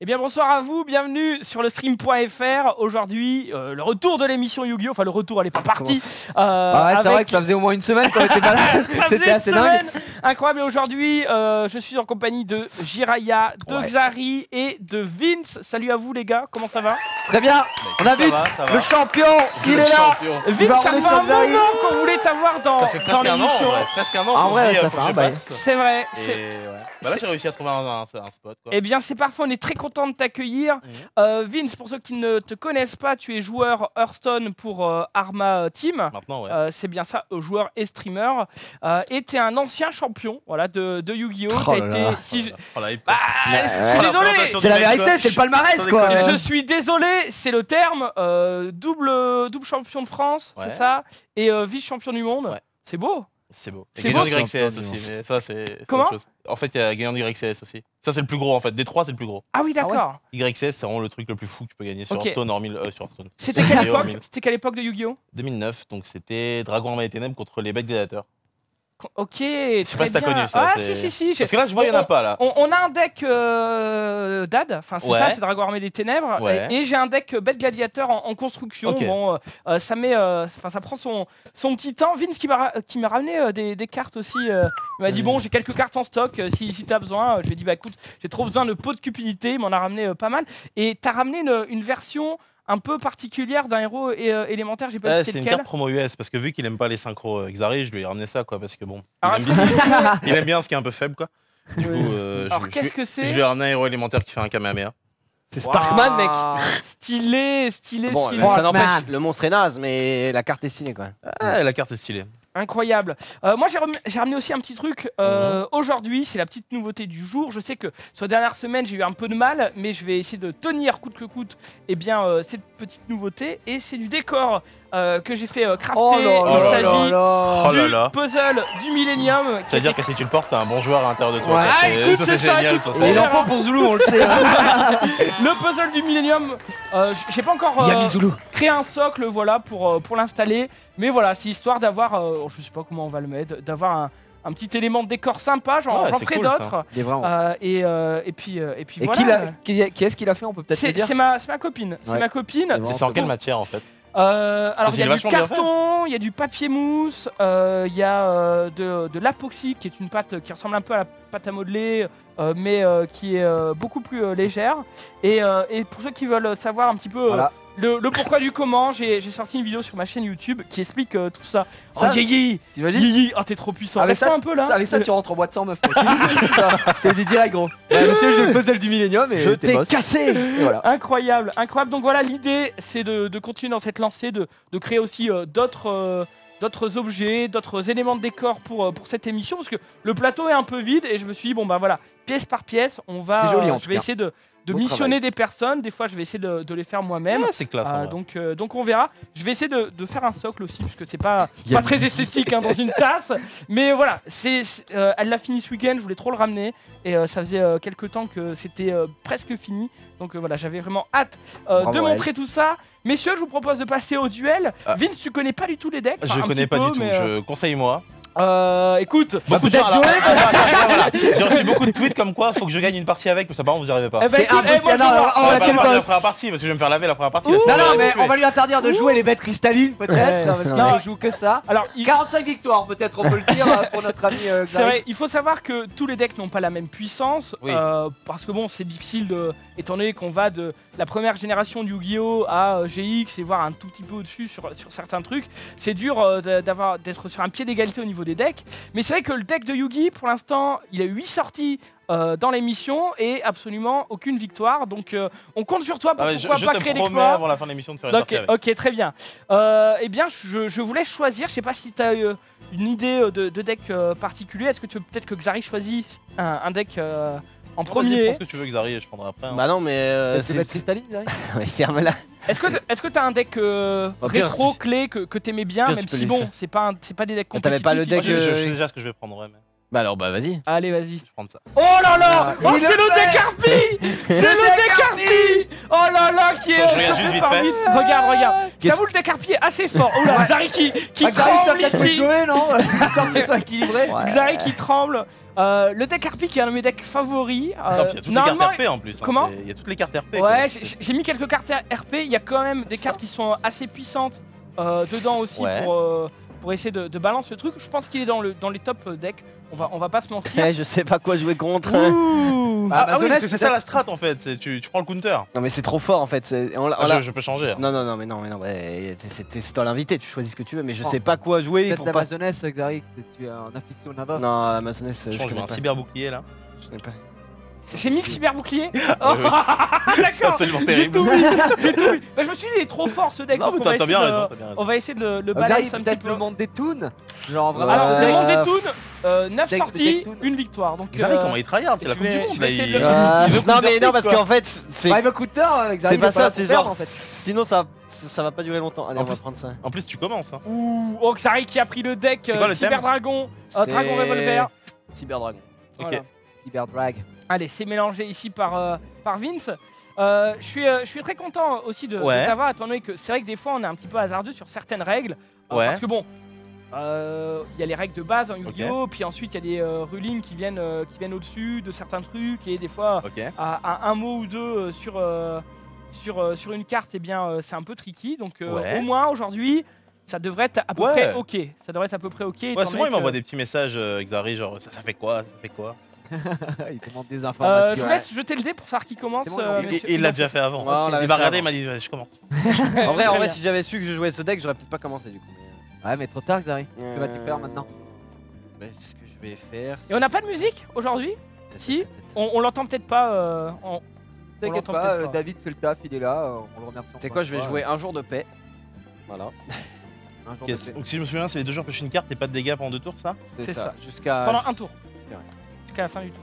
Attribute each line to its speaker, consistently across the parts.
Speaker 1: bien bonsoir à vous, bienvenue sur le stream.fr. Aujourd'hui, le retour de l'émission Yu-Gi-Oh! Enfin le retour, elle est pas partie.
Speaker 2: Ouais, c'est vrai que ça faisait au moins une semaine qu'on était pas là. C'était assez dingue.
Speaker 1: Incroyable, et aujourd'hui, je suis en compagnie de Jiraya, de Xari et de Vince. Salut à vous les gars, comment ça va?
Speaker 2: Très bien, on a Vince, le champion, il est là.
Speaker 1: Vince, ça fait un moment qu'on voulait t'avoir dans l'émission.
Speaker 3: Presque un an.
Speaker 2: En vrai, ça fait un bail.
Speaker 1: C'est vrai.
Speaker 3: Bah là, j'ai réussi à trouver un spot. Quoi.
Speaker 1: Eh bien, c'est parfait, on est très content de t'accueillir. Vince, pour ceux qui ne te connaissent pas, tu es joueur Hearthstone pour Arma Team.
Speaker 3: Maintenant, ouais.
Speaker 1: C'est bien ça, joueur et streamer. Et tu es un ancien champion de Yu-Gi-Oh! Je suis désolé.
Speaker 2: C'est la vérité, c'est le palmarès quoi.
Speaker 1: Je suis désolé, c'est le terme. Double champion de France, c'est ça. Et vice-champion du monde.
Speaker 3: Ouais.
Speaker 1: C'est beau.
Speaker 3: C'est beau.
Speaker 1: C'est
Speaker 3: Et gagnant
Speaker 1: beau,
Speaker 3: du YCS aussi, mais ça c'est
Speaker 1: Comment
Speaker 3: autre chose. En fait, il y a gagnant du YCS aussi. Ça c'est le plus gros en fait. Des trois, c'est le plus gros.
Speaker 1: Ah oui, d'accord.
Speaker 3: YCS, c'est vraiment le truc le plus fou que tu peux gagner sur Hearthstone, sur Hearthstone.
Speaker 1: C'était quelle époque? C'était quelle époque de Yu-Gi-Oh!
Speaker 3: 2009, donc c'était Dragon Armée des Ténèbres contre les Bêtes Gladiateurs.
Speaker 1: Ok,
Speaker 3: Je sais pas si t'as connu ça.
Speaker 1: Ah si.
Speaker 3: Parce que là, je vois, il y en a pas là.
Speaker 1: On a un deck DAD, enfin c'est ça, c'est Dragon Armée des Ténèbres.
Speaker 3: Ouais.
Speaker 1: Et j'ai un deck Bête Gladiateur en construction.
Speaker 3: Okay.
Speaker 1: Bon, ça prend son petit temps. Vince qui m'a ramené des cartes aussi. Il m'a dit bon, j'ai quelques cartes en stock. Si t'as besoin, je lui ai dit bah écoute, j'ai trop besoin de pots de cupidité. Il m'en a ramené pas mal. Et t'as ramené une version un peu particulière d'un héros élémentaire, j'ai pas dit
Speaker 3: c'est une carte promo US parce que vu qu'il aime pas les synchros Xari, je lui ai ramené ça quoi parce que bon, il aime bien ce qui est un peu faible quoi. Du coup,
Speaker 1: alors qu'est-ce que c'est?
Speaker 3: Je lui ai ramené un héros élémentaire qui fait un Kamehameha.
Speaker 2: C'est Sparkman mec.
Speaker 1: Stylé.
Speaker 2: Bon, ça n'empêche, le monstre est naze, mais la carte est stylée quoi.
Speaker 3: Ah, la carte est stylée.
Speaker 1: Incroyable. Moi, j'ai ramené aussi un petit truc. Aujourd'hui, c'est la petite nouveauté du jour. Je sais que sur les dernières semaines, j'ai eu un peu de mal, mais je vais essayer de tenir coûte que coûte cette petite nouveauté. Et c'est du décor que j'ai fait crafter. Il s'agit du puzzle du Millennium.
Speaker 3: C'est-à-dire que si tu le portes, t'as un bon joueur à l'intérieur de toi.
Speaker 1: Ouais.
Speaker 3: Ça, c'est génial. Ça,
Speaker 2: il en faut pour Zulu, on le sait.
Speaker 1: Le puzzle du Millennium, j'ai pas encore créé un socle voilà, pour l'installer. Mais voilà, c'est histoire d'avoir, je sais pas comment on va le mettre, d'avoir un petit élément de décor sympa, j'en ferai d'autres. Et puis voilà.
Speaker 2: Qui est-ce qu'il a fait, on peut peut-être le dire.
Speaker 1: C'est ma copine. C'est ma copine.
Speaker 3: C'est en quelle matière en fait?
Speaker 1: Alors il y a du carton, il y a du papier mousse, il y a de l'apoxy qui est une pâte qui ressemble un peu à la pâte à modeler mais qui est beaucoup plus légère. Et pour ceux qui veulent savoir un petit peu le pourquoi du comment, j'ai sorti une vidéo sur ma chaîne YouTube qui explique tout ça.
Speaker 2: Oh Yéyi, t'imagines?
Speaker 1: Yéyi, oh t'es trop puissant.
Speaker 2: Avec ça,
Speaker 1: un peu là.
Speaker 2: Avec ça tu rentres en boîte sans meuf. C'est des directs gros. Monsieur, j'ai le puzzle du Millennium et je t'ai cassé. Voilà.
Speaker 1: Incroyable. Donc voilà, l'idée c'est de continuer dans cette lancée, de créer aussi d'autres objets, d'autres éléments de décor pour cette émission, parce que le plateau est un peu vide et je me suis dit bon bah voilà, pièce par pièce, je vais essayer de missionner des personnes. Des fois je vais essayer de les faire moi-même.
Speaker 3: C'est classe.
Speaker 1: Donc on verra. Je vais essayer de faire un socle aussi, parce que c'est pas très esthétique dans une tasse. Mais voilà, elle l'a fini ce week-end, je voulais trop le ramener. Et ça faisait quelques temps que c'était presque fini. Donc voilà, j'avais vraiment hâte de montrer tout ça. Messieurs, je vous propose de passer au duel. Vince, tu connais pas du tout les decks?
Speaker 3: Je connais pas du tout, conseille-moi.
Speaker 1: Écoute,
Speaker 3: j'ai reçu beaucoup de tweets comme quoi faut que je gagne une partie avec, mais ça par contre vous n'y arrivez pas.
Speaker 2: C'est impossible. On va
Speaker 3: la première partie parce que je vais me faire laver la première partie.
Speaker 2: Non, mais on va lui interdire de jouer les bêtes cristallines peut-être, parce qu'il ne joue que ça. Alors 45 victoires peut-être, on peut le dire pour notre ami Xari.
Speaker 1: C'est vrai, il faut savoir que tous les decks n'ont pas la même puissance, parce que bon, c'est difficile étant donné qu'on va de la première génération de Yu-Gi-Oh à GX et voir un tout petit peu au-dessus sur certains trucs. C'est dur d'être sur un pied d'égalité au niveau des decks, mais c'est vrai que le deck de Yugi pour l'instant il a eu 8 sorties dans l'émission et absolument aucune victoire, donc on compte sur toi pour pourquoi pas créer l'exploit.
Speaker 3: Je te promets avant la fin de l'émission de faire une partie avec.
Speaker 1: Ok, très bien. Eh bien je voulais choisir, je sais pas si tu as une idée de deck particulier. Est-ce que tu veux peut-être que Xari choisisse un deck en premier?
Speaker 3: Prends ce que tu veux Xari et je prendrai après.
Speaker 2: Bah non mais c'est bête cristalline Xari. Ouais, ferme-la.
Speaker 1: Est-ce que t'as un deck rétro clé que t'aimais bien, même si bon, c'est pas des decks compétitifs?
Speaker 2: T'avais pas le deck.
Speaker 3: Je sais déjà ce que je vais prendre, ouais, mais...
Speaker 4: Bah alors, bah vas-y.
Speaker 1: Allez, vas-y.
Speaker 3: Je vais prendre ça.
Speaker 1: Oh là là, oh, c'est le deck Harpie. C'est le deck Harpie. Oh là là, qui est
Speaker 3: Je regarde juste vite fait.
Speaker 1: Regarde. J'avoue, le deck Harpie est assez fort. Oh là, Xari qui tremble ici.
Speaker 2: Jouer, non histoire que ce soit équilibré.
Speaker 1: Xari qui tremble. Le deck Harpie qui est un de mes decks favoris.
Speaker 3: Attends, il y a toutes les cartes RP en plus.
Speaker 1: Comment?
Speaker 3: Il y a toutes les cartes RP.
Speaker 1: Ouais, j'ai mis quelques cartes RP. Il y a quand même des cartes qui sont assez puissantes dedans aussi pour essayer de balancer le truc. Je pense qu'il est dans les top decks. On va pas se mentir.
Speaker 4: Je sais pas quoi jouer contre.
Speaker 3: Ah oui, c'est ça la strat en fait. Tu prends le counter.
Speaker 4: Non mais c'est trop fort en fait.
Speaker 3: Je peux changer.
Speaker 4: Non, mais c'est toi l'invité, tu choisis ce que tu veux, mais je sais pas quoi jouer.
Speaker 2: Peut-être l'Amazoness, Xari, tu es un aficionado.
Speaker 4: Non, l'Amazoness,
Speaker 3: je connais pas. Un cyber bouclier là.
Speaker 4: Je connais pas.
Speaker 1: J'ai mis le cyber bouclier.
Speaker 3: C'est absolument terrible.
Speaker 1: J'ai tout vu. Bah, je me suis dit, il est trop fort ce deck.
Speaker 3: Non, mais t'as bien raison.
Speaker 1: On va essayer de le balancer un petit
Speaker 2: peut-être
Speaker 1: peu.
Speaker 2: le monde des toons. Genre vraiment.
Speaker 1: Alors, le monde des toons, 9 sorties, une victoire. Donc,
Speaker 3: Xari, comment il tryhard? C'est la coupe du monde
Speaker 4: là. Non, mais non, parce qu'en fait, c'est.
Speaker 2: Bah, il va coûter, Xari.
Speaker 4: C'est pas ça, c'est genre. Sinon, ça va pas durer longtemps. Allez, on va prendre ça.
Speaker 3: En plus, tu commences.
Speaker 1: Ouh, oh, Xari qui a pris le deck Cyber Dragon, Dragon Revolver.
Speaker 4: Cyber Dragon.
Speaker 3: Ok.
Speaker 2: Cyber Drag.
Speaker 1: Allez, c'est mélangé ici par Vince. Je suis très content aussi de t'avoir, étant donné que c'est vrai que des fois on est un petit peu hasardeux sur certaines règles. Parce que bon, il y a les règles de base en Yu-Gi-Oh! Puis ensuite il y a des rulings qui viennent au-dessus de certains trucs. Et des fois, à un mot ou deux sur une carte, eh bien c'est un peu tricky. Donc au moins aujourd'hui, ça devrait être à peu près ok. Ça devrait être à peu près ok.
Speaker 3: Ouais, souvent il m'envoie des petits messages, Xari, genre ça fait quoi? Ça fait quoi?
Speaker 2: Il demande des informations.
Speaker 1: Je vous laisse jeter le dé pour savoir qui commence.
Speaker 3: Il l'a déjà fait avant. Il m'a regardé, il m'a dit je commence.
Speaker 4: En vrai, si j'avais su que je jouais ce deck, j'aurais peut-être pas commencé du coup.
Speaker 2: Ouais, mais trop tard, Xari. Que vas-tu faire maintenant?
Speaker 4: Ce que je vais faire.
Speaker 1: Et on n'a pas de musique aujourd'hui? Si, on l'entend peut-être pas.
Speaker 2: T'inquiète pas, David fait le taf, il est là. On le remercie.
Speaker 4: C'est quoi? Je vais jouer un jour de paix. Voilà.
Speaker 3: Donc si je me souviens, c'est les 2 jours pêche une carte et pas de dégâts pendant 2 tours, ça?
Speaker 1: C'est ça.
Speaker 4: Jusqu'à.
Speaker 1: Pendant un tour. Jusqu'à la fin du tour.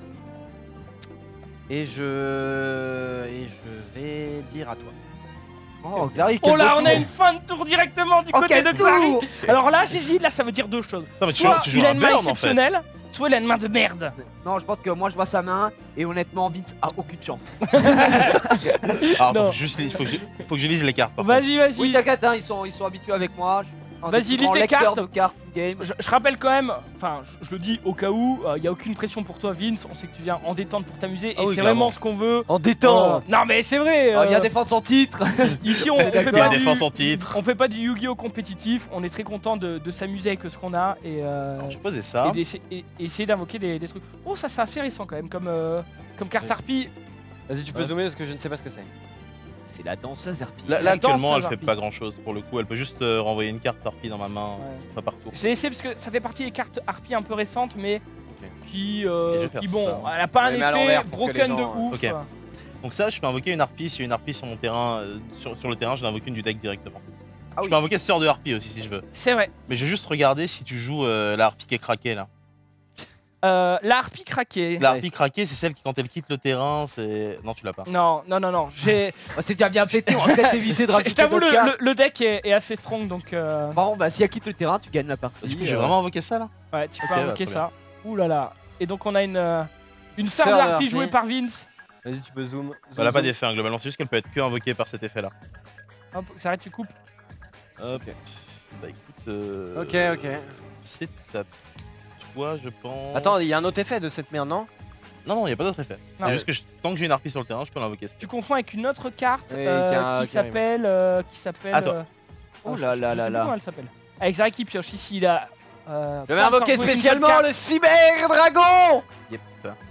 Speaker 4: Et je vais dire à toi.
Speaker 2: Oh, Xari,
Speaker 1: oh là, on a une fin de tour directement du côté de Xari. Alors là, Gigi, là, ça veut dire 2 choses.
Speaker 3: Non, mais
Speaker 1: soit
Speaker 3: tu joues
Speaker 1: il a
Speaker 3: un
Speaker 1: une main
Speaker 3: burn,
Speaker 1: exceptionnelle, soit il a une main de merde.
Speaker 2: Non, je pense que moi je vois sa main et honnêtement, Vince a aucune chance.
Speaker 3: Alors, il faut que je lise les cartes.
Speaker 1: Vas-y.
Speaker 2: Oui, t'inquiète, ils sont habitués avec moi.
Speaker 1: Vas-y, lis tes cartes.
Speaker 2: Game.
Speaker 1: Je rappelle quand même, enfin, je le dis au cas où, il n'y a aucune pression pour toi, Vince. On sait que tu viens en détente pour t'amuser et c'est vraiment ce qu'on veut.
Speaker 4: En détente.
Speaker 1: Non, mais c'est vrai.
Speaker 2: Il vient défendre son titre.
Speaker 1: Ici, on fait pas
Speaker 3: titre.
Speaker 1: On fait pas du Yu-Gi-Oh compétitif. On est très content de s'amuser avec ce qu'on a et
Speaker 3: j'ai posé ça.
Speaker 1: Et essayer d'invoquer des trucs. Oh, ça c'est assez récent quand même comme carte Harpie.
Speaker 4: Vas-y, tu peux zoomer parce que je ne sais pas ce que c'est.
Speaker 2: C'est la danseuse Harpie.
Speaker 3: Là actuellement, elle fait pas grand chose pour le coup. Elle peut juste renvoyer une carte Harpie dans ma main, pas partout.
Speaker 1: J'ai essayé parce que ça fait partie des cartes Harpie un peu récentes, mais qui bon,
Speaker 3: ça.
Speaker 1: Elle a pas un effet broken de ouf.
Speaker 3: Okay. Donc ça, je peux invoquer une Harpie. Si y a une Harpie sur mon terrain, sur le terrain, je n'invoque une du deck directement. Je peux invoquer Sœur de Harpie aussi si je veux.
Speaker 1: C'est vrai.
Speaker 3: Mais je vais juste regarder si tu joues la Harpie qui est craquée là.
Speaker 1: La harpie craquée.
Speaker 3: La harpie craquée, c'est celle qui, quand elle quitte le terrain, c'est. Non, tu l'as pas.
Speaker 1: Non. C'est
Speaker 2: déjà bien pété, on va peut-être éviter de rajouter.
Speaker 1: Je t'avoue, le deck est assez strong donc.
Speaker 2: Bon, bah si elle quitte le terrain, tu gagnes la partie.
Speaker 3: Du coup, j'ai vraiment invoqué ça là?
Speaker 1: Ouais, tu peux invoquer ça. Ouh là là. Et donc, on a une sœur de harpie jouée par Vince.
Speaker 4: Vas-y, tu peux zoom.
Speaker 3: Elle a pas d'effet, hein, globalement, c'est juste qu'elle peut être que invoquée par cet effet là.
Speaker 1: Hop, ça arrête, tu coupes.
Speaker 3: Hop. Bah écoute.
Speaker 4: Ok.
Speaker 3: C'est à toi, je pense.
Speaker 4: Attends, il y a un autre effet de cette merde, non?
Speaker 3: Non, il n'y a pas d'autre effet. C'est juste que tant que j'ai une harpie sur le terrain, je peux l'invoquer.
Speaker 1: Tu confonds avec une autre carte qui s'appelle.
Speaker 3: Attends.
Speaker 2: Oh là là là là.
Speaker 1: Comment elle s'appelle? Avec Xari qui pioche ici, il a.
Speaker 4: Je vais invoquer spécialement le Cyber Dragon.
Speaker 3: Yep.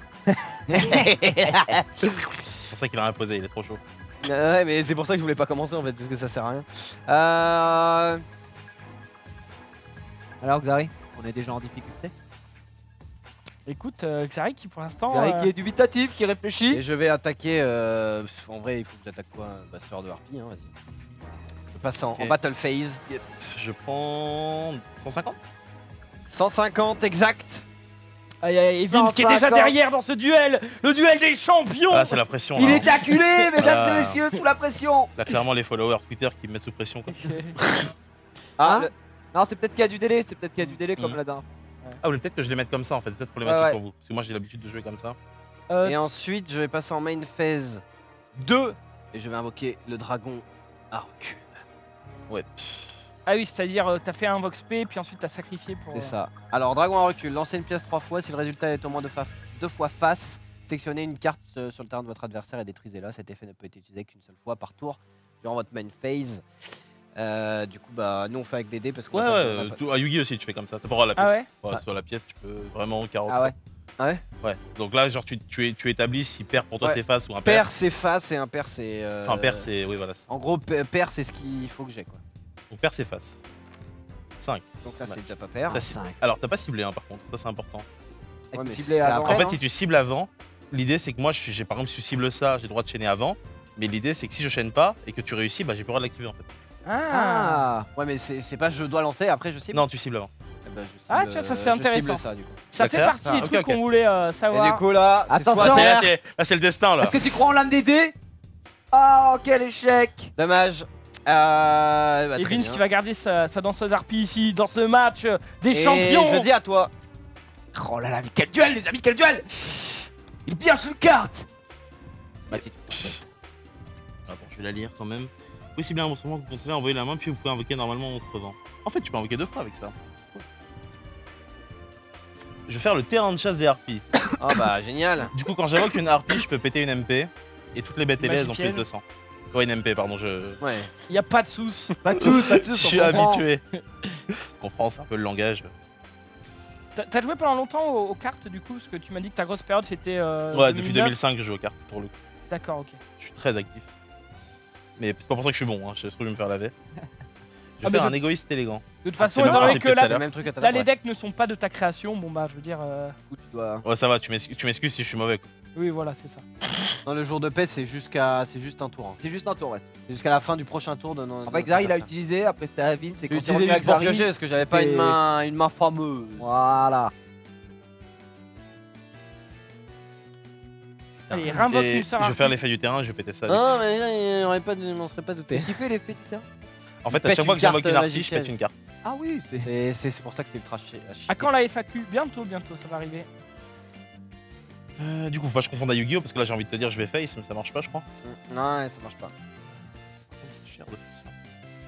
Speaker 3: C'est pour ça qu'il a rien posé, il est trop chaud.
Speaker 4: Ouais, mais c'est pour ça que je voulais pas commencer en fait, parce que ça sert à rien.
Speaker 2: Alors, Xari, on est déjà en difficulté?
Speaker 1: Écoute, Xari qui pour l'instant.
Speaker 2: Xari qui est dubitatif, qui réfléchit.
Speaker 4: Et je vais attaquer. En vrai, il faut que j'attaque quoi? Bah, Sœur de Harpie, hein, vas-y. Je passe en battle phase.
Speaker 3: Yep. Je prends 150.
Speaker 4: 150 exact.
Speaker 1: Et Vince qui est déjà derrière dans ce duel, le duel des champions.
Speaker 3: Ah, c'est la pression.
Speaker 2: Il est acculé, mesdames et messieurs, sous la pression.
Speaker 3: Là, clairement, les followers Twitter qui me mettent sous pression. Quoi.
Speaker 2: Non, c'est peut-être qu'il y a du délai, comme la dernière.
Speaker 3: Ah, ou peut-être que je les mette comme ça en fait, c'est peut-être problématique pour vous. Parce que moi j'ai l'habitude de jouer comme ça.
Speaker 4: Et ensuite, je vais passer en main phase 2 et je vais invoquer le dragon à recul.
Speaker 3: Ouais.
Speaker 1: Ah oui, c'est-à-dire t'as fait un Vox P puis ensuite t'as sacrifié pour.
Speaker 4: C'est ça. Alors, dragon à recul, lancez une pièce 3 fois. Si le résultat est au moins 2 fois face, sélectionnez une carte sur le terrain de votre adversaire et détruisez-la. Cet effet ne peut être utilisé qu'une seule fois par tour durant votre main phase. Du coup, bah, nous on fait avec des dés parce que.
Speaker 3: À Yugi aussi tu fais comme ça. T'as pas le droit à la pièce. Sur la pièce, tu peux vraiment carreau.
Speaker 2: Ah ouais.
Speaker 3: Ouais. Donc là, genre, tu établis si pair pour toi c'est face ou impair.
Speaker 4: Pair c'est face et impair c'est.
Speaker 3: Enfin, pair c'est. Oui, voilà.
Speaker 4: En gros, pair c'est ce qu'il faut que j'ai quoi.
Speaker 3: Donc pair c'est face. 5.
Speaker 4: Donc là, c'est déjà pas pair.
Speaker 3: Alors, t'as pas ciblé par contre, ça c'est important.
Speaker 4: Ouais, mais
Speaker 2: ciblé avant.
Speaker 3: En fait, si tu cibles avant, l'idée c'est que moi, j'ai par exemple, si tu cibles ça, j'ai le droit de chaîner avant. Mais l'idée c'est que si je chaîne pas et que tu réussis, bah j'ai plus le droit de l'activer en fait.
Speaker 2: Ah.
Speaker 4: Ouais, mais c'est pas je dois lancer, après je cible.
Speaker 3: Non, tu cibles avant.
Speaker 4: Bah, je cible,
Speaker 1: Ah tiens, ça c'est intéressant.
Speaker 4: Ça, du coup.
Speaker 1: Ça fait partie des trucs qu'on voulait savoir.
Speaker 4: Et du coup là,
Speaker 2: attention,
Speaker 3: là c'est le destin là.
Speaker 2: Est-ce que tu crois en l'âme des dés? Oh quel échec.
Speaker 4: Dommage.
Speaker 1: Et Vince qui va garder sa danseuse harpie ici dans ce match des champions.
Speaker 4: Je dis à toi.
Speaker 2: Oh là là, mais quel duel les amis, quel duel. Il pioche une carte.
Speaker 3: Attends, je vais la lire quand même. Vous pouvez cibler un monstre, vous pouvez envoyer la main, puis vous pouvez invoquer normalement monstre vent. En fait, tu peux invoquer 2 fois avec ça. Je vais faire le terrain de chasse des harpies.
Speaker 4: Oh bah génial.
Speaker 3: Du coup, quand j'invoque une harpie, je peux péter une MP. Et toutes les bêtes élèves ont plus de 200. Ouais, une MP, pardon,
Speaker 4: Ouais.
Speaker 1: Y a pas de sous.
Speaker 2: Pas tous.
Speaker 3: Je suis habitué. Je comprends, c'est un peu le langage.
Speaker 1: T'as joué pendant longtemps aux cartes du coup? Parce que tu m'as dit que ta grosse période c'était.
Speaker 3: Ouais, depuis 2005 je joue aux cartes pour le coup.
Speaker 1: D'accord, ok.
Speaker 3: Je suis très actif. Mais c'est pas pour ça que je suis bon, hein. Je trouve que je vais me faire laver. Je vais faire un égoïste élégant.
Speaker 1: De toute façon, étant donné que là les decks ne sont pas de ta création, bon bah je veux dire.
Speaker 3: Ouais, ça va, tu m'excuses si je suis mauvais.
Speaker 1: Oui, voilà, c'est ça.
Speaker 4: Dans le jour de paix, c'est juste un tour. Hein.
Speaker 2: C'est juste un tour, ouais.
Speaker 4: C'est jusqu'à la fin du prochain tour de nos.
Speaker 2: En fait, Xari il a utilisé, après c'était à Vin, c'est quand il
Speaker 4: utilisé
Speaker 2: revient à
Speaker 4: juste pour
Speaker 2: Xari.
Speaker 4: piocher parce que j'avais pas une main fameuse.
Speaker 2: Voilà.
Speaker 1: Allez, réinvoque une
Speaker 3: je vais faire l'effet du terrain, je vais péter ça.
Speaker 4: Non, mais on serait pas douté.
Speaker 2: Qu'est-ce qu'il fait l'effet du terrain?
Speaker 3: En fait, à chaque fois que j'invoque une harpie, je pète une carte.
Speaker 2: Ah oui,
Speaker 4: c'est pour ça que c'est ultra chier.
Speaker 1: À quand la FAQ? Bientôt, ça va arriver.
Speaker 3: Du coup, faut pas que je confonde à Yu-Gi-Oh! Parce que là, j'ai envie de te dire, je vais face, mais ça marche pas, je crois.
Speaker 4: Non, ça marche pas.
Speaker 3: C'est cher de faire ça.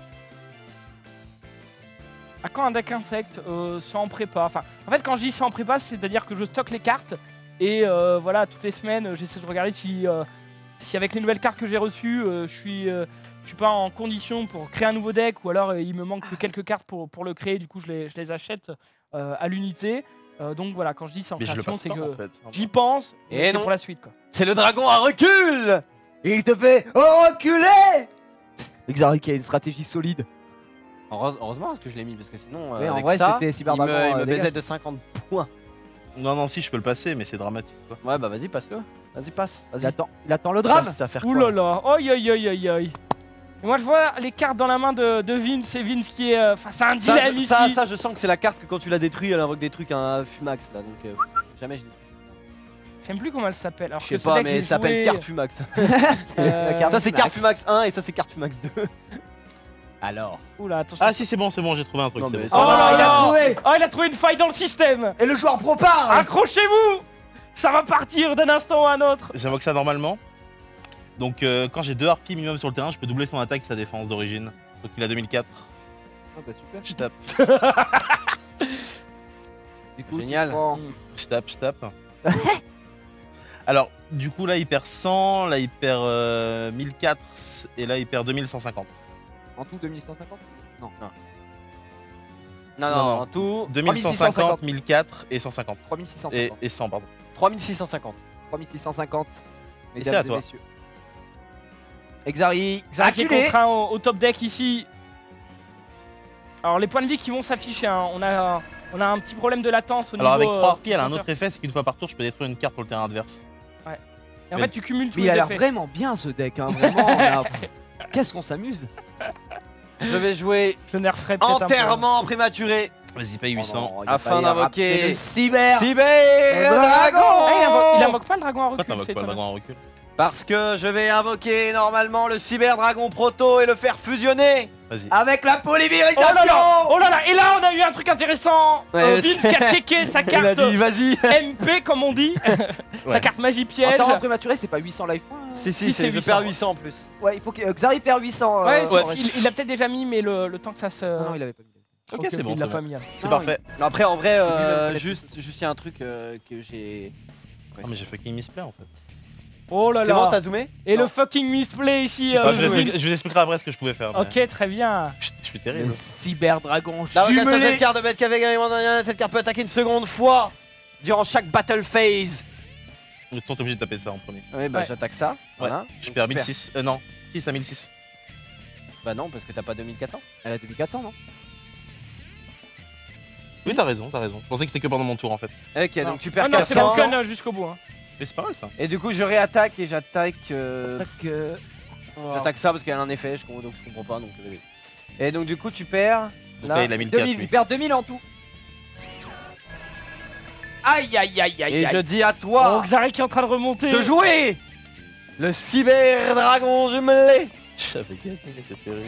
Speaker 1: À quand un deck insecte sans prépa? Enfin, en fait, quand je dis sans prépa, c'est-à-dire que je stocke les cartes et voilà, toutes les semaines, j'essaie de regarder si avec les nouvelles cartes que j'ai reçues, je suis pas en condition pour créer un nouveau deck ou alors il me manque quelques cartes pour le créer. Du coup, je les achète à l'unité. Donc voilà, quand je dis sans création, c'est que j'y pense et c'est pour la suite quoi.
Speaker 4: C'est le dragon à recul.
Speaker 2: Il te fait reculer. Xari qui a une stratégie solide.
Speaker 4: Heureusement parce que je l'ai mis parce que sinon
Speaker 2: en vrai c'était Cyberdragon
Speaker 4: il me baisait de 50 points.
Speaker 3: Non, si je peux le passer, mais c'est dramatique quoi.
Speaker 4: Ouais, bah vas-y, passe-le. Vas-y, passe.
Speaker 2: Il attend le drame.
Speaker 1: Ouh là là, oi. Moi je vois les cartes dans la main de Vince et Vince qui est face à un dilemme ici.
Speaker 4: Ça, je sens que c'est la carte que quand tu la détruis, elle invoque des trucs à Fumax là. Donc jamais je détruis.
Speaker 1: J'aime plus comment elle s'appelle.
Speaker 4: Je sais pas, mais elle s'appelle carte Fumax. Ça c'est carte Fumax 1 et ça c'est carte Fumax 2. Alors.
Speaker 1: Oula, attention.
Speaker 3: Ah si, c'est bon, j'ai trouvé un truc.
Speaker 4: Non, mais
Speaker 1: oh là là, il a trouvé une faille dans le système.
Speaker 2: Et le joueur pro part.
Speaker 1: Accrochez-vous. Ça va partir d'un instant à un autre.
Speaker 3: J'invoque ça normalement. Donc quand j'ai 2 harpies minimum sur le terrain, je peux doubler son attaque et sa défense d'origine. Donc il a 2004.
Speaker 2: Ah bah super.
Speaker 3: Je tape.
Speaker 2: Du coup,
Speaker 4: génial.
Speaker 3: Je tape. Alors, du coup là il perd 100, là il perd 1004 et là il perd 2150.
Speaker 2: En tout 2150?
Speaker 4: Non, en tout
Speaker 3: 2150, 1004 et 150.
Speaker 2: 3650.
Speaker 3: Et 100, pardon.
Speaker 4: 3650.
Speaker 2: 3650.
Speaker 3: Et c'est à toi.
Speaker 2: Messieurs. Xari
Speaker 1: qui est contraint au top deck ici. Alors les points de vie qui vont s'afficher, hein. On a un petit problème de latence au niveau.
Speaker 3: Alors avec 3 harpies, elle a un autre effet, c'est qu'une fois par tour, je peux détruire une carte sur le terrain adverse.
Speaker 1: Ouais. Et en fait, tu cumules tous
Speaker 2: les
Speaker 1: effets.
Speaker 2: Il a l'air vraiment bien ce deck, hein. Vraiment. Qu'est-ce qu'on s'amuse.
Speaker 4: Je vais jouer enterrement prématuré.
Speaker 3: Vas-y, paye 800.
Speaker 4: Afin d'invoquer
Speaker 2: le cyber
Speaker 4: dragon.
Speaker 1: Il invoque pas le dragon à recul.
Speaker 3: Pourquoi t'invoques pas le dragon à recul?
Speaker 4: Parce que je vais invoquer normalement le Cyber Dragon Proto et le faire fusionner.
Speaker 3: Vas-y.
Speaker 2: Avec la polymérisation.
Speaker 1: Oh là là, et là on a eu un truc intéressant. Vince qui a checké sa carte.
Speaker 4: Il a dit vas-y.
Speaker 1: MP comme on dit. Sa carte magie piège.
Speaker 2: En temps prématuré, c'est pas 800 life points.
Speaker 4: Si,
Speaker 1: c'est
Speaker 4: je
Speaker 1: 800.
Speaker 4: perds 800 en plus.
Speaker 2: Ouais, il faut que Xari perd 800.
Speaker 1: Ouais, il l'a peut-être déjà mis, mais le temps que ça se.
Speaker 2: Non, il avait pas mis.
Speaker 3: Ok, c'est bon,
Speaker 1: il l'a pas mis.
Speaker 3: c'est parfait.
Speaker 4: Après, en vrai,
Speaker 2: il
Speaker 4: juste il y a un truc que j'ai.
Speaker 3: Ah, mais j'ai fucking misplay en fait.
Speaker 1: Oh là
Speaker 4: C'est bon,
Speaker 1: là.
Speaker 4: t'as zoomé?
Speaker 1: Et le fucking misplay ici.
Speaker 3: Je vous expliquerai après ce que je pouvais faire.
Speaker 1: Ok, très bien.
Speaker 3: Je suis terrible.
Speaker 2: Le Cyber Dragon
Speaker 4: L'invocation de
Speaker 2: jumelé.
Speaker 4: cette carte de bête qu'avec cette carte peut attaquer une seconde fois durant chaque battle phase.
Speaker 3: Ils sont obligés de taper ça en premier.
Speaker 4: Oui, bah
Speaker 1: Ouais.
Speaker 4: j'attaque ça. Voilà.
Speaker 3: Je perds
Speaker 4: Tu perds.
Speaker 3: 1006. Non, 6 à 1006.
Speaker 4: Bah non, parce que t'as pas 2400.
Speaker 2: Elle a 2400, non?
Speaker 3: Oui, t'as raison, t'as raison. Je pensais que c'était que pendant mon tour en fait.
Speaker 4: Ok,
Speaker 1: Non.
Speaker 4: donc tu perds
Speaker 1: Ah non, c'est
Speaker 4: 400.
Speaker 1: la conne jusqu'au bout.
Speaker 3: Mais c'est pas mal ça.
Speaker 4: Et du coup, je réattaque et j'attaque. J'attaque ça parce qu'elle a un effet, donc je comprends pas. Donc, et donc, du coup, tu perds.
Speaker 3: Donc
Speaker 4: Là,
Speaker 3: là, il a 1004
Speaker 2: 2000, il
Speaker 3: lui.
Speaker 2: perd 2000 en tout. Aïe aïe aïe aïe
Speaker 4: et je
Speaker 2: aïe.
Speaker 4: dis à
Speaker 1: Oh,
Speaker 4: toi
Speaker 1: Xari qui est en train de remonter.
Speaker 4: de jouer le Cyber Dragon jumelé.
Speaker 3: J'avais gagné, c'est terrible.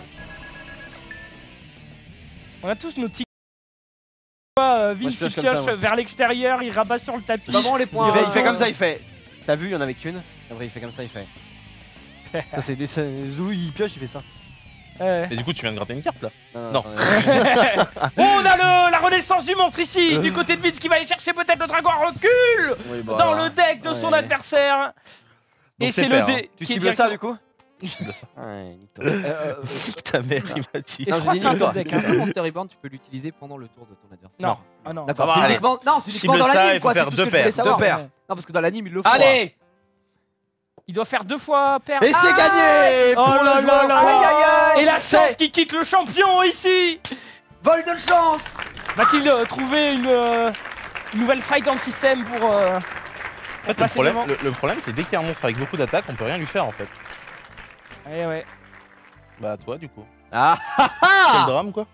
Speaker 1: On a tous nos petits.
Speaker 4: Moi,
Speaker 1: Vince
Speaker 4: je pioche
Speaker 1: il
Speaker 4: comme ça,
Speaker 1: pioche
Speaker 4: moi.
Speaker 1: vers l'extérieur, il rabat sur le tapis.
Speaker 2: Maman, les points.
Speaker 4: Il fait comme ça, il fait. T'as vu, il y en avait qu'une. Après, il fait comme ça, il fait. Ça, c'est des. Zou, il pioche, il fait ça.
Speaker 3: Et du coup, tu viens de gratter une carte là. Non.
Speaker 1: On a la renaissance du monstre ici, du côté de Vince qui va aller chercher peut-être le dragon à recul
Speaker 4: Oui, bah,
Speaker 1: dans le deck de son
Speaker 4: ouais.
Speaker 1: adversaire.
Speaker 3: Donc
Speaker 1: Et
Speaker 3: c'est
Speaker 1: c'est le
Speaker 3: pair,
Speaker 1: dé.
Speaker 4: Tu
Speaker 1: qui est
Speaker 4: cibles ça,
Speaker 1: directement-
Speaker 4: du coup
Speaker 3: Je cible ça.
Speaker 4: Ouais, nique-toi.
Speaker 3: Ta mère, il m'a dit.
Speaker 1: Et
Speaker 4: Non,
Speaker 1: je crois
Speaker 4: j'ai
Speaker 1: que c'est un
Speaker 4: dit toi.
Speaker 1: top deck.
Speaker 2: Est-ce que Monster Reborn, tu peux l'utiliser pendant le tour de ton adversaire?
Speaker 1: Non. Ah non.
Speaker 2: D'accord,
Speaker 3: Ça va,
Speaker 2: c'est
Speaker 3: allez.
Speaker 2: uniquement, non, c'est uniquement
Speaker 3: Cible
Speaker 2: dans
Speaker 3: ça,
Speaker 2: l'anime
Speaker 3: il faut
Speaker 2: quoi, c'est
Speaker 3: faire
Speaker 2: tout ce
Speaker 3: deux
Speaker 2: que je voulais
Speaker 3: paires,
Speaker 2: savoir.
Speaker 4: deux paires.
Speaker 2: Non, parce que dans l'anime, il le faut.
Speaker 4: Allez
Speaker 1: Il doit faire 2 fois paire.
Speaker 4: Et c'est gagné
Speaker 1: Oh
Speaker 4: pour
Speaker 1: là
Speaker 4: le
Speaker 1: là
Speaker 4: joueur.
Speaker 1: là.
Speaker 2: Aïe aïe aïe.
Speaker 1: Et la
Speaker 4: C'est-
Speaker 1: chance qui quitte le champion ici.
Speaker 2: Vol de chance.
Speaker 1: Va-t-il trouver une nouvelle fight dans le système pour
Speaker 3: En fait,
Speaker 1: passer devant
Speaker 3: le problème, c'est dès qu'il y a un monstre avec beaucoup d'attaques, on peut rien lui faire en fait.
Speaker 1: Eh ouais.
Speaker 3: Bah, toi du coup.
Speaker 4: Ah
Speaker 3: Quel drame quoi.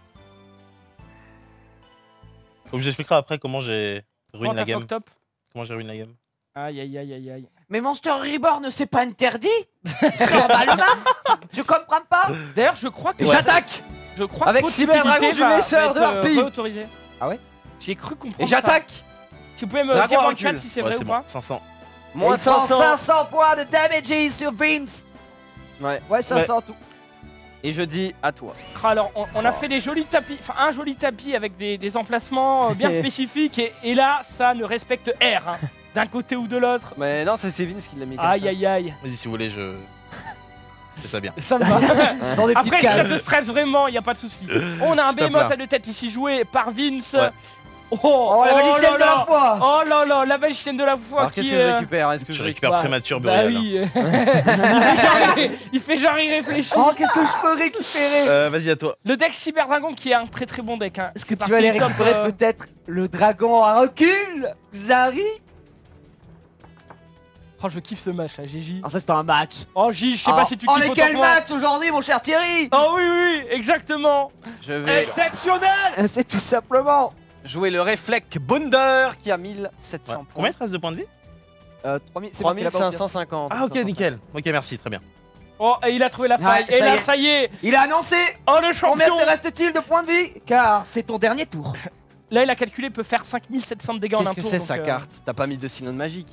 Speaker 3: Donc, je t'expliquerai après comment j'ai ruiné la game.
Speaker 1: Top.
Speaker 3: Comment j'ai ruiné la game.
Speaker 1: Aïe aïe aïe aïe aïe.
Speaker 2: Mais Monster Reborn, c'est pas interdit. Normalement. Je comprends pas.
Speaker 1: D'ailleurs, je crois que
Speaker 4: Et j'attaque
Speaker 1: je crois
Speaker 4: avec
Speaker 1: que
Speaker 4: Cyber Dragon
Speaker 1: Possibilité va
Speaker 4: jumelé sœur de
Speaker 1: être,
Speaker 4: Harpie.
Speaker 1: réautorisé.
Speaker 2: Ah ouais.
Speaker 1: J'ai cru comprendre.
Speaker 4: Et j'attaque
Speaker 1: ça. Si vous pouvez me
Speaker 4: Dragon
Speaker 1: dire dans le
Speaker 4: recule.
Speaker 1: chat si c'est
Speaker 3: Ouais,
Speaker 1: vrai
Speaker 3: c'est
Speaker 1: ou
Speaker 3: bon.
Speaker 1: pas.
Speaker 3: 500.
Speaker 4: Moins
Speaker 2: Il prend
Speaker 4: 500
Speaker 2: 500 points de damage sur Vince.
Speaker 4: Ouais.
Speaker 2: Ouais, 500 tout.
Speaker 4: Et je dis à toi.
Speaker 1: Ah, alors, on a fait des jolis tapis, enfin un joli tapis avec des emplacements bien spécifiques et là, ça ne respecte R, hein, d'un côté ou de l'autre.
Speaker 4: Mais non, c'est Vince qui l'a mis comme
Speaker 1: Aïe
Speaker 4: ça.
Speaker 1: aïe aïe.
Speaker 3: Vas-y, si vous voulez, je. fais ça bien.
Speaker 1: Ça me va.
Speaker 2: Dans des
Speaker 1: Après,
Speaker 2: petites
Speaker 1: si ça
Speaker 2: cases.
Speaker 1: te stresse vraiment, il a pas de souci. On a un
Speaker 3: Je tape
Speaker 1: Behemoth
Speaker 3: là.
Speaker 1: à deux têtes ici joué par Vince.
Speaker 3: Ouais.
Speaker 2: Oh, la magicienne de la foi.
Speaker 1: Oh là là, la magicienne de la foi
Speaker 4: Alors
Speaker 1: qui
Speaker 4: qu'est-ce que je récupère Est-ce que
Speaker 3: Je
Speaker 4: je
Speaker 3: récupère
Speaker 1: bah,
Speaker 3: prémature
Speaker 1: Bah
Speaker 3: Burial.
Speaker 1: oui. il fait genre il réfléchit.
Speaker 2: Oh, qu'est-ce que je peux récupérer?
Speaker 3: Vas-y, à toi.
Speaker 1: Le deck Cyber Dragon qui est un très très bon deck. Hein.
Speaker 2: Est-ce que
Speaker 1: C'est
Speaker 2: tu vas aller
Speaker 1: parti, top,
Speaker 2: récupérer peut-être le dragon à recul, Xari?
Speaker 1: Oh, je kiffe ce match là, GG.
Speaker 2: Alors ça c'était un match.
Speaker 1: Oh, J, je sais pas si tu
Speaker 2: On
Speaker 1: kiffes
Speaker 2: est
Speaker 1: autant
Speaker 2: quel
Speaker 1: que moi.
Speaker 2: match aujourd'hui mon cher Thierry?
Speaker 1: Oh oui, oui, oui, exactement.
Speaker 4: Je vais
Speaker 2: C'est tout simplement
Speaker 4: jouer le Reflect Bounder qui a 1700
Speaker 3: Ouais.
Speaker 4: points.
Speaker 3: Combien il te reste de points de vie
Speaker 2: 3000, c'est marqué là-bas au pire.
Speaker 4: 3550.
Speaker 3: Ah, ok, nickel. Ok, merci, très bien.
Speaker 1: Oh, et il a trouvé la faille.
Speaker 2: Ouais,
Speaker 1: Et
Speaker 2: ça
Speaker 1: là,
Speaker 2: y est.
Speaker 1: ça y est.
Speaker 2: Il a annoncé.
Speaker 1: Oh, le
Speaker 2: Combien
Speaker 1: champion.
Speaker 2: te reste-t-il de points de vie? Car c'est ton dernier tour.
Speaker 1: Là, il a calculé, peut faire 5700 de dégâts en un
Speaker 4: Qu'est-ce que
Speaker 1: tour.
Speaker 4: c'est
Speaker 1: donc,
Speaker 4: sa carte T'as pas mis de synode magique.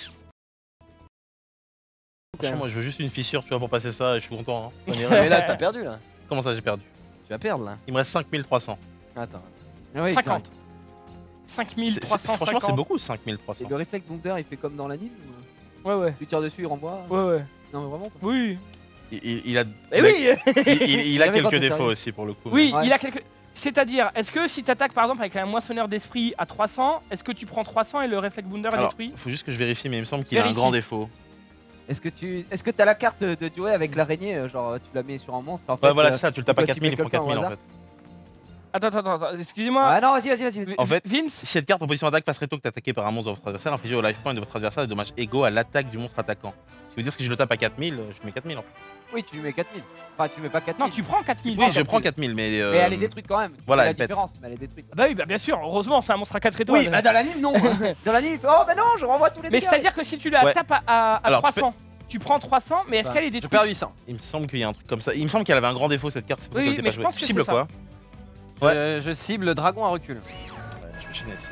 Speaker 3: Franchement, moi, je veux juste une fissure, tu vois, pour passer ça, et je suis content. Hein. Ça m'irait.
Speaker 4: Mais là, t'as perdu là.
Speaker 3: Comment ça, j'ai perdu?
Speaker 4: Tu vas perdre là.
Speaker 3: Il me reste 5300.
Speaker 4: Attends.
Speaker 2: Oui,
Speaker 1: 50.
Speaker 3: Franchement,
Speaker 1: 5350.
Speaker 3: c'est beaucoup,
Speaker 2: Et
Speaker 3: 5300.
Speaker 2: le réflexe Bounder il fait comme dans l'anime ou...
Speaker 1: Ouais, ouais.
Speaker 2: Tu tires dessus, il renvoie.
Speaker 1: Ouais, ouais.
Speaker 2: Non mais vraiment.
Speaker 1: Oui.
Speaker 3: Il a,
Speaker 1: Eh oui.
Speaker 3: il a
Speaker 2: Jamais quand
Speaker 3: quelques
Speaker 2: t'es
Speaker 3: défauts
Speaker 2: sérieux.
Speaker 3: aussi pour le coup.
Speaker 1: Oui,
Speaker 2: Ouais.
Speaker 1: il a quelques. C'est-à-dire, est-ce que si t'attaques par exemple avec un moissonneur d'esprit à 300, est-ce que tu prends 300 et le réflexe Bounder est
Speaker 3: Alors,
Speaker 1: détruit?
Speaker 3: faut juste que je vérifie, mais il me semble qu'il a un
Speaker 1: Vérifie.
Speaker 3: grand défaut.
Speaker 2: Est-ce que t'as la carte de duel avec l'araignée, genre tu la mets sur un monstre en
Speaker 3: Ouais,
Speaker 2: fait,
Speaker 3: voilà, c'est ça, tu le tapes à
Speaker 2: peux
Speaker 3: 4000, il
Speaker 2: cibler
Speaker 3: prend
Speaker 2: quelqu'un au
Speaker 3: 4000 en
Speaker 2: hasard.
Speaker 3: fait.
Speaker 1: Attends, excusez-moi.
Speaker 2: Ah non, vas-y.
Speaker 3: En fait,
Speaker 1: Vince,
Speaker 3: si cette carte en position d'attaque passerait tôt que t'attaqué par un monstre de votre adversaire, infligez au life point de votre adversaire des dommages égaux à l'attaque du monstre attaquant. Ce qui veut dire que si je le tape à 4000, je mets 4000 en fait.
Speaker 2: Oui, tu lui mets 4000. Enfin, tu lui mets pas 4000.
Speaker 1: non, tu prends 4000.
Speaker 3: Oui, je prends 4000, mais.
Speaker 2: Mais elle est détruite quand même. Tu
Speaker 3: voilà,
Speaker 2: fais
Speaker 3: elle
Speaker 2: la
Speaker 3: pète.
Speaker 2: différence, mais elle est détruite.
Speaker 1: Bah oui, bah bien sûr, heureusement, c'est un monstre à 4 étoiles.
Speaker 2: Oui, bah dans l'anime non. Dans l'anime il fait oh bah non, je renvoie tous les
Speaker 1: Mais
Speaker 2: dégâts.
Speaker 1: c'est-à-dire que si tu la
Speaker 3: Ouais.
Speaker 1: tapes à
Speaker 3: Alors,
Speaker 1: 300, tu prends 300, mais est-ce qu'elle est
Speaker 4: Je
Speaker 1: détruite?
Speaker 4: perds 800.
Speaker 3: Il me semble qu'il y a un truc comme ça. Il me semble qu'elle avait un grand défaut cette carte, c'est pour ça
Speaker 1: Oui,
Speaker 3: qu'elle était
Speaker 1: mais
Speaker 3: pas
Speaker 1: je
Speaker 3: jouée.
Speaker 1: pense que
Speaker 3: Tu cibles
Speaker 1: c'est
Speaker 3: quoi?
Speaker 4: Je cible dragon à recul.
Speaker 3: Ouais, je vais chaîner ça.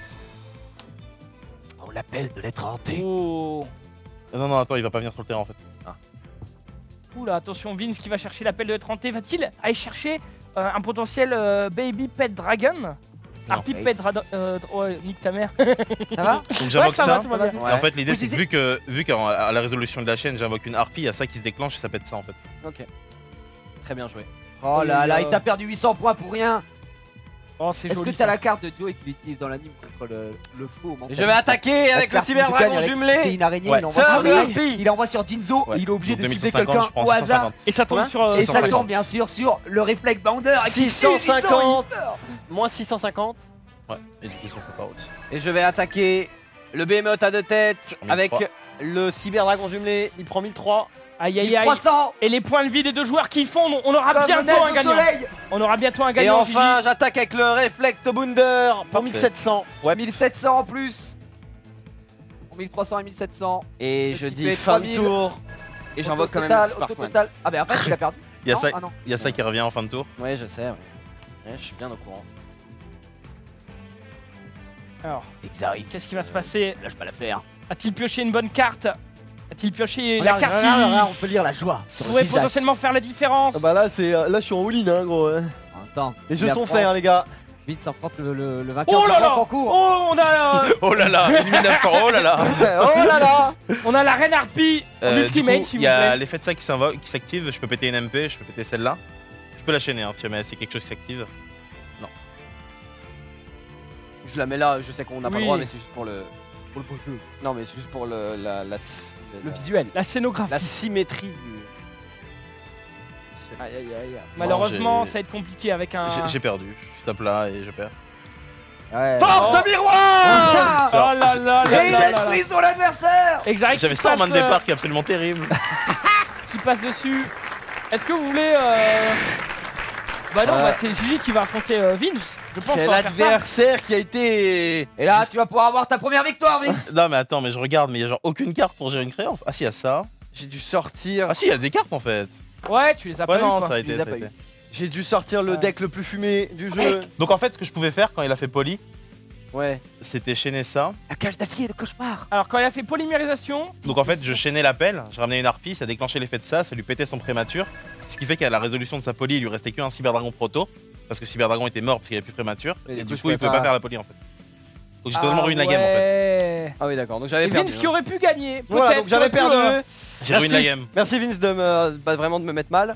Speaker 2: On l'appelle de l'être hanté.
Speaker 1: Oh.
Speaker 3: Non, attends, il va pas venir sur le terrain en fait.
Speaker 1: Oula, attention, Vince qui va chercher l'appel de l'être hanté. Va-t-il aller chercher un potentiel Baby Pet Dragon? Harpy Pet Dragon. Ouais, nique ta mère.
Speaker 2: Ça va?
Speaker 3: Donc j'invoque
Speaker 1: ça va,
Speaker 3: ça.
Speaker 1: tout va bien.
Speaker 3: Et en fait, l'idée
Speaker 2: Oui,
Speaker 3: c'est que vu qu'à la résolution de la chaîne, j'invoque une harpie, il y a ça qui se déclenche et ça pète ça en fait.
Speaker 4: Ok. Très bien joué.
Speaker 2: Oh là là, il t'a perdu 800 points pour rien.
Speaker 1: Oh, c'est
Speaker 2: Est-ce
Speaker 1: joli.
Speaker 2: que t'as la carte de Joey qu'il utilise dans l'anime contre le faux mental?
Speaker 4: Je vais attaquer avec le cyber dragon
Speaker 2: C'est
Speaker 4: jumelé.
Speaker 2: une araignée,
Speaker 3: Ouais.
Speaker 2: il envoie
Speaker 4: Sœur
Speaker 2: sur
Speaker 4: de
Speaker 2: Joey,
Speaker 4: Harpy.
Speaker 2: il envoie sur Jinzo
Speaker 3: Ouais.
Speaker 2: et il est obligé
Speaker 3: Donc
Speaker 2: de cibler
Speaker 3: 2150,
Speaker 2: quelqu'un
Speaker 3: je prends
Speaker 2: au hasard.
Speaker 3: 650.
Speaker 1: Et ça tombe sur.
Speaker 2: Et ça
Speaker 3: 650.
Speaker 2: tombe bien sûr sur le Reflect Bounder. et qui tue
Speaker 4: 650.
Speaker 2: Jinzo,
Speaker 4: Moins 650.
Speaker 3: Ouais, et du coup ça part aussi.
Speaker 4: Et je vais attaquer le Behemoth à deux têtes avec
Speaker 3: 1003.
Speaker 4: le cyber dragon jumelé. Il prend 1003.
Speaker 1: Aïe
Speaker 2: il
Speaker 1: aïe
Speaker 2: est
Speaker 1: aïe.
Speaker 2: 300
Speaker 1: Et les points de vie des deux joueurs qui font, on aura
Speaker 2: comme
Speaker 1: bientôt
Speaker 2: neige
Speaker 1: un
Speaker 2: au
Speaker 1: gagnant.
Speaker 2: soleil.
Speaker 1: On aura bientôt un
Speaker 4: Et
Speaker 1: gagnant.
Speaker 4: enfin, j'attaque avec le Reflect Bounder pour
Speaker 3: Parfait.
Speaker 4: 1700.
Speaker 2: Ouais, 1700 en plus. 1300 et 1700.
Speaker 4: Et
Speaker 2: Ce
Speaker 4: je
Speaker 2: qui
Speaker 4: dis
Speaker 2: fait
Speaker 4: fin de
Speaker 2: 3000.
Speaker 4: tour. Et j'invoque quand même
Speaker 2: Total,
Speaker 4: Sparkman.
Speaker 2: total. Ah bah en fait tu l'as perdu.
Speaker 3: Il y a
Speaker 2: Non
Speaker 3: ça,
Speaker 2: Ah non.
Speaker 3: il y a ça qui revient en fin de tour.
Speaker 4: Ouais, je sais. Ouais, je suis bien au courant.
Speaker 1: Alors,
Speaker 2: Exari.
Speaker 1: qu'est-ce qui va se passer?
Speaker 2: Lâche pas l'affaire.
Speaker 1: A-t-il pioché une bonne carte? A-t-il pioché la carte qui
Speaker 2: on peut lire la joie sur le
Speaker 1: pourrait
Speaker 2: visage.
Speaker 1: potentiellement faire la différence?
Speaker 5: Bah là, je suis en all-in, hein, gros.
Speaker 2: En même temps,
Speaker 5: Les
Speaker 2: il
Speaker 5: jeux sont
Speaker 2: affronte-
Speaker 5: faits, hein, les gars.
Speaker 2: Vite s'affronte le vainqueur
Speaker 1: Oh
Speaker 2: de
Speaker 1: là
Speaker 2: la
Speaker 1: là!
Speaker 2: concours.
Speaker 1: Oh, on a,
Speaker 3: Oh là là, 1900, oh là là.
Speaker 5: Oh là là.
Speaker 1: on a la reine harpie en
Speaker 3: Du
Speaker 1: ultimate,
Speaker 3: coup,
Speaker 1: s'il
Speaker 3: il
Speaker 1: vous
Speaker 3: y a
Speaker 1: plaît.
Speaker 3: l'effet de ça qui s'active, je peux péter une MP, je peux péter celle-là. Je peux la chaîner hein, si jamais c'est quelque chose qui s'active.
Speaker 4: Je la mets là, je sais qu'on n'a pas
Speaker 1: Oui.
Speaker 4: le droit, mais c'est juste pour le.
Speaker 2: Pour le beau jeu.
Speaker 4: Non, mais c'est juste pour la
Speaker 2: Le visuel.
Speaker 1: La scénographie.
Speaker 4: la symétrie du.
Speaker 2: Aïe aïe aïe.
Speaker 1: Malheureusement,
Speaker 3: j'ai-
Speaker 1: ça va être compliqué avec un.
Speaker 3: J'ai perdu, je tape là et je perds.
Speaker 2: Ouais.
Speaker 5: Force miroir.
Speaker 1: Oh là là là
Speaker 2: J'ai
Speaker 1: là là là.
Speaker 2: détruit son adversaire.
Speaker 1: Exact.
Speaker 3: J'avais
Speaker 1: qui
Speaker 3: ça en main de
Speaker 1: passe,
Speaker 3: départ qui est absolument terrible.
Speaker 1: qui passe dessus. Est-ce que vous voulez. Bah non, bah c'est Gigi qui va affronter Vince. Je pense qu'on
Speaker 5: Quel
Speaker 1: va faire ça.
Speaker 5: adversaire qui a été.
Speaker 2: Et là, tu vas pouvoir avoir ta première victoire, Vince.
Speaker 3: Non mais attends, mais je regarde, mais il y a genre aucune carte pour gérer une créance. Ah si, il y a ça.
Speaker 4: J'ai dû sortir.
Speaker 3: Ah si, il y a des cartes en fait.
Speaker 1: Ouais, tu les as pas
Speaker 3: Ouais,
Speaker 1: eu,
Speaker 3: non,
Speaker 1: quoi.
Speaker 3: ça a
Speaker 2: Tu
Speaker 3: été.
Speaker 2: les as
Speaker 3: Ça a
Speaker 2: pas
Speaker 3: été.
Speaker 4: J'ai dû sortir le deck le plus fumé du jeu.
Speaker 3: Donc en fait, ce que je pouvais faire quand il a fait poly,
Speaker 4: Ouais.
Speaker 3: c'était chaîner ça.
Speaker 2: La cage d'acier de cauchemar.
Speaker 1: Alors, quand il a fait polymérisation,
Speaker 3: Donc en fait, je chaînais l'appel, je ramenais une harpie, ça déclenchait l'effet de ça lui pétait son prémature. Ce qui fait qu'à la résolution de sa poly, il lui restait qu'un cyberdragon proto. Parce que cyberdragon était mort parce qu'il avait plus prémature.
Speaker 4: Et
Speaker 3: Et
Speaker 4: du
Speaker 3: du
Speaker 4: coup,
Speaker 3: coup,
Speaker 4: je
Speaker 3: il pouvait
Speaker 4: pouvais
Speaker 3: pas
Speaker 4: pas
Speaker 3: faire la poly en fait. Donc j'ai totalement ruiné la game en fait.
Speaker 1: fait.
Speaker 4: Ah oui, d'accord. Donc
Speaker 1: Et
Speaker 4: j'avais perdu.
Speaker 1: Vince qui aurait pu gagner.
Speaker 4: Voilà,
Speaker 1: Peut-être,
Speaker 4: donc j'avais
Speaker 1: t'aurais pu,
Speaker 4: perdu.
Speaker 3: J'ai ruiné la game.
Speaker 4: Merci Vince de me, bah, vraiment de me mettre mal.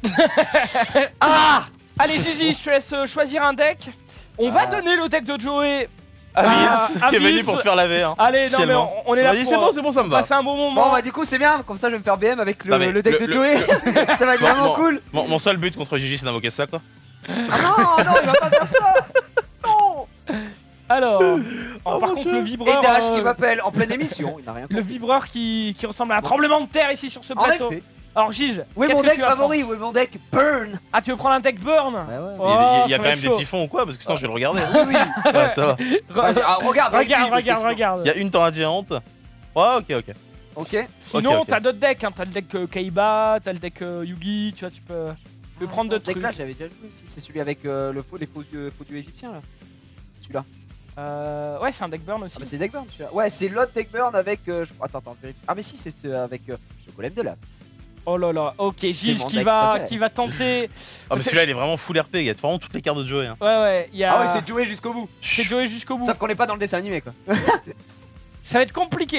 Speaker 1: Allez, Gigi, je te laisse choisir un deck. On va donner le deck de Joey.
Speaker 3: Ah, Vince,
Speaker 1: à
Speaker 3: qui est venu
Speaker 1: Vince.
Speaker 3: pour se faire laver. Hein.
Speaker 1: Allez, non, mais
Speaker 3: Officiellement.
Speaker 1: on est là
Speaker 3: Vas-y,
Speaker 1: pour
Speaker 3: c'est bon, ça me va.
Speaker 1: passer un bon moment.
Speaker 2: Bon bah du coup c'est bien, comme ça je vais me faire BM avec
Speaker 3: Non, mais
Speaker 2: le deck
Speaker 3: le-
Speaker 2: de Joey. Ça va être vraiment
Speaker 3: Bon,
Speaker 2: cool.
Speaker 3: Mon seul but contre Gigi, c'est d'invoquer ça quoi.
Speaker 2: Ah non, non, il va pas faire ça. Non.
Speaker 1: Alors, par
Speaker 3: mon
Speaker 1: contre,
Speaker 3: Dieu.
Speaker 1: le vibreur.
Speaker 2: Et Dash qui m'appelle en pleine émission, il n'a rien
Speaker 1: Le
Speaker 2: compris.
Speaker 1: vibreur qui ressemble à un tremblement de terre ici sur ce
Speaker 2: En
Speaker 1: plateau.
Speaker 2: effet.
Speaker 1: Alors, Gige,
Speaker 2: Où est
Speaker 1: qu'est-ce
Speaker 2: mon
Speaker 1: que
Speaker 2: deck
Speaker 1: tu vas
Speaker 2: favori? Où est mon deck Burn?
Speaker 1: prendre Ah, tu veux prendre un deck burn
Speaker 2: Ouais.
Speaker 1: Oh,
Speaker 3: Il y a
Speaker 1: ça
Speaker 3: quand
Speaker 1: va
Speaker 3: même
Speaker 1: être
Speaker 3: des
Speaker 1: chaud.
Speaker 3: typhons ou quoi Parce que sinon je vais le regarder.
Speaker 2: Oui, oui.
Speaker 3: Ouais, ça va.
Speaker 2: Regarde,
Speaker 1: Regarde.
Speaker 3: Il y a une tornade géante. Ouais, ok.
Speaker 2: Ok.
Speaker 1: Sinon,
Speaker 3: ok.
Speaker 1: t'as d'autres decks. Hein. T'as le deck Kaiba, t'as le deck Yugi, tu vois, tu peux prendre d'autres
Speaker 2: Ce deck
Speaker 1: trucs.
Speaker 2: là j'avais déjà joué aussi, c'est celui avec les faux dieux égyptiens là. Celui-là.
Speaker 1: Ouais, c'est un deck burn aussi.
Speaker 2: Ah mais c'est deck burn celui-là. Ouais, c'est l'autre deck burn avec attends, vérifie. Ah mais si, c'est avec le golem de lave.
Speaker 1: Oh là là, ok, Gige
Speaker 2: mon
Speaker 1: qui
Speaker 2: deck
Speaker 1: va,
Speaker 2: préféré.
Speaker 1: qui va tenter.
Speaker 3: Ah, mais celui-là il est vraiment full RP. Il y a vraiment toutes les cartes de Joey. Hein.
Speaker 1: Ouais, il y a.
Speaker 2: Ah ouais, c'est Joey jusqu'au bout.
Speaker 1: c'est Joey jusqu'au bout.
Speaker 2: Sauf qu'on est pas dans le dessin animé quoi.
Speaker 1: Ça va être compliqué,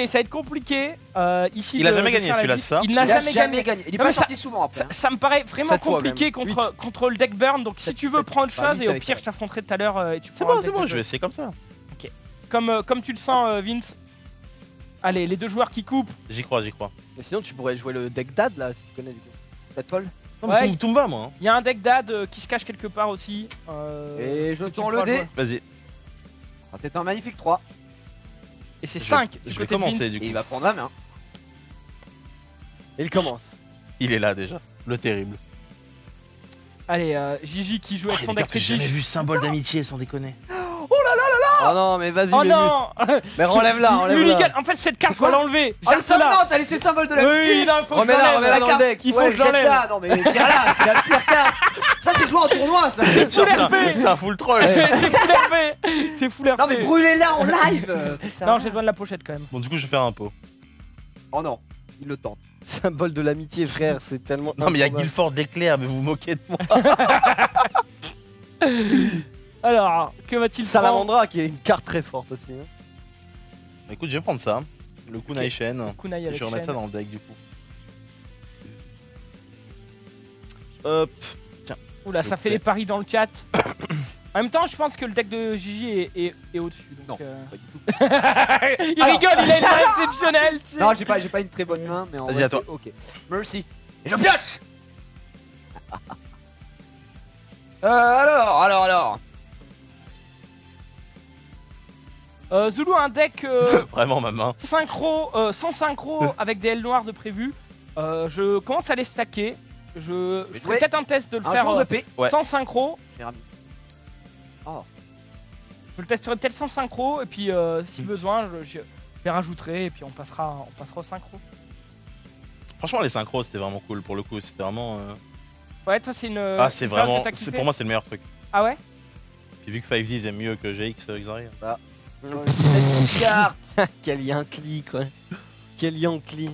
Speaker 1: ici,
Speaker 3: Il a
Speaker 1: de-
Speaker 3: jamais
Speaker 1: de
Speaker 3: gagné
Speaker 1: faire la
Speaker 3: celui-là,
Speaker 1: liste.
Speaker 3: c'est ça
Speaker 1: Il n'a
Speaker 2: Il a
Speaker 1: jamais gagné.
Speaker 2: Il est
Speaker 1: Non,
Speaker 2: pas
Speaker 1: mais
Speaker 2: sorti souvent après.
Speaker 1: Ça, ça me paraît vraiment
Speaker 4: 7 fois,
Speaker 1: compliqué
Speaker 4: quand même.
Speaker 1: contre le deck burn. Donc si
Speaker 2: Sept-
Speaker 1: tu veux
Speaker 2: sept.
Speaker 1: prendre
Speaker 2: Bah,
Speaker 1: chose
Speaker 2: huit
Speaker 1: et au
Speaker 2: avec
Speaker 1: pire
Speaker 2: ça.
Speaker 1: je t'affronterai tout à l'heure et tu
Speaker 3: C'est
Speaker 1: prendras
Speaker 3: bon,
Speaker 1: le
Speaker 3: c'est
Speaker 1: deck
Speaker 3: bon,
Speaker 1: de
Speaker 3: je vais
Speaker 1: Joey.
Speaker 3: essayer comme ça.
Speaker 1: Comme tu le sens, Vince. Allez, les deux joueurs qui coupent.
Speaker 3: J'y crois.
Speaker 4: Mais sinon, tu pourrais jouer le deck DAD là, si tu connais du coup.
Speaker 2: Ça te colle.
Speaker 3: Non, mais
Speaker 1: Ouais.
Speaker 3: tout me va moi. Hein.
Speaker 1: Il y a un deck d'ad qui se cache quelque part aussi.
Speaker 2: Et je
Speaker 1: que tu
Speaker 2: tourne le
Speaker 1: pourras
Speaker 2: dé.
Speaker 1: jouer.
Speaker 3: Vas-y,
Speaker 2: Ah, c'est un magnifique 3.
Speaker 1: Et c'est
Speaker 3: Je-
Speaker 1: 5 du
Speaker 3: je vais
Speaker 1: côté de
Speaker 3: commencer
Speaker 1: Vince.
Speaker 3: du
Speaker 2: Et
Speaker 3: coup.
Speaker 2: il va prendre la main.
Speaker 4: Et il commence.
Speaker 3: Il est là déjà. Le terrible.
Speaker 1: Allez, Gigi qui joue avec
Speaker 3: Il y
Speaker 1: son
Speaker 3: a des
Speaker 1: deck
Speaker 3: cartes que j'ai jamais
Speaker 1: fétiche.
Speaker 3: vu. Symbole d'amitié sans déconner.
Speaker 4: Oh non, mais vas-y,
Speaker 1: Oh
Speaker 4: Mému.
Speaker 1: non.
Speaker 4: Mais relève-la,
Speaker 1: Mulligan,
Speaker 4: relève-la.
Speaker 1: en fait cette carte
Speaker 2: C'est
Speaker 1: faut
Speaker 2: quoi
Speaker 1: l'enlever.
Speaker 2: Oh le symbole, non, t'as laissé le symbole de l'amitié.
Speaker 1: Oui, non, il faut que je
Speaker 4: Remets-la,
Speaker 1: l'enlève.
Speaker 4: remets-la dans le deck.
Speaker 1: Il faut que je l'enlève.
Speaker 2: Jette-la. Non mais là, c'est la pire carte. Ça c'est joué en tournoi ça.
Speaker 1: C'est full
Speaker 3: Genre,
Speaker 1: RP.
Speaker 3: c'est un full troll.
Speaker 1: C'est full RP. C'est full RP.
Speaker 2: Non mais brûlez-la en live.
Speaker 1: Non, j'ai besoin de la pochette quand même.
Speaker 3: Bon, du coup, je vais faire un pot.
Speaker 2: Oh non, il le tente.
Speaker 5: Symbole de l'amitié, frère, c'est tellement.
Speaker 3: Non, mais il y a
Speaker 5: improbable.
Speaker 3: Guilford d'éclair, mais vous vous moquez de moi.
Speaker 1: Alors, que va-t-il prendre?
Speaker 5: Salamandra qui est une carte très forte aussi. Hein.
Speaker 3: Écoute, je vais prendre ça. Le Kunai Shen.
Speaker 1: Kunai
Speaker 3: Et
Speaker 1: avec
Speaker 3: je vais remettre ça
Speaker 1: Shen.
Speaker 3: dans le deck du coup. Hop. Tiens.
Speaker 1: Oula,
Speaker 3: s'il
Speaker 1: ça
Speaker 3: vous
Speaker 1: fait
Speaker 3: plaît.
Speaker 1: les paris dans le chat. En même temps, je pense que le deck de Gigi est au-dessus. Donc,
Speaker 2: Non, pas du tout.
Speaker 1: il rigole, il a une main exceptionnelle. Tu sais.
Speaker 2: Non, j'ai pas une très bonne main, mais en
Speaker 3: Vas-y,
Speaker 2: vrai,
Speaker 3: à toi.
Speaker 2: c'est ok. Merci. Et je pioche. Alors.
Speaker 1: Zulu a un deck
Speaker 3: Vraiment ma main.
Speaker 1: synchro, sans synchro avec des ailes noires de prévu. Je commence à les stacker. Je ferai
Speaker 2: jouer
Speaker 1: peut-être un test de le
Speaker 2: Un
Speaker 1: faire
Speaker 2: jour de paix.
Speaker 3: Ouais.
Speaker 1: sans synchro.
Speaker 2: Cher ami.
Speaker 1: Je le testerai peut-être sans synchro et puis si besoin je les rajouterai et puis on passera au synchro.
Speaker 3: Franchement, les synchros c'était vraiment cool pour le coup. C'était vraiment.
Speaker 1: Ouais, toi c'est une.
Speaker 3: Ah, c'est
Speaker 1: une carte
Speaker 3: vraiment.
Speaker 1: que t'as kiffé
Speaker 3: Pour moi, c'est le meilleur truc.
Speaker 1: Ah ouais.
Speaker 3: Puis vu que 5D aime mieux que GX Xari.
Speaker 2: Cette carte.
Speaker 5: Quel Yankee, quoi. Quel Yankee.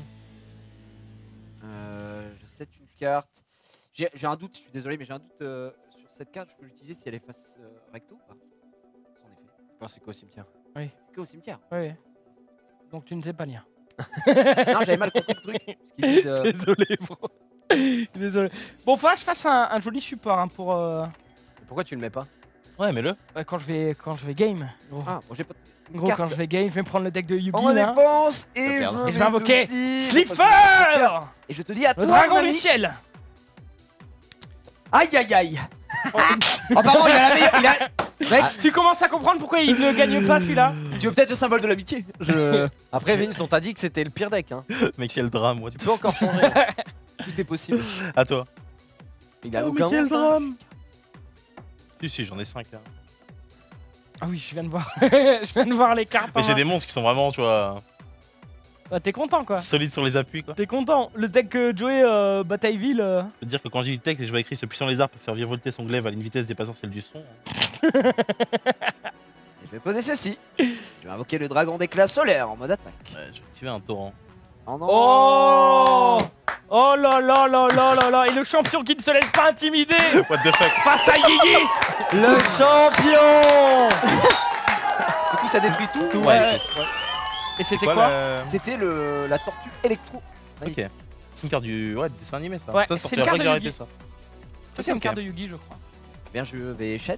Speaker 2: Je sais une carte. J'ai un doute, je suis désolé, mais j'ai un doute sur cette carte. Je peux l'utiliser si elle est face recto ou pas? En effet.
Speaker 4: Non, c'est qu'au cimetière.
Speaker 1: Oui.
Speaker 2: C'est que au cimetière.
Speaker 1: Ouais. Donc tu ne sais pas lire.
Speaker 2: Non, j'avais mal compris le truc. Parce qu'ils disent,
Speaker 1: Désolé, bro. Désolé. Bon, faudra que je fasse un joli support hein, pour
Speaker 4: Pourquoi tu le mets pas?
Speaker 3: Ouais, mais le.
Speaker 1: quand je vais game. Gros,
Speaker 2: Ah, bon, j'ai pas.
Speaker 1: Gros,
Speaker 2: carte.
Speaker 1: quand je vais game, je vais prendre le deck de Yugi
Speaker 2: En
Speaker 1: là.
Speaker 2: défense et
Speaker 3: T'as perdu.
Speaker 1: Et je vais invoquer
Speaker 2: Slipper.
Speaker 1: Slipper,
Speaker 2: Et je te dis à toi,
Speaker 1: le dragon
Speaker 2: mon
Speaker 1: du
Speaker 2: ami.
Speaker 1: ciel.
Speaker 2: Aïe aïe aïe. Oh pardon, il a la meilleure. Mec,
Speaker 1: Tu commences à comprendre pourquoi il ne gagne pas celui-là.
Speaker 2: tu veux peut-être le symbole de l'amitié?
Speaker 4: Après, Vince, on t'a dit que c'était le pire deck. Hein.
Speaker 3: Mais quel drame, moi.
Speaker 4: Tu peux encore changer.
Speaker 2: Tout est possible.
Speaker 3: À toi.
Speaker 4: Il a
Speaker 3: Oh, mais
Speaker 4: aucun
Speaker 3: quel
Speaker 4: monstre, hein.
Speaker 3: drame. Si, j'en ai 5.
Speaker 1: Ah oui, je viens de voir. Je viens de voir les cartes.
Speaker 3: Mais
Speaker 1: en
Speaker 3: j'ai
Speaker 1: main.
Speaker 3: des monstres qui sont vraiment, tu vois,
Speaker 1: Bah, t'es content quoi.
Speaker 3: solides sur les appuis quoi.
Speaker 1: T'es content. Le deck que Joey Batailleville.
Speaker 3: Je peux te dire que quand j'ai lu le texte et je vois écrit ce puissant lézard peut faire virevolter son glaive à une vitesse dépassant celle du son.
Speaker 2: Je vais poser ceci. Je vais invoquer le dragon d'éclat solaire en mode attaque.
Speaker 3: Ouais, je vais activer un torrent.
Speaker 2: Oh non.
Speaker 1: Oh. Oh là là là là là là. Et le champion qui ne se laisse pas intimider
Speaker 3: What the fuck.
Speaker 1: face à Yigi.
Speaker 5: Le champion.
Speaker 2: Du coup, ça détruit tout.
Speaker 3: Ouais.
Speaker 1: Et c'était quoi,
Speaker 3: la-
Speaker 2: C'était la tortue électro.
Speaker 3: Ok. C'est une carte du dessin animé ça.
Speaker 1: Ouais,
Speaker 3: Ça
Speaker 1: c'est
Speaker 3: sortait
Speaker 1: une
Speaker 3: après
Speaker 1: carte
Speaker 3: que
Speaker 1: de
Speaker 3: j'ai arrêté
Speaker 1: Yugi.
Speaker 3: ça.
Speaker 1: Ça, c'est une
Speaker 3: Ok.
Speaker 1: carte de Yugi, je crois.
Speaker 2: Bien, je vais chaîne.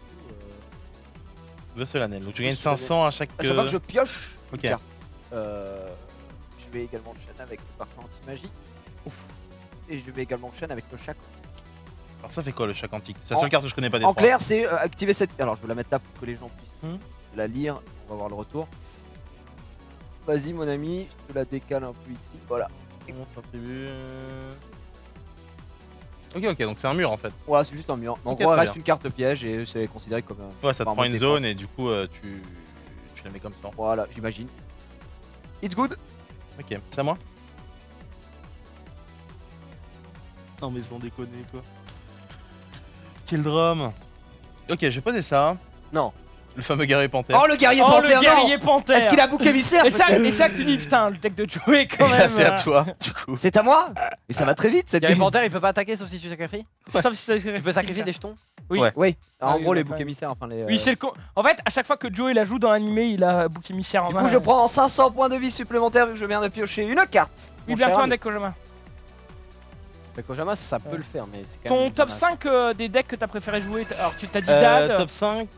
Speaker 3: Vœu solennel. Donc je gagne
Speaker 2: Vœu solennel.
Speaker 3: 500 à chaque.
Speaker 2: À chaque fois que je pioche
Speaker 3: Ok.
Speaker 2: une carte, je vais également chaîne avec le parfum anti-magie. Et je vais également chaîne avec le chat quantique.
Speaker 3: Alors ça fait quoi le chat quantique? C'est la
Speaker 2: En-
Speaker 3: seule carte que je connais pas des
Speaker 2: En
Speaker 3: trois.
Speaker 2: clair, c'est activer cette. Alors, je vais la mettre là pour que les gens puissent
Speaker 3: Hmm.
Speaker 2: la lire. On va voir le retour. Vas-y, mon ami, je te la décale un peu ici. Voilà.
Speaker 3: Ok, ok, donc c'est un mur en fait.
Speaker 2: Voilà, c'est juste un mur. En
Speaker 3: Ok,
Speaker 2: gros, elle
Speaker 3: très
Speaker 2: reste
Speaker 3: bien.
Speaker 2: une carte piège et c'est considéré comme.
Speaker 3: Ouais, ça te
Speaker 2: Par
Speaker 3: prend
Speaker 2: mode
Speaker 3: une
Speaker 2: défense.
Speaker 3: zone et du coup tu la mets comme ça.
Speaker 2: Voilà, j'imagine. It's good.
Speaker 3: Ok, c'est à moi? Non mais sans déconner quoi. Quel drame. Ok, je vais poser ça.
Speaker 5: Non.
Speaker 3: Le fameux guerrier panthère.
Speaker 2: Oh, le guerrier
Speaker 1: Oh,
Speaker 2: panthère,
Speaker 1: le guerrier panthère.
Speaker 2: Est-ce qu'il a bouc émissaire
Speaker 1: Et ça,
Speaker 2: peut-être
Speaker 1: et ça que tu dis, putain, le deck de Joey quand
Speaker 3: Et là,
Speaker 1: même.
Speaker 3: c'est à toi, du coup.
Speaker 2: C'est à moi. Mais ça va très vite cette
Speaker 4: Guerrier
Speaker 2: game.
Speaker 4: Panthère, il peut pas attaquer sauf si tu sacrifies.
Speaker 1: Sauf si ça-
Speaker 4: Tu peux sacrifier des jetons.
Speaker 1: Oui.
Speaker 3: Ouais.
Speaker 2: Oui.
Speaker 1: Ah
Speaker 2: En
Speaker 1: oui,
Speaker 2: gros, les
Speaker 1: bah,
Speaker 2: boucs
Speaker 1: ouais.
Speaker 2: émissaires, enfin les.
Speaker 1: Oui, c'est le En fait, à chaque fois que Joey la joue dans l'animé, il a bouc émissaire en
Speaker 2: Du
Speaker 1: main.
Speaker 2: coup, je prends 500 points de vie supplémentaires vu que je viens de piocher une carte.
Speaker 1: Oui,
Speaker 2: Mon
Speaker 1: bien
Speaker 2: cher
Speaker 1: toi un
Speaker 2: ami.
Speaker 1: deck Kojama.
Speaker 4: Mais Kojama, ça peut le faire, mais c'est quand
Speaker 1: Ton
Speaker 4: même
Speaker 1: top
Speaker 4: dommage.
Speaker 1: 5 des decks que t'as préféré jouer, alors tu t'as dit Dad.
Speaker 3: Top 5,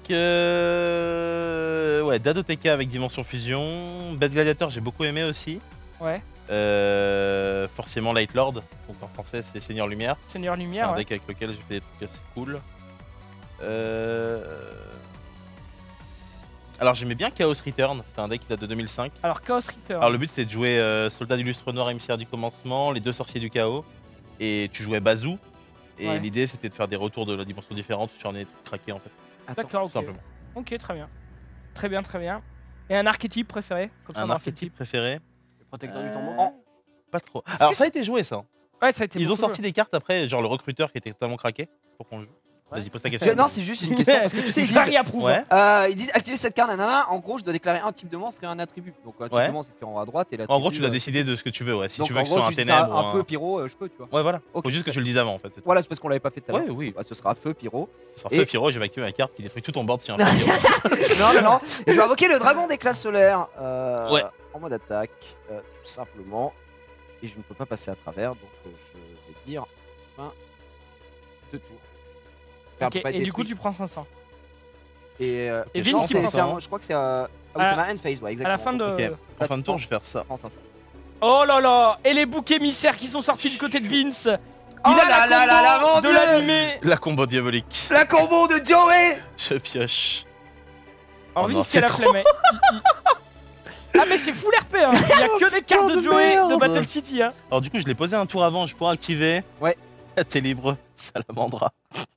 Speaker 3: ouais, Dadoteka avec Dimension Fusion. Bad Gladiator, j'ai beaucoup aimé aussi.
Speaker 1: Ouais,
Speaker 3: Forcément Light Lord, donc en français c'est Seigneur Lumière.
Speaker 1: Seigneur
Speaker 3: C'est
Speaker 1: Lumière.
Speaker 3: un
Speaker 1: Ouais.
Speaker 3: deck avec lequel j'ai fait des trucs assez cool. Alors j'aimais bien Chaos Return, c'était un deck qui date de 2005.
Speaker 1: Alors Chaos Reater.
Speaker 3: Alors le but c'était de jouer Soldat d'illustre noir, émissaire du commencement, les deux sorciers du chaos, et tu jouais Bazou. Et
Speaker 1: Ouais.
Speaker 3: l'idée c'était de faire des retours de la dimension différente, tu en es tout craqué en fait,
Speaker 2: Attends.
Speaker 1: D'accord,
Speaker 3: tout
Speaker 1: ok.
Speaker 3: simplement.
Speaker 1: Ok, très bien. Très bien, très bien. Et un archétype préféré comme ça,
Speaker 3: Un archétype préféré?
Speaker 4: Le protecteur du tombeau.
Speaker 3: Pas trop. Alors ça a été joué ça.
Speaker 1: Ouais, ça a été
Speaker 3: Ils ont
Speaker 1: beaucoup
Speaker 3: sorti des cartes après, genre le recruteur qui était totalement craqué pour qu'on joue. Vas-y, pose ta question.
Speaker 2: Non, c'est juste une question parce que tu sais, ils disent,
Speaker 1: Harry approuve.
Speaker 3: Ouais.
Speaker 2: ils disent activer cette carte, nanana. En gros, je dois déclarer un type de monstre et un attribut. Donc, un type
Speaker 3: Ouais.
Speaker 2: de monstre, c'est en haut à droite et l'attribut.
Speaker 3: En gros, tu dois décider de ce que tu veux, ouais. Si
Speaker 2: donc,
Speaker 3: tu veux
Speaker 2: en
Speaker 3: que ce
Speaker 2: gros,
Speaker 3: soit un
Speaker 2: si c'est
Speaker 3: ténèbre ou
Speaker 2: un feu pyro, je peux, tu vois.
Speaker 3: Ouais, voilà.
Speaker 2: Ok.
Speaker 3: Faut juste que tu le dises avant en fait. c'est tout.
Speaker 2: Voilà, c'est parce qu'on l'avait pas fait tout à l'heure.
Speaker 3: Ouais, oui.
Speaker 2: Bah, ce sera feu pyro.
Speaker 3: Sur
Speaker 2: Et-
Speaker 3: feu pyro, j'évacue ma carte qui détruit tout ton board si un feu pyro.
Speaker 2: non. Et je vais invoquer le dragon des classes solaires.
Speaker 3: Ouais.
Speaker 2: En mode attaque, tout simplement. Et je ne peux pas passer à travers, donc je vais dire fin de tour.
Speaker 1: Ok,
Speaker 2: Après,
Speaker 1: et du coup,
Speaker 2: détruit.
Speaker 1: tu prends 500.
Speaker 2: Et
Speaker 1: Vince
Speaker 2: non,
Speaker 1: qui
Speaker 2: c'est-
Speaker 1: prend
Speaker 2: c'est un- je crois que c'est c'est ma end phase, ouais,
Speaker 1: À
Speaker 2: exactement.
Speaker 1: la fin de.
Speaker 3: Ok, en fin de tour, je vais faire ça.
Speaker 2: Prends 500.
Speaker 1: Oh là là. Et les boucs émissaires qui sont sortis du côté de Vince.
Speaker 2: Oh
Speaker 1: Il a
Speaker 2: là là là là,
Speaker 1: combo
Speaker 2: mon
Speaker 1: de
Speaker 2: Dieu.
Speaker 1: l'animé.
Speaker 3: La combo diabolique.
Speaker 2: La combo de Joey.
Speaker 3: Je pioche.
Speaker 1: Alors
Speaker 3: Oh non,
Speaker 1: Vince qui a
Speaker 3: c'est
Speaker 1: la flemme. Ah mais c'est full RP hein. Il y a que des cartes de
Speaker 3: de
Speaker 1: Joey de
Speaker 3: merde.
Speaker 1: Battle City hein.
Speaker 3: Alors du coup, je l'ai posé un tour avant, je pourrais activer.
Speaker 2: Ouais.
Speaker 3: T'es libre, salamandra.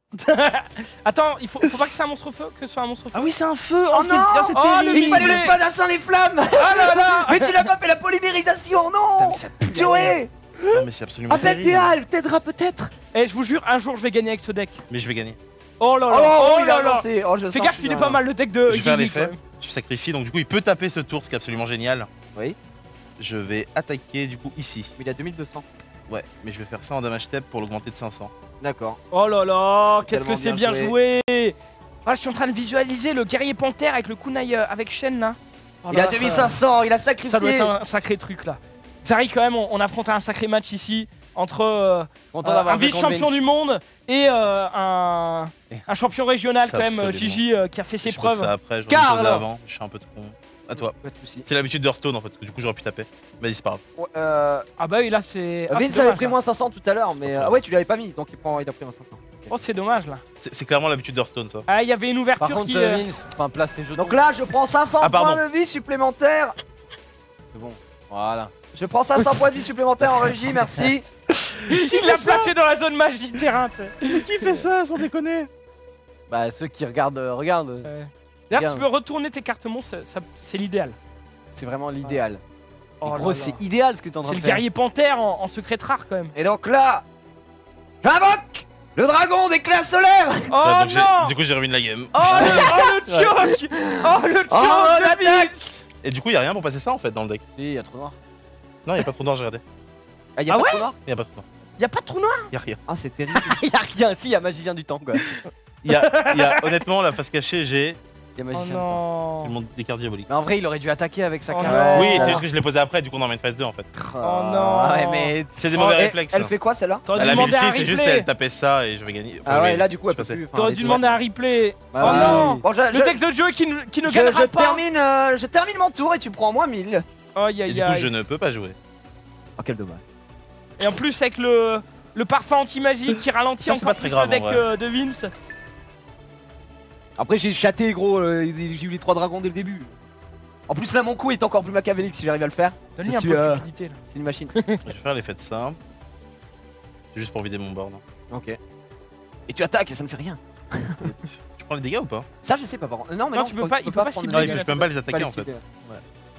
Speaker 1: Attends, il faut pas que c'est un monstre feu, que ce soit un monstre feu.
Speaker 3: Ah oui, c'est un feu.
Speaker 2: Oh non.
Speaker 3: c'est
Speaker 1: Oh,
Speaker 3: terrible.
Speaker 2: Il fallait le
Speaker 1: Mislé.
Speaker 2: spadassin des flammes.
Speaker 1: Ah là là.
Speaker 2: Mais tu n'as pas fait la polymérisation, non. Joey,
Speaker 3: Non mais c'est absolument
Speaker 2: appelle
Speaker 3: terrible.
Speaker 2: Théal, t'aidera peut-être.
Speaker 1: Eh je vous jure, un jour je vais gagner avec ce deck.
Speaker 3: Mais je vais gagner.
Speaker 1: Oh là là.
Speaker 2: Oh, il
Speaker 1: là
Speaker 2: a
Speaker 1: là.
Speaker 2: lancé. Oh, je
Speaker 1: Fais
Speaker 2: sens
Speaker 1: gaffe,
Speaker 2: qu'il
Speaker 1: il est
Speaker 2: a-
Speaker 1: pas mal le deck de
Speaker 3: Je vais faire
Speaker 1: Guigui,
Speaker 3: l'effet.
Speaker 1: quand même.
Speaker 3: Je sacrifie, donc du coup, il peut taper ce tour, ce qui est absolument génial.
Speaker 2: Oui.
Speaker 3: Je vais attaquer du coup ici.
Speaker 2: Il a 2200.
Speaker 3: Ouais, mais je vais faire ça en damage step pour l'augmenter de 500.
Speaker 2: D'accord.
Speaker 1: Oh là là,
Speaker 2: C'est
Speaker 1: qu'est-ce que
Speaker 2: tellement
Speaker 1: c'est
Speaker 2: bien
Speaker 1: bien joué. Ah, je suis en train de visualiser le guerrier panthère avec le kunai avec Shen là. Oh
Speaker 2: Il
Speaker 1: là
Speaker 2: a
Speaker 1: là,
Speaker 2: 2500, il a sacrifié.
Speaker 1: ça doit être un sacré truc là. Zari quand même, on affronte un sacré match ici entre
Speaker 4: Content d'avoir
Speaker 1: un
Speaker 4: joué
Speaker 1: vice-champion
Speaker 4: contre Vince.
Speaker 1: du monde et un champion régional
Speaker 3: C'est
Speaker 1: quand même,
Speaker 3: absolument.
Speaker 1: Gigi qui a fait ses
Speaker 3: Je pose
Speaker 1: preuves.
Speaker 3: ça après, je
Speaker 2: Carl.
Speaker 3: vais le poser avant. Je suis un peu de con. À toi.
Speaker 2: Pas de soucis.
Speaker 3: C'est l'habitude d'Hearthstone en fait, que du coup j'aurais pu taper. Vas-y, c'est pas grave.
Speaker 2: Ouais,
Speaker 1: Ah bah oui là c'est. Ah,
Speaker 2: Vince
Speaker 1: c'est
Speaker 2: avait
Speaker 1: dommage,
Speaker 2: pris
Speaker 1: là.
Speaker 2: moins 500 tout à l'heure, mais ouais, tu l'avais pas mis, donc il a pris moins 500.
Speaker 1: Oh c'est dommage là.
Speaker 3: C'est clairement l'habitude d'Hearthstone ça.
Speaker 1: Ah il y avait une ouverture
Speaker 4: Par contre,
Speaker 1: qui.
Speaker 4: Vince, enfin, place tes jetons.
Speaker 2: Donc là, je prends 500
Speaker 3: Ah, pardon.
Speaker 2: points de vie supplémentaires.
Speaker 4: C'est bon. Voilà.
Speaker 2: Je prends 500 points de vie supplémentaires en régie, merci.
Speaker 1: Il l'a placé dans la zone magie terrain. Tu sais.
Speaker 3: Qui fait ça sans déconner?
Speaker 4: Bah, ceux qui regardent, regardent.
Speaker 1: Ouais. D'ailleurs si
Speaker 4: Bien.
Speaker 1: tu veux retourner tes cartes monstres, c'est l'idéal.
Speaker 4: C'est vraiment l'idéal.
Speaker 1: Oh
Speaker 4: Et
Speaker 1: là
Speaker 4: gros,
Speaker 1: là.
Speaker 4: c'est idéal ce que t'es en train
Speaker 1: C'est
Speaker 4: de
Speaker 1: le
Speaker 4: faire.
Speaker 1: guerrier panthère en secret rare quand même.
Speaker 2: Et donc là, j'invoque le dragon des classes solaires.
Speaker 1: Oh
Speaker 3: Ouais, donc
Speaker 1: non.
Speaker 3: du coup j'ai ruiné la game.
Speaker 1: Oh le choc. Oh le choc
Speaker 2: Oh,
Speaker 1: de
Speaker 2: l'attaque.
Speaker 1: Vince.
Speaker 3: Et du coup il y a rien pour passer ça en fait dans le deck.
Speaker 4: Si, y a trop noir.
Speaker 3: Non, il y a pas trop noir, j'ai regardé.
Speaker 2: Ah, y'a
Speaker 1: Ah
Speaker 2: pas
Speaker 1: ouais
Speaker 2: de noir.
Speaker 3: Il y a pas trop noir.
Speaker 1: Y'a pas de trou noir.
Speaker 3: Il y a rien.
Speaker 2: Ah, c'est terrible.
Speaker 4: Y'a rien, si, y'a magicien du temps quoi.
Speaker 3: Il y a honnêtement la face cachée, j'ai
Speaker 4: Y'a
Speaker 1: Oh
Speaker 4: magicien du temps.
Speaker 3: c'est le
Speaker 1: non.
Speaker 3: monde des cartes diaboliques.
Speaker 4: Mais en vrai, il aurait dû attaquer avec sa
Speaker 1: Oh
Speaker 4: carte.
Speaker 1: non.
Speaker 3: Oui, c'est
Speaker 2: alors.
Speaker 3: juste que je l'ai posé après, du coup on emmène phase 2 en fait.
Speaker 1: Oh non.
Speaker 4: Ouais, mais.
Speaker 3: C'est des
Speaker 1: Oh,
Speaker 3: mauvais
Speaker 2: Et
Speaker 3: réflexes.
Speaker 2: elle fait quoi celle-là?
Speaker 1: T'aurais
Speaker 3: Elle
Speaker 1: dû
Speaker 3: a
Speaker 1: demander à
Speaker 3: 1006, c'est juste
Speaker 1: replay.
Speaker 3: elle tapait ça et je vais gagner. Enfin,
Speaker 2: Ah ouais,
Speaker 3: oui,
Speaker 2: là du coup elle
Speaker 3: je
Speaker 2: peut
Speaker 3: passais.
Speaker 2: plus. enfin,
Speaker 1: T'aurais
Speaker 2: elle
Speaker 1: dû
Speaker 2: est
Speaker 1: demander
Speaker 2: douée.
Speaker 1: un replay.
Speaker 4: Bah
Speaker 1: Oh
Speaker 4: oui.
Speaker 1: non.
Speaker 2: Bon,
Speaker 1: Le deck de Joey qui ne gagnera pas.
Speaker 2: je termine mon tour et tu prends moins 1000.
Speaker 1: Aïe
Speaker 3: Et
Speaker 1: aïe
Speaker 3: du coup je
Speaker 1: aïe.
Speaker 3: ne peux pas jouer.
Speaker 2: Oh, quel dommage.
Speaker 1: Et en plus avec le parfum anti-magie qui ralentit
Speaker 3: Ça, c'est
Speaker 1: encore
Speaker 3: pas très
Speaker 1: plus
Speaker 3: grave,
Speaker 1: le deck
Speaker 3: en vrai.
Speaker 1: de Vince.
Speaker 2: Après j'ai chaté gros, j'ai eu les 3 dragons dès le début. En plus là mon coup est encore plus machiavélique si j'arrive à le faire.
Speaker 1: Donne-lui
Speaker 2: Je
Speaker 1: un
Speaker 2: suis,
Speaker 1: peu de cupidité là.
Speaker 2: C'est une machine.
Speaker 3: Je vais faire l'effet de ça. C'est juste pour vider mon board.
Speaker 2: Ok. Et tu attaques et ça ne fait rien.
Speaker 3: Tu prends les dégâts ou pas?
Speaker 2: Ça je sais pas par contre. Non mais
Speaker 1: Non,
Speaker 2: non,
Speaker 1: tu peux pas- il peut pas
Speaker 2: prendre
Speaker 1: cibler
Speaker 3: Non,
Speaker 2: les
Speaker 3: il peut
Speaker 1: dégâts.
Speaker 3: je peux même pas les
Speaker 2: pas
Speaker 3: attaquer
Speaker 2: les
Speaker 3: en fait.
Speaker 2: cibler. Ouais.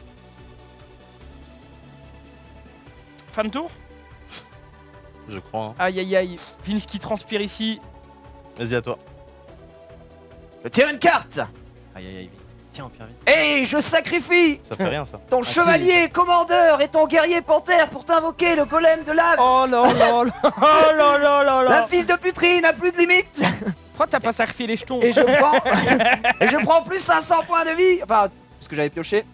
Speaker 1: Fin de tour.
Speaker 3: Je crois. Hein.
Speaker 1: Aïe aïe aïe. Vince qui transpire ici.
Speaker 3: Vas-y à toi.
Speaker 2: Je tire une carte.
Speaker 4: Aïe aïe aïe, Vince. Tiens, Pierre Vince.
Speaker 2: Et je sacrifie
Speaker 3: Ça fait rien ça.
Speaker 2: ton chevalier commandeur et ton guerrier panthère pour t'invoquer le golem de lave.
Speaker 1: Oh là là là. Oh là là là
Speaker 2: La
Speaker 1: là.
Speaker 2: fils de puterie n'a plus de limite.
Speaker 1: Pourquoi t'as pas sacrifié les jetons?
Speaker 2: Et je prends et je prends plus 500 points de vie. Enfin, ce que j'avais pioché.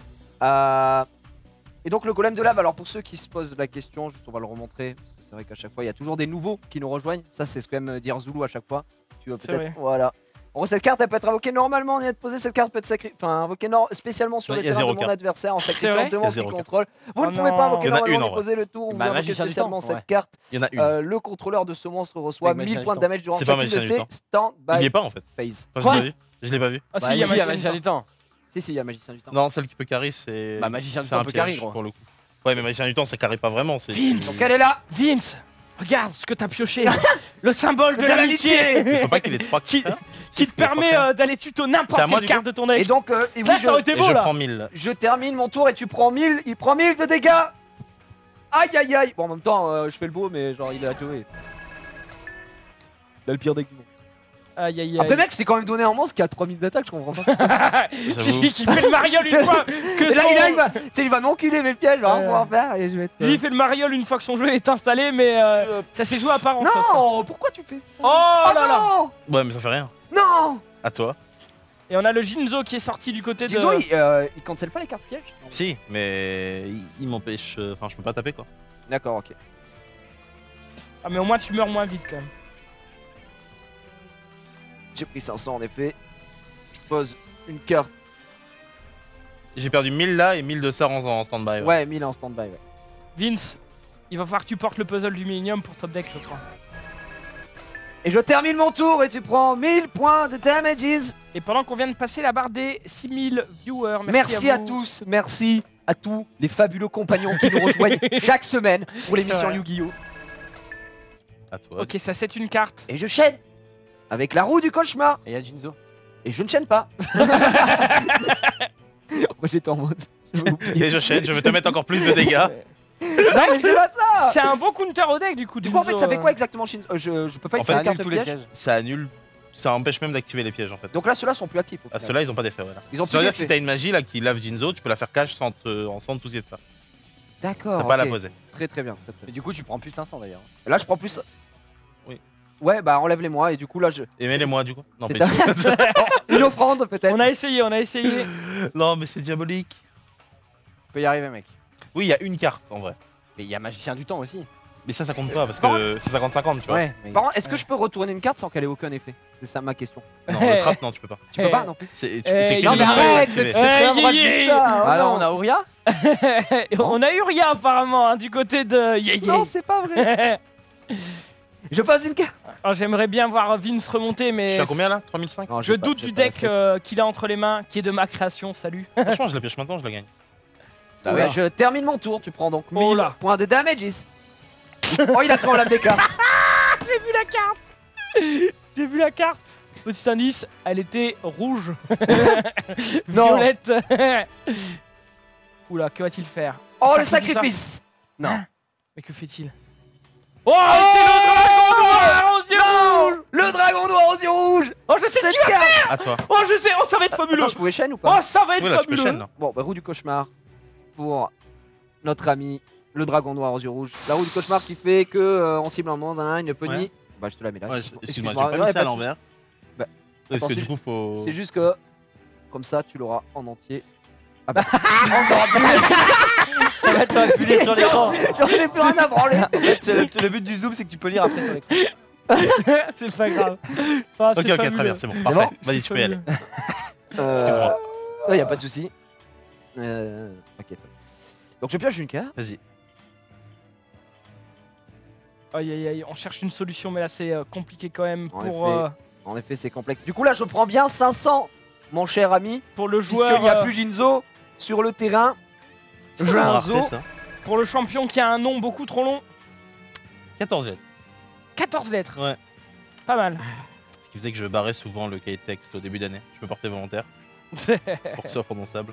Speaker 2: Et donc le golem de lave, alors pour ceux qui se posent la question, juste on va le remontrer, parce que c'est vrai qu'à chaque fois il y a toujours des nouveaux qui nous rejoignent. Ça c'est ce que aime dire Zulu à chaque fois. Si tu veux
Speaker 1: C'est
Speaker 2: peut-être.
Speaker 1: vrai.
Speaker 2: Voilà. En gros cette carte elle peut être invoquée normalement, on vient de poser cette carte peut être invoquée spécialement sur
Speaker 3: Ouais,
Speaker 2: le
Speaker 3: y a
Speaker 2: terrain de
Speaker 3: zéro
Speaker 2: mon
Speaker 3: carte.
Speaker 2: adversaire en
Speaker 1: vrai
Speaker 2: sacrifiant
Speaker 1: Y
Speaker 2: deux
Speaker 3: a
Speaker 2: monstres
Speaker 3: zéro
Speaker 2: qu'il
Speaker 3: carte.
Speaker 2: contrôle. Vous
Speaker 1: Oh
Speaker 2: ne pouvez
Speaker 1: non.
Speaker 2: pas invoquer
Speaker 3: Il y en a
Speaker 2: normalement,
Speaker 3: une, en
Speaker 2: vous
Speaker 3: vrai.
Speaker 2: posez le tour, vous
Speaker 4: Bah,
Speaker 2: invoquez
Speaker 4: magicien du
Speaker 2: spécialement
Speaker 4: temps,
Speaker 2: cette
Speaker 4: ouais.
Speaker 2: carte.
Speaker 3: Il y en a une.
Speaker 2: Le contrôleur de ce monstre reçoit
Speaker 4: Avec
Speaker 2: 1000
Speaker 4: magicien
Speaker 2: points
Speaker 4: du
Speaker 2: de damage durant
Speaker 3: C'est pas
Speaker 2: chacune de
Speaker 3: magicien du
Speaker 2: ses
Speaker 3: temps.
Speaker 2: stand-by
Speaker 3: Il y est pas en fait.
Speaker 2: phase.
Speaker 3: Enfin,
Speaker 2: Quoi
Speaker 3: je l'ai vu. Je l'ai pas vu.
Speaker 1: Ah
Speaker 4: Bah,
Speaker 1: si, il y a
Speaker 4: ici, y a
Speaker 1: magicien
Speaker 4: magicien
Speaker 1: du
Speaker 4: du
Speaker 1: temps.
Speaker 4: temps.
Speaker 2: Si, il y a magicien du temps.
Speaker 3: Non, celle qui peut carry c'est.
Speaker 4: Bah, magicien du
Speaker 3: c'est
Speaker 4: temps
Speaker 3: un
Speaker 4: peut
Speaker 3: piège,
Speaker 4: carry, gros.
Speaker 3: pour le coup. Ouais, mais magicien du temps ça carry pas vraiment. C'est.
Speaker 1: Vince.
Speaker 2: Donc elle est là.
Speaker 1: Vince. Regarde ce que t'as pioché. Le symbole de
Speaker 2: De
Speaker 1: l'amitié.
Speaker 3: Il faut pas qu'il ait 3
Speaker 1: Qui te permet d'aller tuto
Speaker 3: C'est à
Speaker 1: n'importe
Speaker 3: moi,
Speaker 1: quelle
Speaker 3: du
Speaker 1: carte
Speaker 3: coup
Speaker 1: de ton deck.
Speaker 2: Et donc, et oui,
Speaker 1: Ça, ça aurait été
Speaker 3: Et
Speaker 1: beau
Speaker 3: je
Speaker 1: là.
Speaker 3: prends 1000.
Speaker 2: je termine mon tour et tu prends 1000. Il prend 1000 de dégâts. Aïe aïe aïe. Bon, en même temps, je fais le beau, mais genre, il a joué. Il a le pire deck du monde.
Speaker 1: Aïe aïe aïe.
Speaker 2: Après, mec, je t'ai quand même donné un monstre qui a 3000 d'attaque, je comprends pas.
Speaker 3: J'avoue.
Speaker 1: qui fait le mariole une fois que
Speaker 2: Et là,
Speaker 1: son...
Speaker 2: il va, tu sais, il va m'enculer mes pièges, genre, pour en faire, et je vais être.
Speaker 1: J'ai fait le mariole une fois que son jeu est installé, mais ça s'est joué à part en face.
Speaker 2: Non, pourquoi tu fais ça?
Speaker 1: Oh là là.
Speaker 2: non.
Speaker 3: Ouais, mais ça fait rien.
Speaker 2: Non.
Speaker 3: À toi.
Speaker 1: Et on a le Jinzo qui est sorti du côté de...
Speaker 2: Dis-toi, il cancelle pas les cartes pièges?
Speaker 3: Si, mais il m'empêche. Enfin, je peux pas taper quoi.
Speaker 2: D'accord, ok.
Speaker 1: Ah mais au moins tu meurs moins vite quand même.
Speaker 2: J'ai pris 500 en effet. Je pose une carte.
Speaker 3: J'ai perdu 1000 là et 1000 de ça en stand-by.
Speaker 2: Ouais, 1000 en stand-by, ouais.
Speaker 1: Vince, il va falloir que tu portes le puzzle du Millennium pour top deck je crois.
Speaker 2: Et je termine mon tour et tu prends 1000 points de damages.
Speaker 1: Et pendant qu'on vient de passer la barre des 6000 viewers,
Speaker 2: Merci à
Speaker 1: vous.
Speaker 2: tous, merci à tous les fabuleux compagnons qui nous rejoignent chaque semaine pour l'émission
Speaker 1: vrai.
Speaker 2: Yu-Gi-Oh!
Speaker 3: À toi.
Speaker 1: Ok, ça c'est une carte.
Speaker 2: Et je chaîne avec la roue du cauchemar.
Speaker 4: Et y'a Jinzo.
Speaker 2: Et je ne chaîne pas. Moi j'étais en mode.
Speaker 3: Et je chaîne, je veux te mettre encore plus de dégâts.
Speaker 2: Non mais c'est pas ça.
Speaker 1: C'est un bon counter au deck du coup.
Speaker 2: Du coup en fait
Speaker 1: Jinzo,
Speaker 2: ça fait quoi exactement Shinzo je peux pas
Speaker 3: En
Speaker 2: utiliser
Speaker 3: fait,
Speaker 2: la
Speaker 4: Annule
Speaker 2: carte
Speaker 4: tous les
Speaker 2: piège.
Speaker 4: pièges.
Speaker 3: Ça annule. Ça empêche même d'activer les pièges en fait.
Speaker 2: Donc là ceux-là sont plus actifs au
Speaker 3: Ah,
Speaker 2: final.
Speaker 3: ceux-là ils ont pas d'effet, voilà.
Speaker 2: Ils ont
Speaker 3: Ça veut
Speaker 2: plus
Speaker 3: dire que si
Speaker 2: d'effet.
Speaker 3: t'as une magie là qui lave Jinzo, tu peux la faire cash sans te soucier de ça.
Speaker 2: D'accord.
Speaker 3: T'as pas à la
Speaker 2: ok.
Speaker 3: poser.
Speaker 2: Très très bien, très très
Speaker 4: Et
Speaker 2: bien.
Speaker 4: du coup, tu prends plus 500 d'ailleurs.
Speaker 2: Là je prends plus.
Speaker 3: Oui.
Speaker 2: Ouais bah enlève-les moi et du coup là je.
Speaker 3: Et mets-les-moi du coup. Non,
Speaker 2: C'est
Speaker 3: pas du tout.
Speaker 2: une offrande peut-être.
Speaker 1: On a essayé, on a essayé.
Speaker 3: Non, mais c'est diabolique.
Speaker 4: Tu peux y arriver, mec.
Speaker 3: Oui, il y a une carte en vrai.
Speaker 4: Mais il y a Magicien du temps aussi.
Speaker 3: Mais ça compte pas parce
Speaker 2: Par
Speaker 3: que c'est 50-50, tu vois.
Speaker 4: Ouais. mais-
Speaker 2: Par contre, est-ce que je peux retourner une carte sans qu'elle ait aucun effet? C'est ça ma question.
Speaker 3: Non, le trap, non, tu peux pas.
Speaker 2: Tu peux pas non plus.
Speaker 3: C'est
Speaker 1: Eh,
Speaker 3: que
Speaker 1: non,
Speaker 3: le
Speaker 1: mais
Speaker 3: niveau est
Speaker 2: arrête,
Speaker 3: activé.
Speaker 2: c'est très
Speaker 1: Eh,
Speaker 2: mal
Speaker 1: yé,
Speaker 2: dit
Speaker 1: yé.
Speaker 2: ça. oh
Speaker 4: Alors,
Speaker 2: non.
Speaker 4: on a Ouria.
Speaker 1: On a eu rien apparemment hein, du côté de Yé
Speaker 2: Non, c'est pas vrai. Je passe une carte.
Speaker 1: Oh, j'aimerais bien voir Vince remonter
Speaker 3: Je
Speaker 1: mais
Speaker 3: suis à combien là 3005.
Speaker 2: Non,
Speaker 1: je
Speaker 2: j'ai pas-
Speaker 1: doute
Speaker 2: j'ai
Speaker 1: du
Speaker 2: pas
Speaker 1: deck
Speaker 2: assez.
Speaker 1: qu'il a entre les mains, qui est de ma création, salut.
Speaker 3: Franchement, je la pioche maintenant, je la gagne.
Speaker 2: Ah ouais, je termine mon tour. Tu prends donc 1000
Speaker 1: Oh là.
Speaker 2: points de damages. Oh, il a créé en lame des cartes.
Speaker 1: J'ai vu la carte. J'ai vu la carte. Petit indice, elle était rouge.
Speaker 2: Non.
Speaker 1: Violette. Oula, que va-t-il faire
Speaker 2: Oh,
Speaker 1: Ça
Speaker 2: le
Speaker 1: coûte
Speaker 2: sacrifice.
Speaker 4: Non.
Speaker 1: Mais que fait-il Oh, c'est le dragon noir aux yeux rouges.
Speaker 2: Non, le dragon noir aux yeux rouges.
Speaker 1: Oh, je sais ce
Speaker 2: Cette
Speaker 1: qu'il va faire.
Speaker 2: carte.
Speaker 3: À toi.
Speaker 1: Oh, je sais. Oh, ça va être fabuleux.
Speaker 2: Attends, je pouvais chaîne ou pas?
Speaker 1: Oh, ça va être
Speaker 3: Oui, là, tu peux
Speaker 1: fabuleux.
Speaker 3: chaîne. là.
Speaker 2: Bon, bah, roue du cauchemar pour notre ami le dragon noir aux yeux rouges. La roue du cauchemar qui fait que on cible un monde, une punny.
Speaker 3: Ouais.
Speaker 2: Bah, je te la mets là.
Speaker 3: Ouais,
Speaker 2: excuse-moi.
Speaker 3: excuse-moi, j'ai
Speaker 2: Ouais,
Speaker 3: pas mis ça
Speaker 2: pas
Speaker 3: à
Speaker 2: de soucis.
Speaker 3: l'envers.
Speaker 2: Bah,
Speaker 3: Parce
Speaker 2: attends,
Speaker 3: que
Speaker 2: c'est
Speaker 3: du coup, faut.
Speaker 2: C'est juste que comme ça, tu l'auras en entier. Ah bah, encore plus.
Speaker 5: Arrête, t'as appuyé sur l'écran.
Speaker 2: J'en ai plus rien à branler.
Speaker 5: En fait, le but du zoom, c'est que tu peux lire après sur l'écran.
Speaker 1: C'est pas grave. Enfin,
Speaker 3: Ok,
Speaker 1: c'est
Speaker 3: ok,
Speaker 1: fabuleux.
Speaker 3: très bien, c'est bon.
Speaker 2: bon
Speaker 3: Parfait. Vas-y,
Speaker 1: C'est
Speaker 3: tu peux y aller.
Speaker 1: fabuleux.
Speaker 3: Excuse-moi.
Speaker 2: Non, y a pas de souci. Ok, très bien. Donc je pioche une carte.
Speaker 3: Vas-y.
Speaker 1: Aïe aïe aïe, on cherche une solution, mais là c'est compliqué quand même
Speaker 2: En
Speaker 1: pour,
Speaker 2: effet. En effet, c'est complexe. Du coup, là, je prends bien 500, mon cher ami,
Speaker 1: pour le joueur.
Speaker 2: puisqu'il n'y a plus Jinzo sur le terrain.
Speaker 3: C'est
Speaker 2: J'ai
Speaker 3: quoi
Speaker 2: un
Speaker 3: mon
Speaker 2: zoo.
Speaker 3: rareté, ça
Speaker 1: Pour le champion qui a un nom beaucoup trop long.
Speaker 3: 14 lettres.
Speaker 1: 14 lettres.
Speaker 3: Ouais.
Speaker 1: Pas mal.
Speaker 3: Ce qui faisait que je barrais souvent le cahier de texte au début d'année. Je me portais volontaire pour que ce soit prononçable.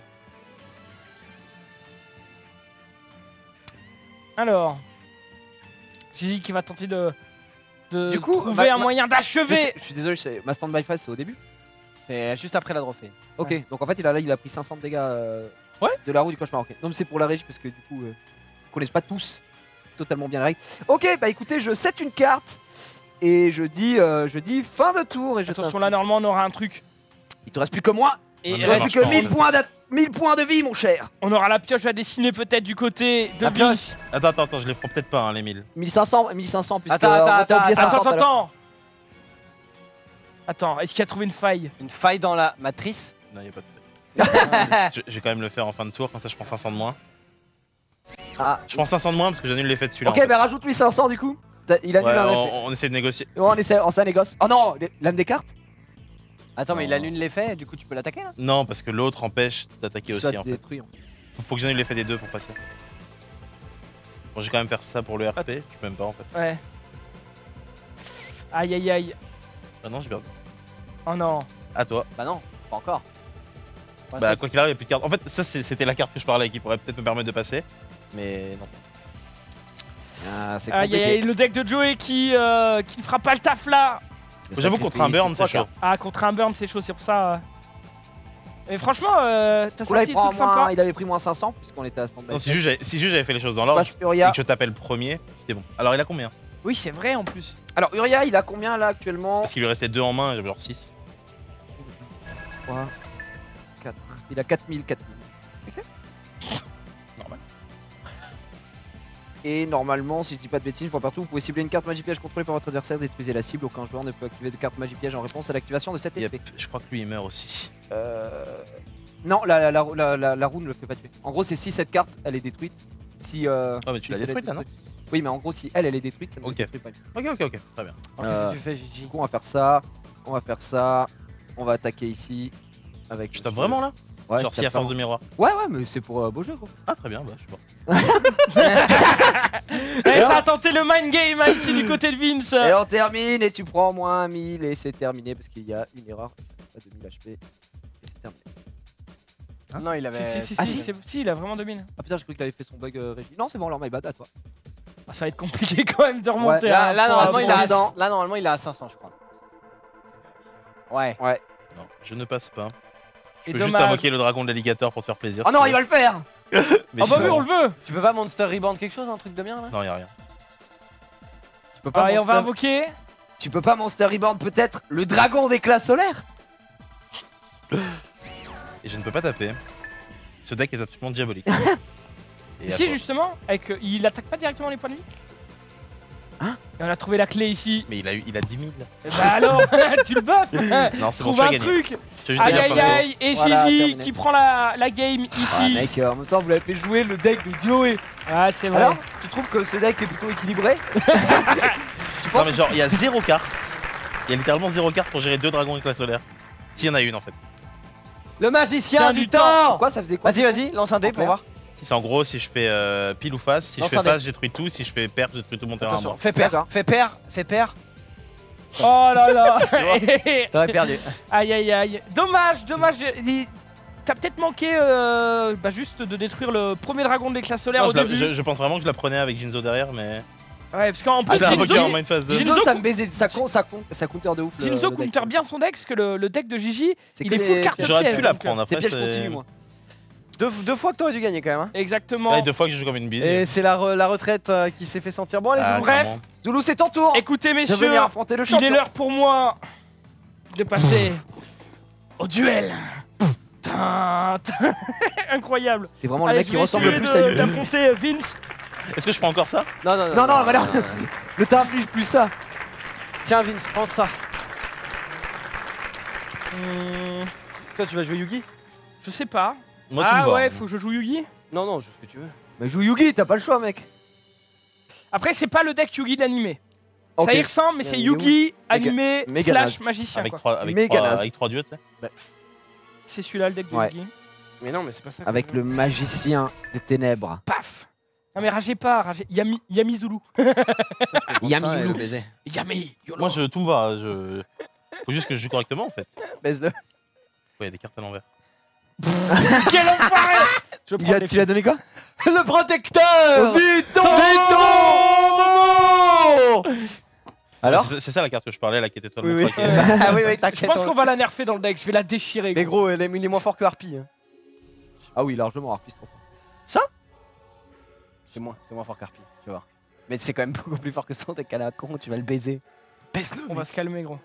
Speaker 1: Alors. Gigi qui va tenter de
Speaker 2: Du coup,
Speaker 1: trouver
Speaker 2: ma-
Speaker 1: un moyen d'achever.
Speaker 2: Je suis désolé, ma stand-by phase, c'est au début.
Speaker 4: C'est juste après la trophée.
Speaker 2: Ok,
Speaker 1: Ouais.
Speaker 2: donc en fait, il a pris 500 de dégâts
Speaker 3: Ouais.
Speaker 2: de la roue du cauchemar. Ok. Non, mais c'est pour la régie parce que du coup, ils connaissent pas tous totalement bien la règle. Ok, bah écoutez, je set une carte et je dis fin de tour. Et je
Speaker 1: Attention là, normalement on aura un truc.
Speaker 2: Il te reste plus que moi.
Speaker 1: Et
Speaker 3: Non, mais
Speaker 2: Il te
Speaker 3: ça
Speaker 2: reste
Speaker 3: marche
Speaker 2: plus que
Speaker 3: pas, en
Speaker 2: 1000
Speaker 3: fait.
Speaker 2: points, 1000 points de vie, mon cher.
Speaker 1: on aura la pioche à dessiner peut-être du côté de
Speaker 4: La
Speaker 1: Vince.
Speaker 3: Attends, je les prends peut-être pas, hein, les 1000.
Speaker 2: 1500 puisque
Speaker 4: Attends,
Speaker 2: on va
Speaker 4: attends,
Speaker 2: oublier 500 tout à l'heure.
Speaker 1: Attends, est-ce qu'il a trouvé une faille?
Speaker 4: Une faille dans la matrice.
Speaker 3: Non, y a pas de fait. je vais quand même le faire en fin de tour, comme ça je prends 500 de moins.
Speaker 2: Ah.
Speaker 3: Je prends 500 de moins parce que j'annule l'effet de celui-là.
Speaker 2: Ok,
Speaker 3: en fait.
Speaker 2: bah rajoute-lui 500 du coup. Il annule
Speaker 3: Ouais,
Speaker 2: un effet.
Speaker 3: on essaie de négocier.
Speaker 2: On essaie, on ça négocie. Oh non, l'âme des cartes.
Speaker 4: Attends, mais il
Speaker 3: Non.
Speaker 4: annule l'effet, et du coup tu peux l'attaquer là.
Speaker 3: Non, parce que l'autre empêche d'attaquer
Speaker 2: Soit
Speaker 3: aussi en fait.
Speaker 2: détruit.
Speaker 3: Faut que j'annule l'effet des deux pour passer. Bon, je vais quand même faire ça pour le RP, tu peux même pas en fait.
Speaker 1: Ouais. Aïe aïe aïe.
Speaker 3: Ah non, j'ai perdu.
Speaker 1: Oh non.
Speaker 3: À toi.
Speaker 4: Bah non, pas encore.
Speaker 3: Bah, quoi qu'il arrive, il n'y a plus de cartes. En fait, ça, c'était la carte que je parlais qui pourrait peut-être me permettre de passer. Mais non.
Speaker 2: Ah, c'est
Speaker 1: Aïe aïe aïe,
Speaker 2: compliqué.
Speaker 1: le deck de Joey qui ne fera pas le taf là.
Speaker 3: J'avoue, contre un burn, c'est chaud.
Speaker 1: Ah, contre un burn, c'est chaud, c'est pour ça. Mais franchement, t'as
Speaker 2: Là,
Speaker 1: sorti
Speaker 2: il,
Speaker 1: des
Speaker 2: prend
Speaker 1: trucs sympas.
Speaker 2: il avait pris moins 500 puisqu'on était à stand-by.
Speaker 3: Non, si juste j'avais fait les choses dans l'ordre
Speaker 2: Passe
Speaker 3: et
Speaker 2: Uria.
Speaker 3: que je t'appelle premier, c'est bon. Alors, il a combien?
Speaker 1: Oui, c'est vrai en plus.
Speaker 2: Alors Uria, il a combien là actuellement?
Speaker 3: Parce qu'il lui restait 2 en main et j'avais genre 6.
Speaker 2: 3, 4. Il a 4000.
Speaker 3: Normal.
Speaker 2: Et normalement, si je dis pas de bêtises, je vois partout, vous pouvez cibler une carte magie piège contrôlée par votre adversaire, détruisez la cible, aucun joueur ne peut activer de carte magie piège en réponse à l'activation de cet
Speaker 3: Yep.
Speaker 2: effet.
Speaker 3: Je crois que lui, il meurt aussi.
Speaker 2: Non, la roue ne le fait pas tuer. En gros, c'est si cette carte, elle est détruite. Si,
Speaker 3: Ah, mais tu
Speaker 2: si
Speaker 3: l'as
Speaker 2: celle-là est
Speaker 3: détruite là, non?
Speaker 2: Oui, mais en gros, si elle est détruite, ça ne
Speaker 3: Ok.
Speaker 2: le détruit pas.
Speaker 3: Ok, très bien.
Speaker 4: Qu'est-ce que tu fais, Gigi?
Speaker 2: Du coup, on va faire ça. On va faire ça. On va attaquer ici. Avec
Speaker 3: Tu tapes vraiment là?
Speaker 2: Ouais,
Speaker 3: Genre
Speaker 2: je
Speaker 3: si à
Speaker 2: tape
Speaker 3: force
Speaker 2: vraiment.
Speaker 3: de miroir.
Speaker 2: Ouais, mais c'est pour beau jeu, gros.
Speaker 3: Ah, très bien, bah, je sais pas.
Speaker 1: Eh, ça a tenté le mind game hein, ici du côté de Vince.
Speaker 2: Et on termine et tu prends moins 1000 et c'est terminé parce qu'il y a une erreur. Ça fait pas 2000 HP. Et c'est terminé.
Speaker 4: Non, il avait.
Speaker 1: Si,
Speaker 2: Ah, si.
Speaker 1: si, il a vraiment 2000.
Speaker 2: Ah putain, j'ai cru qu'il avait fait son bug régie. Non, c'est bon, alors my bad, à toi.
Speaker 1: Ah, ça va être compliqué quand même de remonter.
Speaker 2: Ouais,
Speaker 1: à
Speaker 4: Là,
Speaker 1: un point
Speaker 4: normalement, il a
Speaker 2: président.
Speaker 4: là, normalement, il est à 500, je crois. Ouais.
Speaker 3: Non, je ne passe pas. Je
Speaker 1: Et
Speaker 3: peux juste
Speaker 1: dommage.
Speaker 3: invoquer le dragon de l'alligator pour te faire plaisir.
Speaker 2: Oh non, il va le faire!
Speaker 3: Mais
Speaker 1: Ah bah oui,
Speaker 3: sinon-
Speaker 1: on le veut.
Speaker 4: Tu peux pas Monster Rebound quelque chose, un truc de bien là?
Speaker 3: Non, y'a rien.
Speaker 2: Tu peux pas,
Speaker 1: Allez, on va
Speaker 2: monster...
Speaker 1: invoquer.
Speaker 2: tu peux pas Monster Rebound peut-être le dragon d'éclat solaire?
Speaker 3: Et je ne peux pas taper. Ce deck est absolument diabolique. Et à
Speaker 1: Si,
Speaker 3: toi.
Speaker 1: justement, avec, il attaque pas directement les points de vie.
Speaker 2: Hein?
Speaker 1: Et on a trouvé la clé ici.
Speaker 3: Mais il a 10 000.
Speaker 1: Eh bah alors, tu le buffes.
Speaker 3: Non, c'est bon,
Speaker 1: Trouve
Speaker 3: tu as
Speaker 1: un
Speaker 3: gagné.
Speaker 1: truc.
Speaker 3: Je te juste
Speaker 1: Aïe
Speaker 3: dire,
Speaker 1: aïe
Speaker 3: Fabio.
Speaker 1: aïe. Et
Speaker 2: Voilà,
Speaker 1: Gigi
Speaker 2: terminé.
Speaker 1: qui prend la game
Speaker 2: Ah
Speaker 1: ici.
Speaker 2: mec, en même temps vous l'avez fait jouer le deck de Joey.
Speaker 1: Ah, c'est vrai.
Speaker 2: Alors, tu trouves que ce deck est plutôt équilibré?
Speaker 3: Non, mais genre, il y a 0 cartes. Il y a littéralement 0 cartes pour gérer 2 dragons éclat solaire. S'il y en a une en fait.
Speaker 4: Le magicien
Speaker 1: Tiens,
Speaker 4: du
Speaker 1: du
Speaker 4: temps!
Speaker 2: Quoi, ça faisait quoi?
Speaker 4: Vas-y, lance un dé pour
Speaker 2: clair.
Speaker 4: voir.
Speaker 3: C'est en gros si je fais pile ou face. Si
Speaker 4: Lance
Speaker 3: je fais
Speaker 4: un dé.
Speaker 3: face, je détruis tout. Si je fais paire, je détruis tout mon terrain. à
Speaker 4: Attention,
Speaker 3: moi.
Speaker 4: fais paire,
Speaker 2: D'accord.
Speaker 4: fais paire.
Speaker 1: Oh là là.
Speaker 4: T'aurais perdu.
Speaker 1: Aïe aïe aïe. Dommage. T'as peut-être manqué juste de détruire le premier dragon de l'éclat solaire
Speaker 3: Non,
Speaker 1: au début.
Speaker 3: je pense vraiment que je la prenais avec Jinzo derrière, mais.
Speaker 1: Ouais, parce qu'en
Speaker 3: Ah,
Speaker 1: plus,
Speaker 3: je l'ai invoqué en
Speaker 1: Jinzo,
Speaker 3: main phase 2.
Speaker 2: Jinzo, ça me baisait, ça counter de ouf.
Speaker 1: Jinzo
Speaker 2: le deck.
Speaker 1: counter bien son deck, parce que le deck de Gigi,
Speaker 2: C'est
Speaker 1: il
Speaker 2: que
Speaker 1: est full
Speaker 2: les-
Speaker 1: carte
Speaker 3: J'aurais
Speaker 1: piège.
Speaker 3: pu la
Speaker 1: donc,
Speaker 3: prendre
Speaker 2: C'est
Speaker 3: après.
Speaker 2: piège continu, moi.
Speaker 4: Deux fois que t'aurais dû gagner quand même. Hein.
Speaker 1: Exactement.
Speaker 3: Ouais, 2 fois que je joue comme une bise.
Speaker 4: Et c'est la retraite qui s'est fait sentir. Bon, allez,
Speaker 3: Ah,
Speaker 1: bref.
Speaker 3: clairement.
Speaker 2: Zoulou, c'est ton tour.
Speaker 1: Écoutez,
Speaker 2: Je vais
Speaker 1: messieurs,
Speaker 2: venir affronter le
Speaker 1: il est
Speaker 2: champion.
Speaker 1: l'heure pour moi de passer au duel. Tin, tin. Incroyable.
Speaker 2: C'est vraiment le
Speaker 1: Allez,
Speaker 2: mec
Speaker 1: je
Speaker 2: qui
Speaker 1: vais
Speaker 2: ressemble le
Speaker 1: essayer
Speaker 2: plus à lui.
Speaker 1: d'affronter Vince.
Speaker 3: Est-ce que je prends encore ça?
Speaker 4: Non,
Speaker 2: Non, bah non. Ne t'inflige plus ça.
Speaker 4: Tiens, Vince, prends ça.
Speaker 1: Hmm,
Speaker 4: Toi, tu vas jouer Yugi?
Speaker 1: je sais pas.
Speaker 3: Moi, tout me
Speaker 1: Ah
Speaker 3: va.
Speaker 1: ouais, faut que je joue Yugi.
Speaker 4: Non, joue ce que tu veux.
Speaker 2: Mais joue Yugi, t'as pas le choix, mec.
Speaker 1: Après, c'est pas le deck Yugi de l'animé.
Speaker 2: Ok.
Speaker 1: Ça y ressemble, mais c'est
Speaker 2: Il est où
Speaker 1: Yugi animé
Speaker 2: méga
Speaker 1: slash
Speaker 2: naze.
Speaker 1: magicien.
Speaker 3: Avec
Speaker 1: quoi.
Speaker 3: 3
Speaker 2: Méga naze.
Speaker 3: dieux, tu sais.
Speaker 1: C'est celui-là le deck de
Speaker 2: Ouais.
Speaker 1: Yugi.
Speaker 4: Mais non, mais c'est pas ça.
Speaker 2: Avec le magicien des ténèbres.
Speaker 1: Paf. Non mais ragez pas, ragez. Yami Zulu.
Speaker 2: Yami
Speaker 4: le
Speaker 2: Loulou.
Speaker 4: baiser.
Speaker 1: Yami. YOLO.
Speaker 3: Moi, tout me va. Faut juste que je joue correctement en fait.
Speaker 4: Baise-le.
Speaker 3: Ouais, il y a des cartes à l'envers.
Speaker 1: Quel enfoiré. Je prends les
Speaker 2: Tu l'as donné quoi?
Speaker 4: Le protecteur! Alors?
Speaker 3: C'est ça la carte que je parlais là qui était totalement
Speaker 4: Oui, oui.
Speaker 3: craquée.
Speaker 4: Ah oui,
Speaker 1: Je
Speaker 4: t'inquiète.
Speaker 1: pense qu'on va la nerfer dans le deck, je vais la déchirer.
Speaker 4: Mais
Speaker 1: gros.
Speaker 4: gros, il est moins fort que Harpy. Hein.
Speaker 2: Ah oui, largement, Harpy, c'est trop fort.
Speaker 4: C'est moins fort qu'Harpy, tu vas voir. Mais c'est quand même beaucoup plus fort que son deck à la con, tu vas le baiser. Baise-le!
Speaker 1: On va se calmer gros.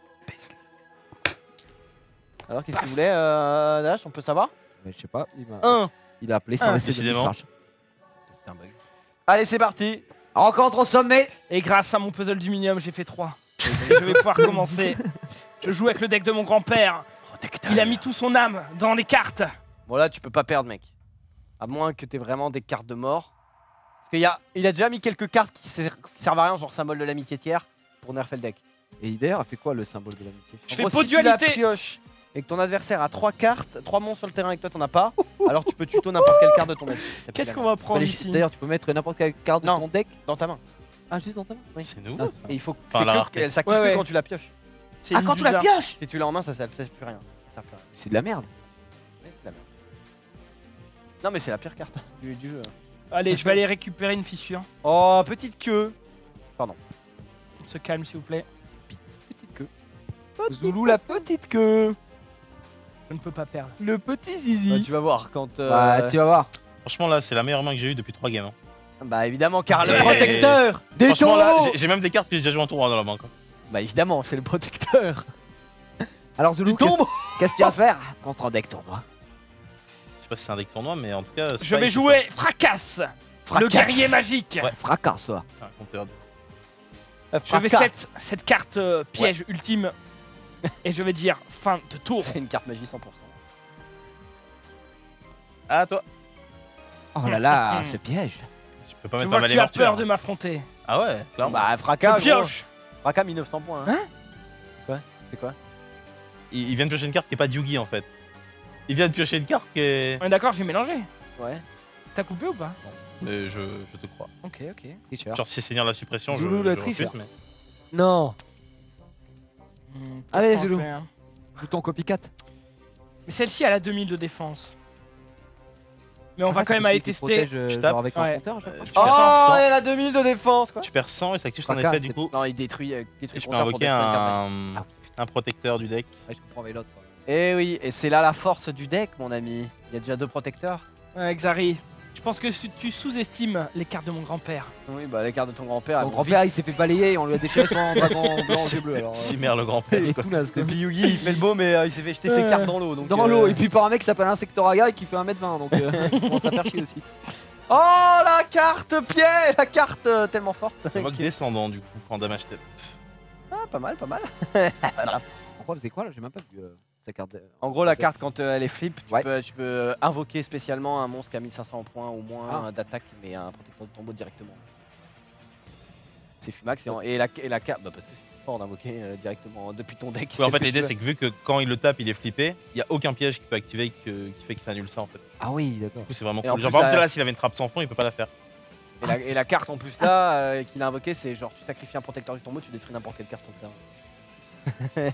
Speaker 4: Alors, qu'est-ce qu'il voulait, Dash, on peut savoir?
Speaker 2: Mais je sais pas,
Speaker 4: Un.
Speaker 2: il a appelé sans laisser de
Speaker 3: décidément.
Speaker 2: message.
Speaker 4: C'était un bug. Allez, c'est parti!
Speaker 2: Rencontre au sommet.
Speaker 1: Et grâce à mon puzzle d'Uminium, j'ai fait 3. Et je vais pouvoir commencer. Je joue avec le deck de mon grand-père. Il a mis tout son âme dans les cartes.
Speaker 4: Bon, là, tu peux pas perdre, mec. À moins que t'aies vraiment des cartes de mort. Parce qu'il a déjà mis quelques cartes qui servent à rien, genre symbole de l'amitié tiers, pour nerfer le deck.
Speaker 2: Et d'ailleurs, a fait quoi le symbole de l'amitié?
Speaker 1: Je
Speaker 4: En
Speaker 1: fais
Speaker 4: gros,
Speaker 1: pot
Speaker 4: si
Speaker 1: de dualité.
Speaker 4: tu la pioches et que ton adversaire a 3 cartes, 3 monstres sur le terrain et que toi t'en as pas, alors tu peux tuto n'importe quelle carte de ton deck. Ça
Speaker 1: Qu'est-ce
Speaker 4: fait
Speaker 1: qu'on va prendre ici?
Speaker 2: D'ailleurs, tu peux mettre n'importe quelle carte de
Speaker 4: Non.
Speaker 2: ton deck.
Speaker 4: dans ta main?
Speaker 2: Ah, juste dans ta main. Oui.
Speaker 3: C'est nous.
Speaker 2: Ah,
Speaker 4: Et il faut
Speaker 3: Enfin, la rareté.
Speaker 4: elle s'active
Speaker 1: Ouais,
Speaker 4: que
Speaker 1: ouais.
Speaker 4: quand tu la pioches.
Speaker 1: C'est
Speaker 2: Ah,
Speaker 1: une
Speaker 2: quand tu la
Speaker 1: Dusa.
Speaker 2: pioches.
Speaker 4: Si tu l'as en main, ça sert plus rien. Ça sert plus à rien.
Speaker 2: C'est de la merde.
Speaker 4: Ouais, c'est la merde. Non mais c'est la pire carte du jeu.
Speaker 1: Allez, je vais aller récupérer une fissure.
Speaker 4: Oh, petite queue.
Speaker 1: On se calme, s'il vous plaît.
Speaker 2: Petite queue. Zoulou, la petite queue.
Speaker 1: Je ne peux pas perdre.
Speaker 2: Le petit zizi.
Speaker 4: Tu vas voir quand...
Speaker 2: Bah, tu vas voir.
Speaker 3: Franchement, là, c'est la meilleure main que j'ai eue depuis 3 games. Hein.
Speaker 4: Bah évidemment, car le
Speaker 3: Et-
Speaker 4: protecteur.
Speaker 2: Des
Speaker 3: Franchement, là,
Speaker 2: taureaux.
Speaker 3: j'ai même des cartes que j'ai déjà joué en tournoi dans la main. Quoi.
Speaker 4: Bah évidemment, c'est le protecteur.
Speaker 2: Alors, Zoulou,
Speaker 4: Tu tombes.
Speaker 2: qu'est-ce que tu vas faire contre un deck tournoi?
Speaker 3: Je sais pas si c'est un deck tournoi, mais en tout cas.
Speaker 1: Je vais jouer Fracasse, le guerrier magique.
Speaker 3: Ouais.
Speaker 2: Fracas, ça.
Speaker 3: Un compteur.
Speaker 1: Je vais cette carte piège ultime. Et je vais dire fin de tour.
Speaker 4: C'est une carte magie 100%.
Speaker 3: Ah, toi.
Speaker 2: Oh là là, ce piège.
Speaker 3: Je peux pas
Speaker 1: Je
Speaker 3: mettre
Speaker 1: vois
Speaker 3: un
Speaker 1: que
Speaker 3: valet
Speaker 1: tu as
Speaker 3: mortuaire.
Speaker 1: peur de m'affronter.
Speaker 3: Ah ouais, clairement.
Speaker 4: Bah fracas,
Speaker 1: Je pioche.
Speaker 4: Fracas 1900 points. Hein. Quoi? C'est quoi?
Speaker 3: Il vient de piocher une carte qui est pas de Yugi en fait. Il vient de piocher une carte qui est.
Speaker 1: On est d'accord, j'ai mélangé.
Speaker 4: Ouais.
Speaker 1: T'as coupé ou pas?
Speaker 3: Je te crois.
Speaker 1: Ok, ok.
Speaker 2: Tricheur.
Speaker 3: Genre, si c'est Seigneur de la suppression,
Speaker 2: Zoulou,
Speaker 3: je
Speaker 2: le
Speaker 3: refuse,
Speaker 2: tricheur.
Speaker 3: mais.
Speaker 4: Non.
Speaker 2: Allez,
Speaker 1: Qu'est-ce qu'on
Speaker 2: Zoulou.
Speaker 1: fait, hein?
Speaker 2: Bouton copycat.
Speaker 1: Mais celle-ci, elle a 2000 de défense. Mais on
Speaker 2: Ah,
Speaker 1: va
Speaker 2: ça
Speaker 1: quand même
Speaker 2: peut
Speaker 1: aller
Speaker 2: se qu'il
Speaker 1: tester.
Speaker 2: protège,
Speaker 3: Je
Speaker 2: genre
Speaker 3: tape.
Speaker 2: avec
Speaker 1: Ouais.
Speaker 2: un compteur, je crois.
Speaker 3: Tu perds
Speaker 4: Oh,
Speaker 3: 100,
Speaker 4: elle a 2000 de défense quoi.
Speaker 3: tu perds 100 et ça active son
Speaker 2: Fracas,
Speaker 3: effet
Speaker 2: c'est-
Speaker 3: du coup.
Speaker 4: Non, il détruit
Speaker 3: Et
Speaker 4: le
Speaker 3: je peux
Speaker 4: compteur pour
Speaker 3: invoquer
Speaker 4: détruire une carte.
Speaker 3: un protecteur du deck.
Speaker 2: Ouais, je comprends avec l'autre.
Speaker 4: Eh oui, et c'est là la force du deck, mon ami. Il y a déjà 2 protecteurs.
Speaker 1: Ouais, Xari, je pense que tu sous-estimes les cartes de mon grand-père.
Speaker 4: Oui, bah les cartes de ton grand-père.
Speaker 2: Ton
Speaker 4: elles vont
Speaker 2: grand-père, il s'est fait balayer et on lui a déchiré son dragon blanc et bleu. Alors,
Speaker 3: Cimer le grand-père.
Speaker 2: il est
Speaker 3: quoi.
Speaker 2: tout naze, quoi.
Speaker 4: vite. Et puis Yugi, il fait le beau, mais il s'est fait jeter ses
Speaker 2: Ouais.
Speaker 4: cartes dans l'eau. donc,
Speaker 2: Dans l'eau, et puis par un mec qui s'appelle Insectoraga et qui fait 1m20, donc il commence à faire chier aussi.
Speaker 4: Oh, la carte pied. La carte tellement forte.
Speaker 3: Invoque descendant du coup en damage tête.
Speaker 4: Ah, pas mal, pas mal.
Speaker 2: Pourquoi vous savez quoi là? J'ai même pas vu sa carte.
Speaker 4: En gros, la carte, quand elle est flip,
Speaker 2: Ouais.
Speaker 4: tu peux invoquer spécialement un monstre qui a 1500 points ou moins
Speaker 2: Ah.
Speaker 4: d'attaque, mais un protecteur de tombeau directement. C'est Fumax et la carte, bah parce que c'est fort d'invoquer directement depuis ton deck.
Speaker 3: Ouais, en
Speaker 4: c'est
Speaker 3: fait,
Speaker 4: plus
Speaker 3: l'idée
Speaker 4: fun.
Speaker 3: c'est que vu que quand il le tape, il est flippé, il y a aucun piège qui peut activer qui fait que ça annule ça en fait. Du
Speaker 2: Ah oui, d'accord.
Speaker 3: coup, c'est vraiment
Speaker 4: Et en
Speaker 3: cool. Genre,
Speaker 4: plus,
Speaker 3: par exemple,
Speaker 4: ça-
Speaker 3: celle-là, s'il avait une trappe sans fond, il peut pas la faire.
Speaker 4: Et la carte en plus là qu'il a invoqué, c'est genre tu sacrifies un protecteur du tombeau, tu détruis n'importe quelle carte sur le terrain.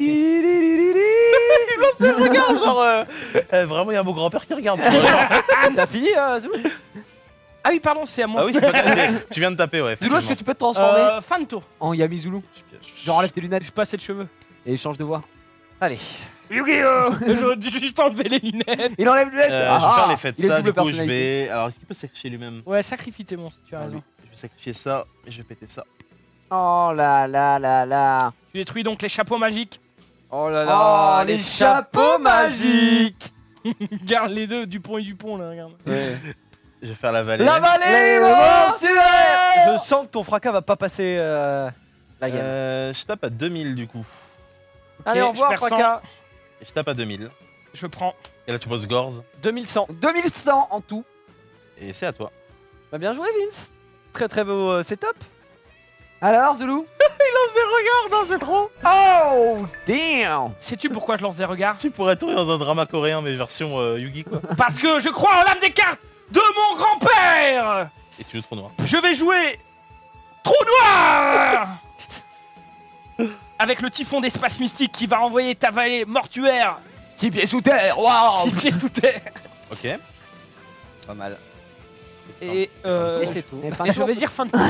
Speaker 3: Regarde, genre, vraiment, il y a mon grand-père qui regarde.
Speaker 4: T'as fini Zoulou?
Speaker 1: Ah oui, pardon, c'est à moi.
Speaker 3: Ah oui, tu viens de taper, ouais.
Speaker 2: Zoulou, est-ce que
Speaker 3: effectivement.
Speaker 2: tu peux te transformer
Speaker 1: Fin de tour.
Speaker 2: en Yami Zoulou?
Speaker 3: Je piège.
Speaker 2: Genre enlève tes lunettes
Speaker 1: J'ai pas assez de cheveux.
Speaker 2: et change de voix.
Speaker 4: Allez.
Speaker 1: Yu-Gi-Oh! J'aurais dû juste enlever les lunettes.
Speaker 2: Il enlève les lunettes.
Speaker 3: Je vais faire l'effet de
Speaker 2: il est
Speaker 3: ça,
Speaker 2: double
Speaker 3: du coup, je
Speaker 2: personnalité.
Speaker 3: vais. Alors, est-ce qu'il peut sacrifier lui-même?
Speaker 1: Ouais, sacrifie tes monstres, tu as raison.
Speaker 3: Je vais sacrifier ça et je vais péter ça.
Speaker 2: Oh là là là là.
Speaker 1: Tu détruis donc les chapeaux magiques.
Speaker 4: Oh là
Speaker 2: Oh, les chapeaux magiques.
Speaker 1: Garde les deux, Dupont et Dupont là, regarde.
Speaker 3: Je vais faire la vallée.
Speaker 4: La vallée
Speaker 2: Les
Speaker 4: mortuaire. Je sens que ton fracas va pas passer la game.
Speaker 3: Je tape à 2000 du coup.
Speaker 4: Allez, au
Speaker 1: je
Speaker 4: revoir
Speaker 1: perds 100.
Speaker 4: fracas.
Speaker 3: Et je tape à 2000.
Speaker 1: Je prends.
Speaker 3: Et là, tu poses Gorz.
Speaker 4: 2100.
Speaker 2: 2100 en tout.
Speaker 3: Et c'est à toi.
Speaker 4: Bah bien joué Vince. Très très beau setup.
Speaker 2: Alors Zoulou?
Speaker 3: Non, c'est trop.
Speaker 2: Oh damn.
Speaker 1: Sais-tu pourquoi je lance des regards?
Speaker 3: Tu pourrais tourner dans un drama coréen, mais version Yugi quoi.
Speaker 1: Parce que je crois en l'âme des cartes de mon grand-père.
Speaker 3: Et tu joues trop noir.
Speaker 1: Je vais jouer Trou Noir avec le typhon d'espace mystique qui va envoyer ta vallée mortuaire
Speaker 2: 6 pieds sous terre. Waouh.
Speaker 1: 6 pieds sous terre.
Speaker 3: Ok.
Speaker 4: Pas mal.
Speaker 1: Et,
Speaker 4: Et c'est tout.
Speaker 2: Et fin
Speaker 1: et
Speaker 2: de
Speaker 1: je
Speaker 2: tour.
Speaker 1: vais dire fin de tour.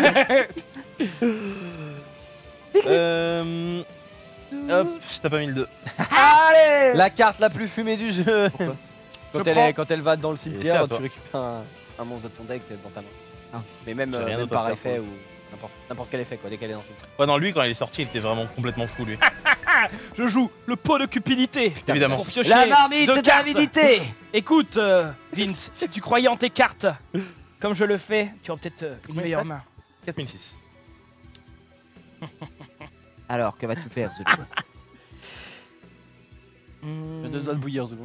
Speaker 3: Hop, je tape à 1002.
Speaker 2: Allez.
Speaker 4: La carte la plus fumée du jeu.
Speaker 1: Je
Speaker 4: Quand elle va dans le
Speaker 3: c'est
Speaker 4: cimetière,
Speaker 3: à
Speaker 4: tu
Speaker 3: toi.
Speaker 4: récupères un monstre de ton deck dans ta main.
Speaker 2: Ah.
Speaker 4: Mais même,
Speaker 3: J'ai rien
Speaker 4: même
Speaker 3: d'autre à
Speaker 4: par
Speaker 3: faire,
Speaker 4: effet
Speaker 3: pour
Speaker 4: ou n'importe quel effet quoi, dès qu'elle est dans le cimetière.
Speaker 3: Ouais, non, lui, quand il est sorti, il était vraiment complètement fou, lui.
Speaker 1: Je joue le pot de cupidité.
Speaker 3: Évidemment.
Speaker 1: Pour piocher
Speaker 2: La marmite
Speaker 1: deux cartes.
Speaker 2: d'avidité.
Speaker 1: Écoute, Vince, si tu croyais en tes cartes comme je le fais, tu auras peut-être une
Speaker 4: Oui,
Speaker 1: meilleure
Speaker 4: passe.
Speaker 1: main.
Speaker 3: 4006.
Speaker 2: Alors que vas-tu faire Zoulou?
Speaker 4: Je te dois de bouillir Zoulou.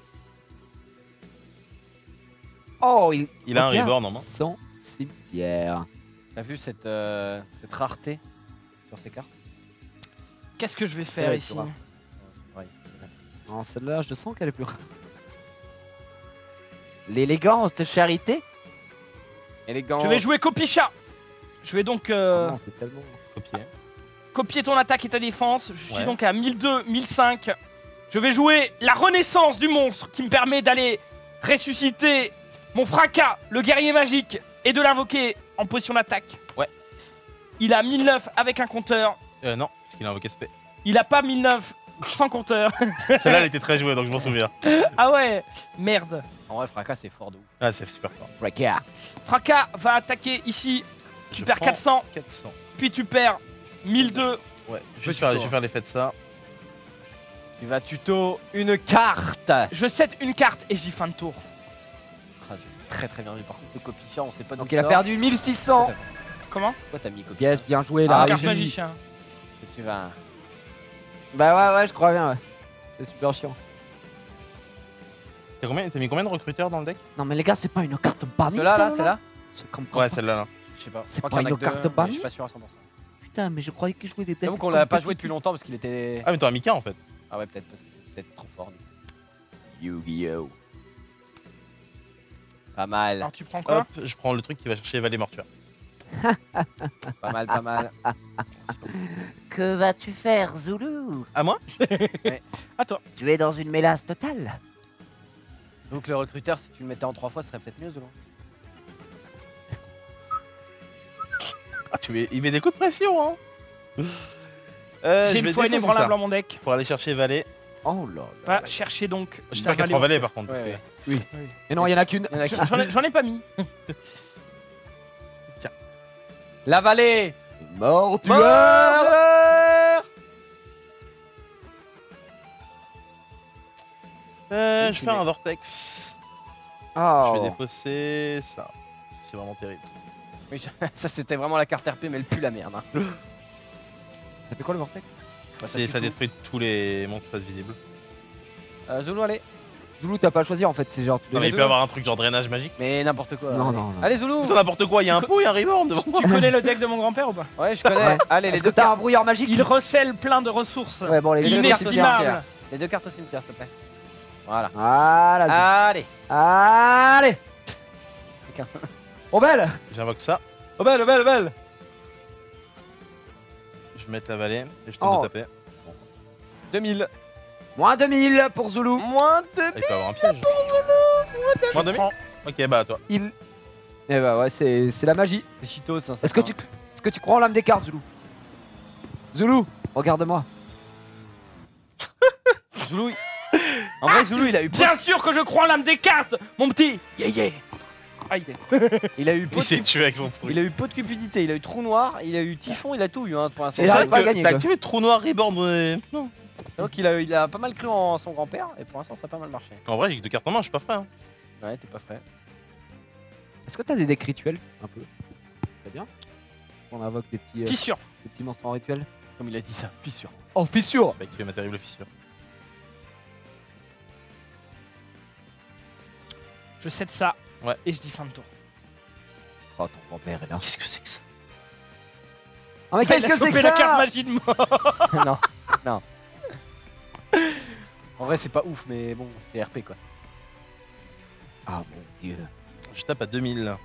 Speaker 2: Oh
Speaker 3: Il a un
Speaker 2: regarde
Speaker 3: reborn en main.
Speaker 2: Son cimetière.
Speaker 4: T'as vu cette rareté sur ces cartes?
Speaker 1: Qu'est-ce que je vais faire
Speaker 2: Ouais,
Speaker 1: ici?
Speaker 2: tu vois.
Speaker 4: C'est pareil.
Speaker 2: Non, celle-là, je sens qu'elle est plus rare. L'élégante charité.
Speaker 4: Élégant.
Speaker 1: Je vais jouer Kopicha. Je vais donc
Speaker 2: Non, c'est tellement.
Speaker 3: Copier.
Speaker 1: copier ton attaque et ta défense. Je suis
Speaker 3: Ouais.
Speaker 1: donc à 1002, 1005. Je vais jouer la renaissance du monstre qui me permet d'aller ressusciter mon fracas, le guerrier magique, et de l'invoquer en position d'attaque.
Speaker 3: Ouais.
Speaker 1: Il a 1009 avec un compteur.
Speaker 3: Non, parce qu'il a invoqué SP.
Speaker 1: Il a pas 1009 sans compteur.
Speaker 3: Celle-là, elle était très jouée, donc je m'en souviens.
Speaker 1: Ah ouais, merde.
Speaker 4: En vrai, Fracas, c'est fort de ouf.
Speaker 3: Ah, c'est super fort.
Speaker 2: Fracas.
Speaker 1: Fracas va attaquer ici. Tu
Speaker 3: Je
Speaker 1: perds
Speaker 3: prends
Speaker 1: 400,
Speaker 3: 400.
Speaker 1: puis tu perds 1002.
Speaker 3: Ouais,
Speaker 4: Petit
Speaker 3: je vais
Speaker 4: tour.
Speaker 3: faire l'effet de ça.
Speaker 4: Tu vas tuto une carte.
Speaker 1: Je set une carte et je dis fin de tour.
Speaker 4: Ah, j'ai très très bien vu. Par contre, le copichard, on sait pas d'où
Speaker 2: Donc il a
Speaker 4: sort.
Speaker 2: perdu 1600.
Speaker 1: Comment
Speaker 4: Pourquoi t'as mis copichard
Speaker 2: Yes, bien joué
Speaker 4: Ah,
Speaker 2: là.
Speaker 1: La
Speaker 2: les
Speaker 1: carte
Speaker 2: génies.
Speaker 1: magicien.
Speaker 4: Tu vas.
Speaker 2: Bah ouais, je crois bien, ouais. C'est super chiant.
Speaker 3: T'as mis combien de recruteurs dans le deck?
Speaker 2: Non, mais les gars, c'est pas une carte bannie.
Speaker 4: Celle-là, là,
Speaker 2: celle-là
Speaker 4: celle-là
Speaker 2: Je comprends
Speaker 3: Ouais,
Speaker 2: pas.
Speaker 3: celle-là. Là.
Speaker 4: Je sais pas.
Speaker 2: C'est
Speaker 4: Je crois
Speaker 2: pas
Speaker 4: qu'il y en a
Speaker 2: une
Speaker 4: que deux,
Speaker 2: carte
Speaker 4: mais
Speaker 2: bannie
Speaker 4: Je suis pas sûr à 100%.
Speaker 2: Putain, mais je croyais que je jouais des decks.
Speaker 4: J'avoue qu'on l'a pas joué
Speaker 2: compétitifs.
Speaker 4: depuis longtemps parce qu'il était.
Speaker 3: Ah, mais t'as un Mika en fait.
Speaker 4: Ah ouais, peut-être parce que c'est peut-être trop fort.
Speaker 2: Yu-Gi-Oh!
Speaker 4: Pas mal,
Speaker 1: Alors tu prends quoi?
Speaker 3: Hop, je prends le truc qui va chercher Vallée Mortuaire.
Speaker 4: pas mal, pas mal.
Speaker 6: Que vas-tu faire, Zulu?
Speaker 3: À moi?
Speaker 1: À toi.
Speaker 6: Tu es dans une mélasse totale.
Speaker 4: Donc le recruteur, si tu le mettais en 3 fois, ce serait peut-être mieux, Zolo.
Speaker 3: Ah, il met des coups de pression, hein.
Speaker 1: J'ai une fois une ébranlable dans mon deck.
Speaker 3: Pour aller chercher Vallée.
Speaker 2: Oh là là.
Speaker 1: Va chercher donc.
Speaker 3: J'espère
Speaker 1: ta
Speaker 3: qu'il y a 3
Speaker 1: Vallée.
Speaker 3: Vallées par contre. parce
Speaker 4: Ouais,
Speaker 3: que-
Speaker 4: ouais.
Speaker 2: Et non, il y en a qu'une.
Speaker 4: Il y en a qui-
Speaker 1: J'en ai pas mis.
Speaker 4: La vallée.
Speaker 2: Mortuaire.
Speaker 3: Je fais un Vortex.
Speaker 2: Oh.
Speaker 3: Je vais défausser ça. C'est vraiment terrible.
Speaker 4: Oui, ça c'était vraiment la carte RP, mais elle pue la merde. Hein.
Speaker 2: Ça fait quoi le vortex?
Speaker 4: Bah,
Speaker 3: Ça
Speaker 4: pue tout.
Speaker 3: détruit tous les monstres face visibles.
Speaker 4: Zulu, allez.
Speaker 2: Zulu, t'as pas choisi en fait, c'est genre tous
Speaker 3: Non, mais
Speaker 2: les
Speaker 3: il peut avoir un truc genre drainage magique.
Speaker 4: Mais n'importe quoi.
Speaker 2: Non,
Speaker 4: allez.
Speaker 2: non, non.
Speaker 4: Allez, Zulu.
Speaker 3: C'est n'importe quoi, il y a un pot et un reborn devant moi.
Speaker 1: Tu connais le deck de mon grand-père ou pas?
Speaker 4: Ouais, je connais.
Speaker 2: Ouais.
Speaker 4: Allez, les
Speaker 2: Est-ce que
Speaker 4: deux,
Speaker 2: t'as un
Speaker 4: cartes...
Speaker 2: brouillard magique?
Speaker 1: Il recèle plein de ressources.
Speaker 2: Ouais, bon, les deux cartes, c'est bien.
Speaker 1: Inestimable.
Speaker 4: les deux cartes au cimetière, s'il te plaît. Voilà.
Speaker 2: Voilà,
Speaker 4: Allez.
Speaker 2: allez. Oh belle.
Speaker 3: J'invoque ça.
Speaker 4: Oh belle, belle, belle.
Speaker 3: Je vais mettre la vallée et je tente
Speaker 2: Oh.
Speaker 3: de taper.
Speaker 4: 2000.
Speaker 2: Moins 2000 pour Zulu.
Speaker 4: Moins 2.
Speaker 3: Ah, il peut avoir un piège. Moins 2000.
Speaker 1: Prends.
Speaker 3: Ok, bah à toi.
Speaker 2: Il. Eh bah ouais, c'est la magie.
Speaker 4: C'est Cheetos, hein, ça.
Speaker 2: Est-ce que tu crois en l'âme des cartes, Zulu? Zulu, regarde-moi.
Speaker 4: Zulu. En vrai, Zulu, il a eu peu,
Speaker 1: Bien sûr que je crois en l'âme des cartes, mon petit. Yeah yeah. Aïe.
Speaker 4: il a eu peu
Speaker 3: Il s'est
Speaker 4: de...
Speaker 3: tué avec son truc.
Speaker 4: Il a eu peu de cupidité, il a eu trou noir, il a eu typhon, il a tout eu hein, pour l'instant.
Speaker 2: Et
Speaker 3: C'est
Speaker 2: ça
Speaker 3: vrai
Speaker 2: arrive pas à
Speaker 3: que
Speaker 2: gagner,
Speaker 3: t'as
Speaker 2: quoi.
Speaker 3: activé Trou Noir Reborn. Non.
Speaker 4: Donc il a pas mal cru en son grand-père et pour l'instant ça a pas mal marché.
Speaker 3: En vrai, j'ai que 2 cartes en main, je suis pas prêt. Hein.
Speaker 4: Ouais, t'es pas prêt.
Speaker 2: Est-ce que t'as des decks rituels un peu? C'est bien. On invoque des
Speaker 1: Fissure.
Speaker 2: petits monstres en rituel.
Speaker 4: Comme il a dit ça, fissure.
Speaker 2: Oh, fissure.
Speaker 3: Bah, qui est ma terrible fissure.
Speaker 1: Je cède ça.
Speaker 3: Ouais.
Speaker 1: Et je dis fin de tour.
Speaker 2: Oh, ton grand-père est là.
Speaker 3: Qu'est-ce que c'est que ça?
Speaker 2: Oh, mais qu'est-ce
Speaker 1: Il a
Speaker 2: que c'est que
Speaker 1: chopé la carte
Speaker 2: ça?
Speaker 1: magie de mort.
Speaker 4: non, non. En vrai, c'est pas ouf, mais bon, c'est RP quoi.
Speaker 2: Ah mon dieu.
Speaker 3: Je tape à 2000.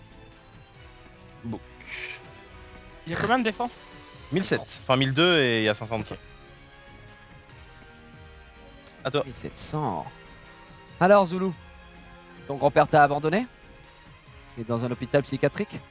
Speaker 1: Il y a combien de défense?
Speaker 3: 1007. Enfin 1002 et il y a 500 de ça. À toi.
Speaker 2: 1700. Alors, Zulu, ton grand-père t'a abandonné? Il est dans un hôpital psychiatrique?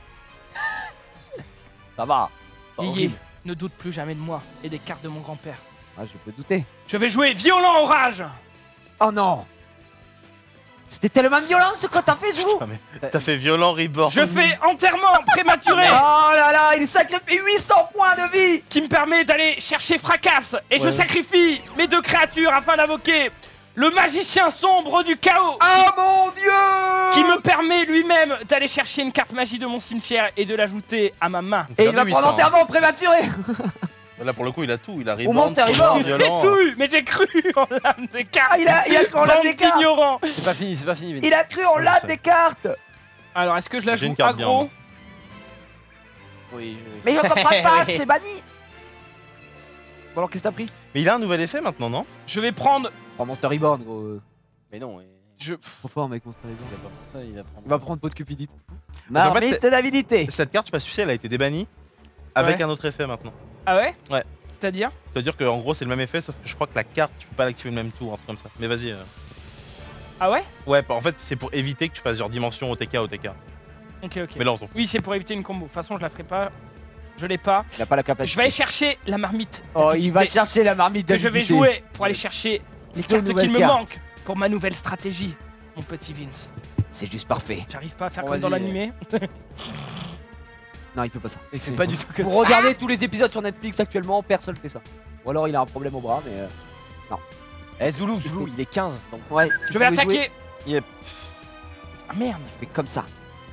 Speaker 4: Ça va. Pas
Speaker 1: Yé,
Speaker 4: horrible.
Speaker 1: ne doute plus jamais de moi et des cartes de mon grand-père.
Speaker 2: Ah, je peux douter.
Speaker 1: Je vais jouer violent orage.
Speaker 2: Oh non! C'était tellement violent ce que t'as fait, Zulu!
Speaker 3: Putain, mais t'as fait violent Reborn.
Speaker 1: Je fais enterrement prématuré
Speaker 2: Oh là là, il sacrifie 800 points de vie!
Speaker 1: qui me permet d'aller chercher fracasse et je sacrifie mes 2 créatures afin d'invoquer le magicien sombre du chaos
Speaker 2: Oh mon dieu!
Speaker 1: qui me permet lui-même d'aller chercher une carte magie de mon cimetière et de l'ajouter à ma main.
Speaker 2: Et il va prendre enterrement prématuré!
Speaker 3: Là pour le coup il a tout, il a
Speaker 2: Au Monster
Speaker 3: Trou Noir,
Speaker 2: Reborn.
Speaker 1: J'ai
Speaker 3: violent.
Speaker 1: tout eu, mais j'ai cru en l'âme des cartes.
Speaker 2: Ah, il a cru en l'âme des cartes!
Speaker 1: ignorant.
Speaker 4: C'est pas fini, Vinny.
Speaker 2: Il a cru en l'âme
Speaker 3: ça.
Speaker 2: des cartes!
Speaker 1: Alors, est-ce que je la
Speaker 3: J'ai
Speaker 1: joue
Speaker 3: une carte bien,
Speaker 1: aggro?
Speaker 3: moi.
Speaker 4: Oui,
Speaker 2: Mais je comprends pas, c'est banni! Bon alors qu'est-ce que t'as pris?
Speaker 3: Mais il a un nouvel effet maintenant, non?
Speaker 1: Je vais prendre
Speaker 2: Prends Monster Reborn, gros.
Speaker 4: Mais non.
Speaker 2: Trop fort, mec, Monster River.
Speaker 4: Ça, il va prendre.
Speaker 2: Il va prendre pot de cupidité.
Speaker 3: Parce qu'en fait,
Speaker 2: Marmite d'avidité.
Speaker 3: Cette carte, je sais pas si tu sais, elle a été débannie avec
Speaker 1: Ouais.
Speaker 3: un autre effet maintenant.
Speaker 1: Ah ouais?
Speaker 3: Ouais.
Speaker 1: C'est-à-dire?
Speaker 3: C'est-à-dire qu'en gros, c'est le même effet, sauf que je crois que la carte, tu peux pas l'activer le même tour, un truc comme ça. Mais vas-y.
Speaker 1: Ah ouais?
Speaker 3: Ouais, en fait, c'est pour éviter que tu fasses genre dimension OTK.
Speaker 1: Ok, ok.
Speaker 3: Mais là, on s'en fout.
Speaker 1: Oui, c'est pour éviter une combo. De toute façon, je la ferai pas. Je l'ai pas.
Speaker 2: Il a pas la capacité.
Speaker 1: Je vais aller chercher la marmite.
Speaker 2: Oh, il va
Speaker 1: d'avidité
Speaker 2: chercher la marmite
Speaker 1: que je vais
Speaker 2: d'avidité.
Speaker 1: jouer pour aller chercher les cartes
Speaker 2: nouvelles
Speaker 1: qu'il me
Speaker 2: cartes.
Speaker 1: manquent pour ma nouvelle stratégie, mon petit Vince.
Speaker 2: C'est juste parfait.
Speaker 1: J'arrive pas à faire
Speaker 4: Bon,
Speaker 1: comme dans
Speaker 4: vas-y.
Speaker 1: l'animé.
Speaker 2: Non, il fait pas ça.
Speaker 4: Il fait pas du tout comme
Speaker 2: Pour
Speaker 4: ça.
Speaker 2: regarder tous les épisodes sur Netflix actuellement, personne fait ça. Ou alors il a un problème au bras, mais.
Speaker 4: Eh, Zulu, il est 15. Donc,
Speaker 2: Ouais.
Speaker 1: Je vais attaquer.
Speaker 3: Yep.
Speaker 1: Ah merde,
Speaker 2: Je fais comme ça.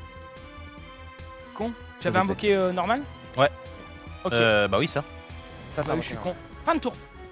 Speaker 1: con. J'avais invoqué normal?
Speaker 3: Ouais.
Speaker 1: Ok.
Speaker 3: Bah oui, ça.
Speaker 1: Bah oui, je suis con. Fin de tour.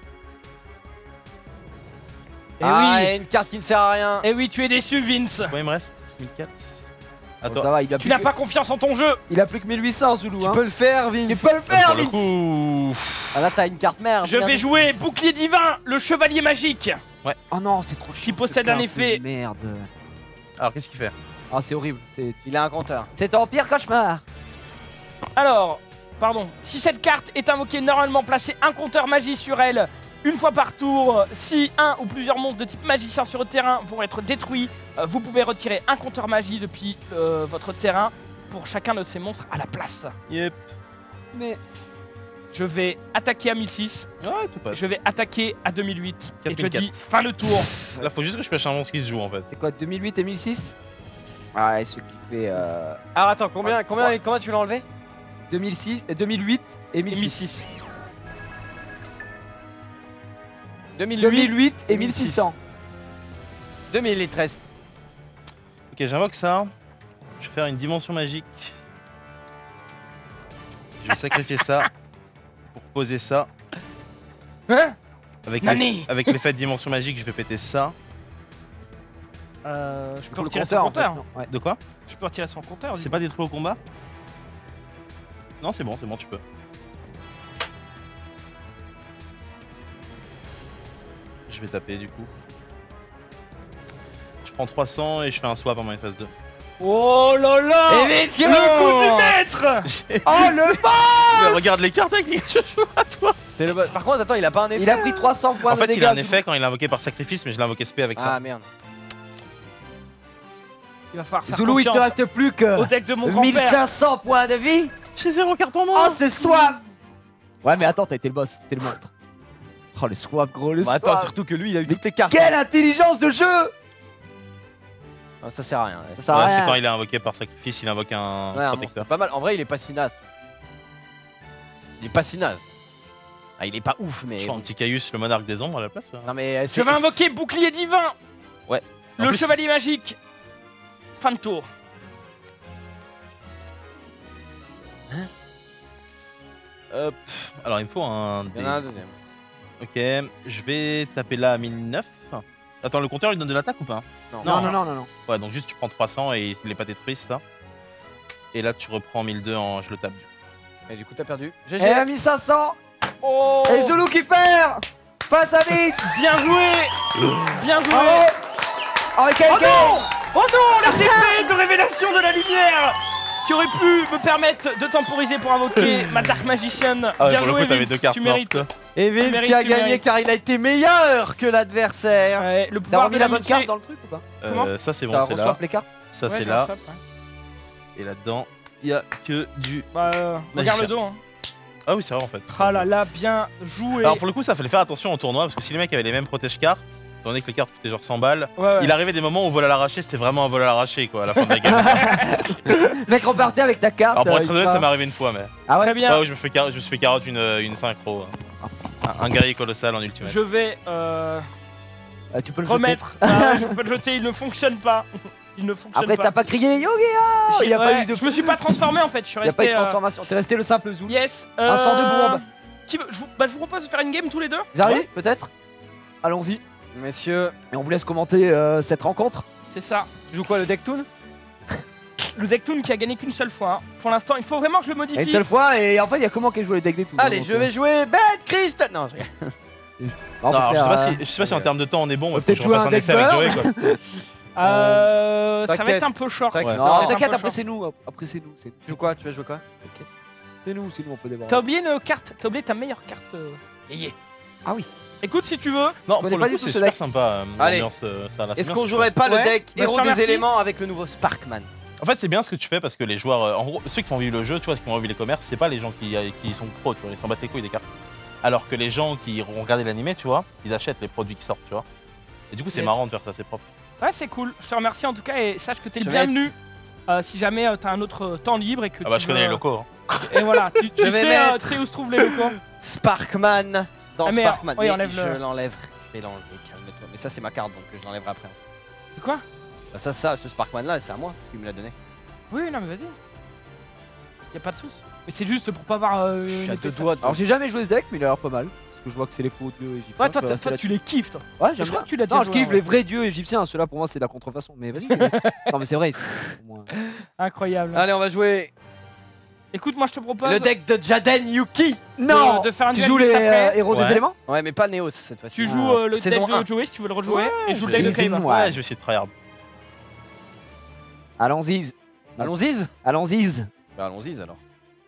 Speaker 1: Eh
Speaker 4: Ah,
Speaker 1: oui.
Speaker 4: et une carte qui ne sert à rien.
Speaker 1: Eh oui, tu es déçu, Vince.
Speaker 3: Combien il me reste 1004. À
Speaker 2: Bon,
Speaker 3: toi.
Speaker 2: ça va, il a
Speaker 1: Tu
Speaker 2: plus
Speaker 1: n'as
Speaker 2: que-
Speaker 1: pas confiance en ton jeu.
Speaker 2: Il a plus que 1800, Zulu.
Speaker 4: Tu
Speaker 2: Hein.
Speaker 4: peux le faire, Vince.
Speaker 2: Tu peux le faire,
Speaker 3: Pour le
Speaker 2: Vince.
Speaker 3: coup.
Speaker 4: Ah, là, t'as une carte merde.
Speaker 1: Je vais jouer bouclier divin, le chevalier magique.
Speaker 2: Oh non, c'est trop chiant.
Speaker 1: Qui possède un effet.
Speaker 2: Merde.
Speaker 3: Alors, qu'est-ce qu'il fait?
Speaker 2: Ah, c'est horrible.
Speaker 4: Il a un compteur.
Speaker 2: C'est ton pire cauchemar.
Speaker 1: Alors, pardon. Si cette carte est invoquée, normalement placez un compteur magie sur elle une fois par tour. Si un ou plusieurs monstres de type magicien sur le terrain vont être détruits, vous pouvez retirer un compteur magie depuis votre terrain pour chacun de ces monstres à la place.
Speaker 3: Yep.
Speaker 2: Mais.
Speaker 1: Je vais attaquer à 1006,
Speaker 3: Ouais, tout passe.
Speaker 1: je vais attaquer à 2008 et je
Speaker 3: 4004.
Speaker 1: dis fin de tour.
Speaker 3: Là, faut juste que je pêche un monstre qui se joue en fait.
Speaker 2: C'est quoi, 2008 et 1006? Ouais, ce qui fait.
Speaker 4: Alors, attends, combien tu l'as enlevé
Speaker 2: 2006, 2008 et
Speaker 1: Et
Speaker 2: 1006.
Speaker 1: 1006.
Speaker 2: 2008 et 1600.
Speaker 4: 2000 il te reste.
Speaker 3: Ok, j'invoque ça. Je vais faire une dimension magique. Je vais sacrifier ça pour poser ça.
Speaker 1: Hein?
Speaker 3: Avec
Speaker 1: Nani
Speaker 3: l'effet de dimension magique, je vais péter ça.
Speaker 1: Je peux
Speaker 2: Pour le
Speaker 1: retirer son
Speaker 2: compteur, en fait,
Speaker 1: compteur.
Speaker 2: non. Ouais.
Speaker 3: De quoi?
Speaker 1: Je peux retirer son compteur.
Speaker 3: C'est pas détruit au combat? Non, c'est bon, tu peux. Je vais taper du coup. Je prends 300 et je fais un swap en main phase 2.
Speaker 1: Oh là là!
Speaker 4: Et vite,
Speaker 1: Le coup du maître!
Speaker 2: Oh le
Speaker 3: Mais regarde les cartes avec les je joue à toi!
Speaker 4: Par contre, attends, il a pas un effet.
Speaker 2: Il a pris 300 points
Speaker 3: En
Speaker 2: de
Speaker 3: fait,
Speaker 2: dégâts.
Speaker 3: il a un effet quand il est invoqué par sacrifice, mais je l'ai invoqué SP avec ça.
Speaker 4: Ah merde.
Speaker 1: Il va falloir faire
Speaker 2: Zulu, il te
Speaker 1: confiance
Speaker 2: reste plus que
Speaker 1: au deck de mon grand-père.
Speaker 2: 1500 points de vie.
Speaker 3: J'ai 0 carte en moins!
Speaker 2: Oh, c'est swap. Ouais, mais attends, t'as été le boss, t'es le monstre. Oh, le swap, gros, le
Speaker 4: Bah,
Speaker 2: swap.
Speaker 4: attends, surtout que lui, il a eu toutes les cartes.
Speaker 2: Quelle intelligence de jeu.
Speaker 4: Ah, ça sert à rien.
Speaker 2: Ça sert à
Speaker 3: Ouais, c'est
Speaker 2: rien.
Speaker 3: quand il est invoqué par sacrifice, il invoque un
Speaker 4: Ouais, un monstre,
Speaker 3: protecteur.
Speaker 4: c'est pas mal. En vrai, il est pas si naze. Il est pas si naze. Ah, il est pas ouf, mais.
Speaker 3: Je prends un petit Caius, le monarque des ombres à la place.
Speaker 4: Non, mais.
Speaker 1: Je vais invoquer bouclier divin.
Speaker 3: Ouais. En
Speaker 1: Le
Speaker 3: plus-
Speaker 1: chevalier magique. Fin de tour.
Speaker 3: Hop. Alors, il me faut un
Speaker 4: Il y en a un
Speaker 3: dé.
Speaker 4: deuxième.
Speaker 3: Ok, je vais taper là à 1009. Attends, le compteur il donne de l'attaque ou pas?
Speaker 2: Non, non, non, non, non.
Speaker 3: Ouais, donc juste tu prends 300 et il est pas détruit, c'est ça. Et là, tu reprends 1002 en. Je le tape du coup.
Speaker 4: Et du coup, t'as perdu.
Speaker 2: Et
Speaker 4: GG.
Speaker 2: à 1500.
Speaker 1: Oh!
Speaker 2: Et Zulu qui perd face à Vix.
Speaker 1: Bien joué! Bien joué!
Speaker 2: Bravo. Avec
Speaker 1: Oh
Speaker 2: quelqu'un.
Speaker 1: non! Oh non! Les effets de révélation de la lumière! Qui aurait pu me permettre de temporiser pour invoquer ma Dark Magician.
Speaker 3: Ah ouais,
Speaker 1: Bien
Speaker 3: pour le
Speaker 1: joué,
Speaker 3: coup, t'avais
Speaker 1: Vince,
Speaker 3: deux cartes
Speaker 1: tu mérites.
Speaker 3: mortes.
Speaker 4: Et Vince
Speaker 1: mérites,
Speaker 4: qui a
Speaker 1: tu
Speaker 4: gagné
Speaker 1: mérites.
Speaker 4: car il a été meilleur que l'adversaire.
Speaker 1: Ouais, le
Speaker 2: T'as
Speaker 1: pouvoir de
Speaker 2: remis la bonne
Speaker 1: l'amitié.
Speaker 2: carte dans le truc ou pas?
Speaker 1: Comment
Speaker 3: Ça, c'est bon,
Speaker 2: T'as
Speaker 3: c'est
Speaker 2: reçu
Speaker 3: là.
Speaker 2: les cartes.
Speaker 3: Ça,
Speaker 1: Ouais,
Speaker 3: c'est
Speaker 1: j'ai
Speaker 3: là.
Speaker 1: un swap, ouais.
Speaker 3: Et là-dedans, il y a que du.
Speaker 1: Bah, regarde le dos. Hein.
Speaker 3: Ah oui, c'est vrai en fait.
Speaker 1: Ah là là, bien joué.
Speaker 3: Alors pour le coup, ça fallait faire attention au tournoi parce que si les mecs avaient les mêmes protège-cartes, étant donné que les cartes coûtaient genre 100 balles,
Speaker 1: Ouais, ouais.
Speaker 3: il arrivait des moments où vol à l'arraché, c'était vraiment un vol à l'arraché quoi à la fin de la game.
Speaker 2: Mec, repartez avec ta carte.
Speaker 3: Alors pour être
Speaker 2: il
Speaker 3: honnête,
Speaker 2: fera-
Speaker 3: ça m'est arrivé une fois, mais.
Speaker 2: Ah ouais.
Speaker 1: Très bien.
Speaker 3: Ouais, ouais, je me fais carotte une synchro. Un guerrier colossal en ultimate.
Speaker 1: Je vais
Speaker 2: Ah, tu peux le
Speaker 1: remettre. Ah, je peux le jeter, il ne fonctionne pas. Il ne fonctionne
Speaker 2: Après,
Speaker 1: pas.
Speaker 2: t'as pas crié Yu-Gi-Oh! Il y a pas
Speaker 1: Ouais,
Speaker 2: eu de.
Speaker 1: Je me suis pas transformé en fait, je suis
Speaker 2: Il y a pas eu
Speaker 1: resté.
Speaker 2: de transformation. T'es resté le simple Zulu.
Speaker 1: Yes.
Speaker 2: Un sort de bourbe.
Speaker 1: Qui veut je vous propose de faire une game tous les deux.
Speaker 2: Zari, peut-être. Allons-y.
Speaker 4: Messieurs,
Speaker 2: Et on vous laisse commenter cette rencontre.
Speaker 1: C'est ça.
Speaker 4: tu joues quoi, le deck toon?
Speaker 1: Le deck Toon qui a gagné qu'une seule fois. Hein. Pour l'instant, il faut vraiment que je le
Speaker 2: Et
Speaker 1: modifie.
Speaker 2: une seule fois, et en fait, il y a comment qui joue les decks des tout.
Speaker 4: Allez, je vais jouer Bête Christ. Non, je...
Speaker 3: Non, alors, je sais pas si en termes de temps on est bon, il faut que
Speaker 2: peut-être
Speaker 3: je refasse
Speaker 2: jouer
Speaker 3: un
Speaker 2: un
Speaker 3: essai
Speaker 2: deck
Speaker 3: avec Joey quoi.
Speaker 1: Ça va
Speaker 4: T'inquiète.
Speaker 1: être un peu short.
Speaker 4: T'inquiète.
Speaker 3: Ouais.
Speaker 2: Non,
Speaker 1: Ça va être un
Speaker 2: t'inquiète,
Speaker 1: peu
Speaker 2: après
Speaker 1: short.
Speaker 2: c'est nous. Après c'est nous.
Speaker 4: Tu joues quoi? Tu vas jouer quoi?
Speaker 2: C'est nous, on peut déborder.
Speaker 1: T'as oublié une carte, t'as oublié ta meilleure carte. Yéyé.
Speaker 2: Ah oui.
Speaker 1: Écoute si tu veux.
Speaker 3: Non,
Speaker 2: connais
Speaker 3: pour
Speaker 2: pas
Speaker 3: le
Speaker 2: du
Speaker 3: coup,
Speaker 2: tout
Speaker 3: c'est
Speaker 2: ce
Speaker 3: super
Speaker 2: deck.
Speaker 3: sympa.
Speaker 4: Allez.
Speaker 3: L'ambiance, ça là, c'est
Speaker 4: Est-ce
Speaker 3: bien
Speaker 4: qu'on
Speaker 3: ce que
Speaker 4: jouerait pas le
Speaker 1: Ouais.
Speaker 4: deck
Speaker 1: Bah, je
Speaker 4: héros
Speaker 1: te
Speaker 4: des
Speaker 1: remercie.
Speaker 4: éléments avec le nouveau Sparkman?
Speaker 3: En fait, c'est bien ce que tu fais parce que les joueurs, en gros, ceux qui font vivre le jeu, tu vois, ceux qui font vivre les commerces, c'est pas les gens qui sont pros, tu vois, ils s'en battent les couilles des cartes. Alors que les gens qui ont regardé l'animé, tu vois, ils achètent les produits qui sortent, tu vois. Et du coup, c'est
Speaker 1: Yes.
Speaker 3: marrant de faire ça, c'est propre.
Speaker 1: Ouais, c'est cool. Je te remercie en tout cas et sache que t'es le
Speaker 4: Je vais
Speaker 1: bienvenu. Si jamais t'as un autre temps libre et que
Speaker 3: Ah bah,
Speaker 1: tu
Speaker 3: je connais
Speaker 1: veux-
Speaker 3: les locaux. Hein.
Speaker 1: Et voilà, tu
Speaker 4: Je vais
Speaker 1: sais,
Speaker 4: mettre-
Speaker 1: tu sais où se trouvent les locaux.
Speaker 4: Sparkman dans
Speaker 1: Ah, mais,
Speaker 4: Sparkman.
Speaker 1: oui,
Speaker 4: Mais
Speaker 1: enlève
Speaker 4: je
Speaker 1: le-
Speaker 4: l'enlève. Je vais l'enlever, calme-toi. Mais ça, c'est ma carte donc je l'enlèverai après.
Speaker 1: C'est quoi?
Speaker 4: Bah, ça, ce Sparkman là, c'est à moi, parce qu'il me l'a donné.
Speaker 1: Oui, non mais vas-y. Y'a pas de soucis. Mais c'est juste pour pas avoir.
Speaker 4: Je suis à
Speaker 1: une
Speaker 4: deux
Speaker 1: épée-
Speaker 4: doigts de.
Speaker 2: Alors j'ai jamais joué ce deck, mais il a l'air pas mal. Parce que je vois que c'est les faux dieux égyptiens.
Speaker 1: Ouais, toi,
Speaker 2: je peux rester
Speaker 1: toi tu les kiffes toi.
Speaker 2: là-dessus. Ouais,
Speaker 1: Je
Speaker 2: j'aime
Speaker 1: crois
Speaker 2: bien.
Speaker 1: que tu l'as déjà
Speaker 2: Non, je
Speaker 1: joué,
Speaker 2: kiffe
Speaker 1: ouais.
Speaker 2: les vrais dieux égyptiens. Ceux-là pour moi c'est de la contrefaçon. Mais vas-y. Non mais c'est vrai. au moins.
Speaker 1: Incroyable.
Speaker 4: Allez, on va jouer
Speaker 1: Écoute, moi je te propose
Speaker 4: le deck de Jaden Yuki.
Speaker 2: Non.
Speaker 1: de faire un
Speaker 2: Tu
Speaker 1: duel
Speaker 2: joues
Speaker 1: juste
Speaker 2: les
Speaker 1: après.
Speaker 2: héros
Speaker 3: Ouais.
Speaker 2: des éléments.
Speaker 4: Ouais, mais pas Neos cette fois-ci.
Speaker 1: Tu joues le deck
Speaker 4: Saison 1.
Speaker 1: de Joey si tu veux le rejouer et je joue le deck de
Speaker 2: Season
Speaker 1: Kaiba.
Speaker 2: one.
Speaker 3: Ouais, je vais essayer de tryhard.
Speaker 2: Allons-y.
Speaker 4: Allons-y.
Speaker 2: Allons-y.
Speaker 4: Bah, allons-y alors.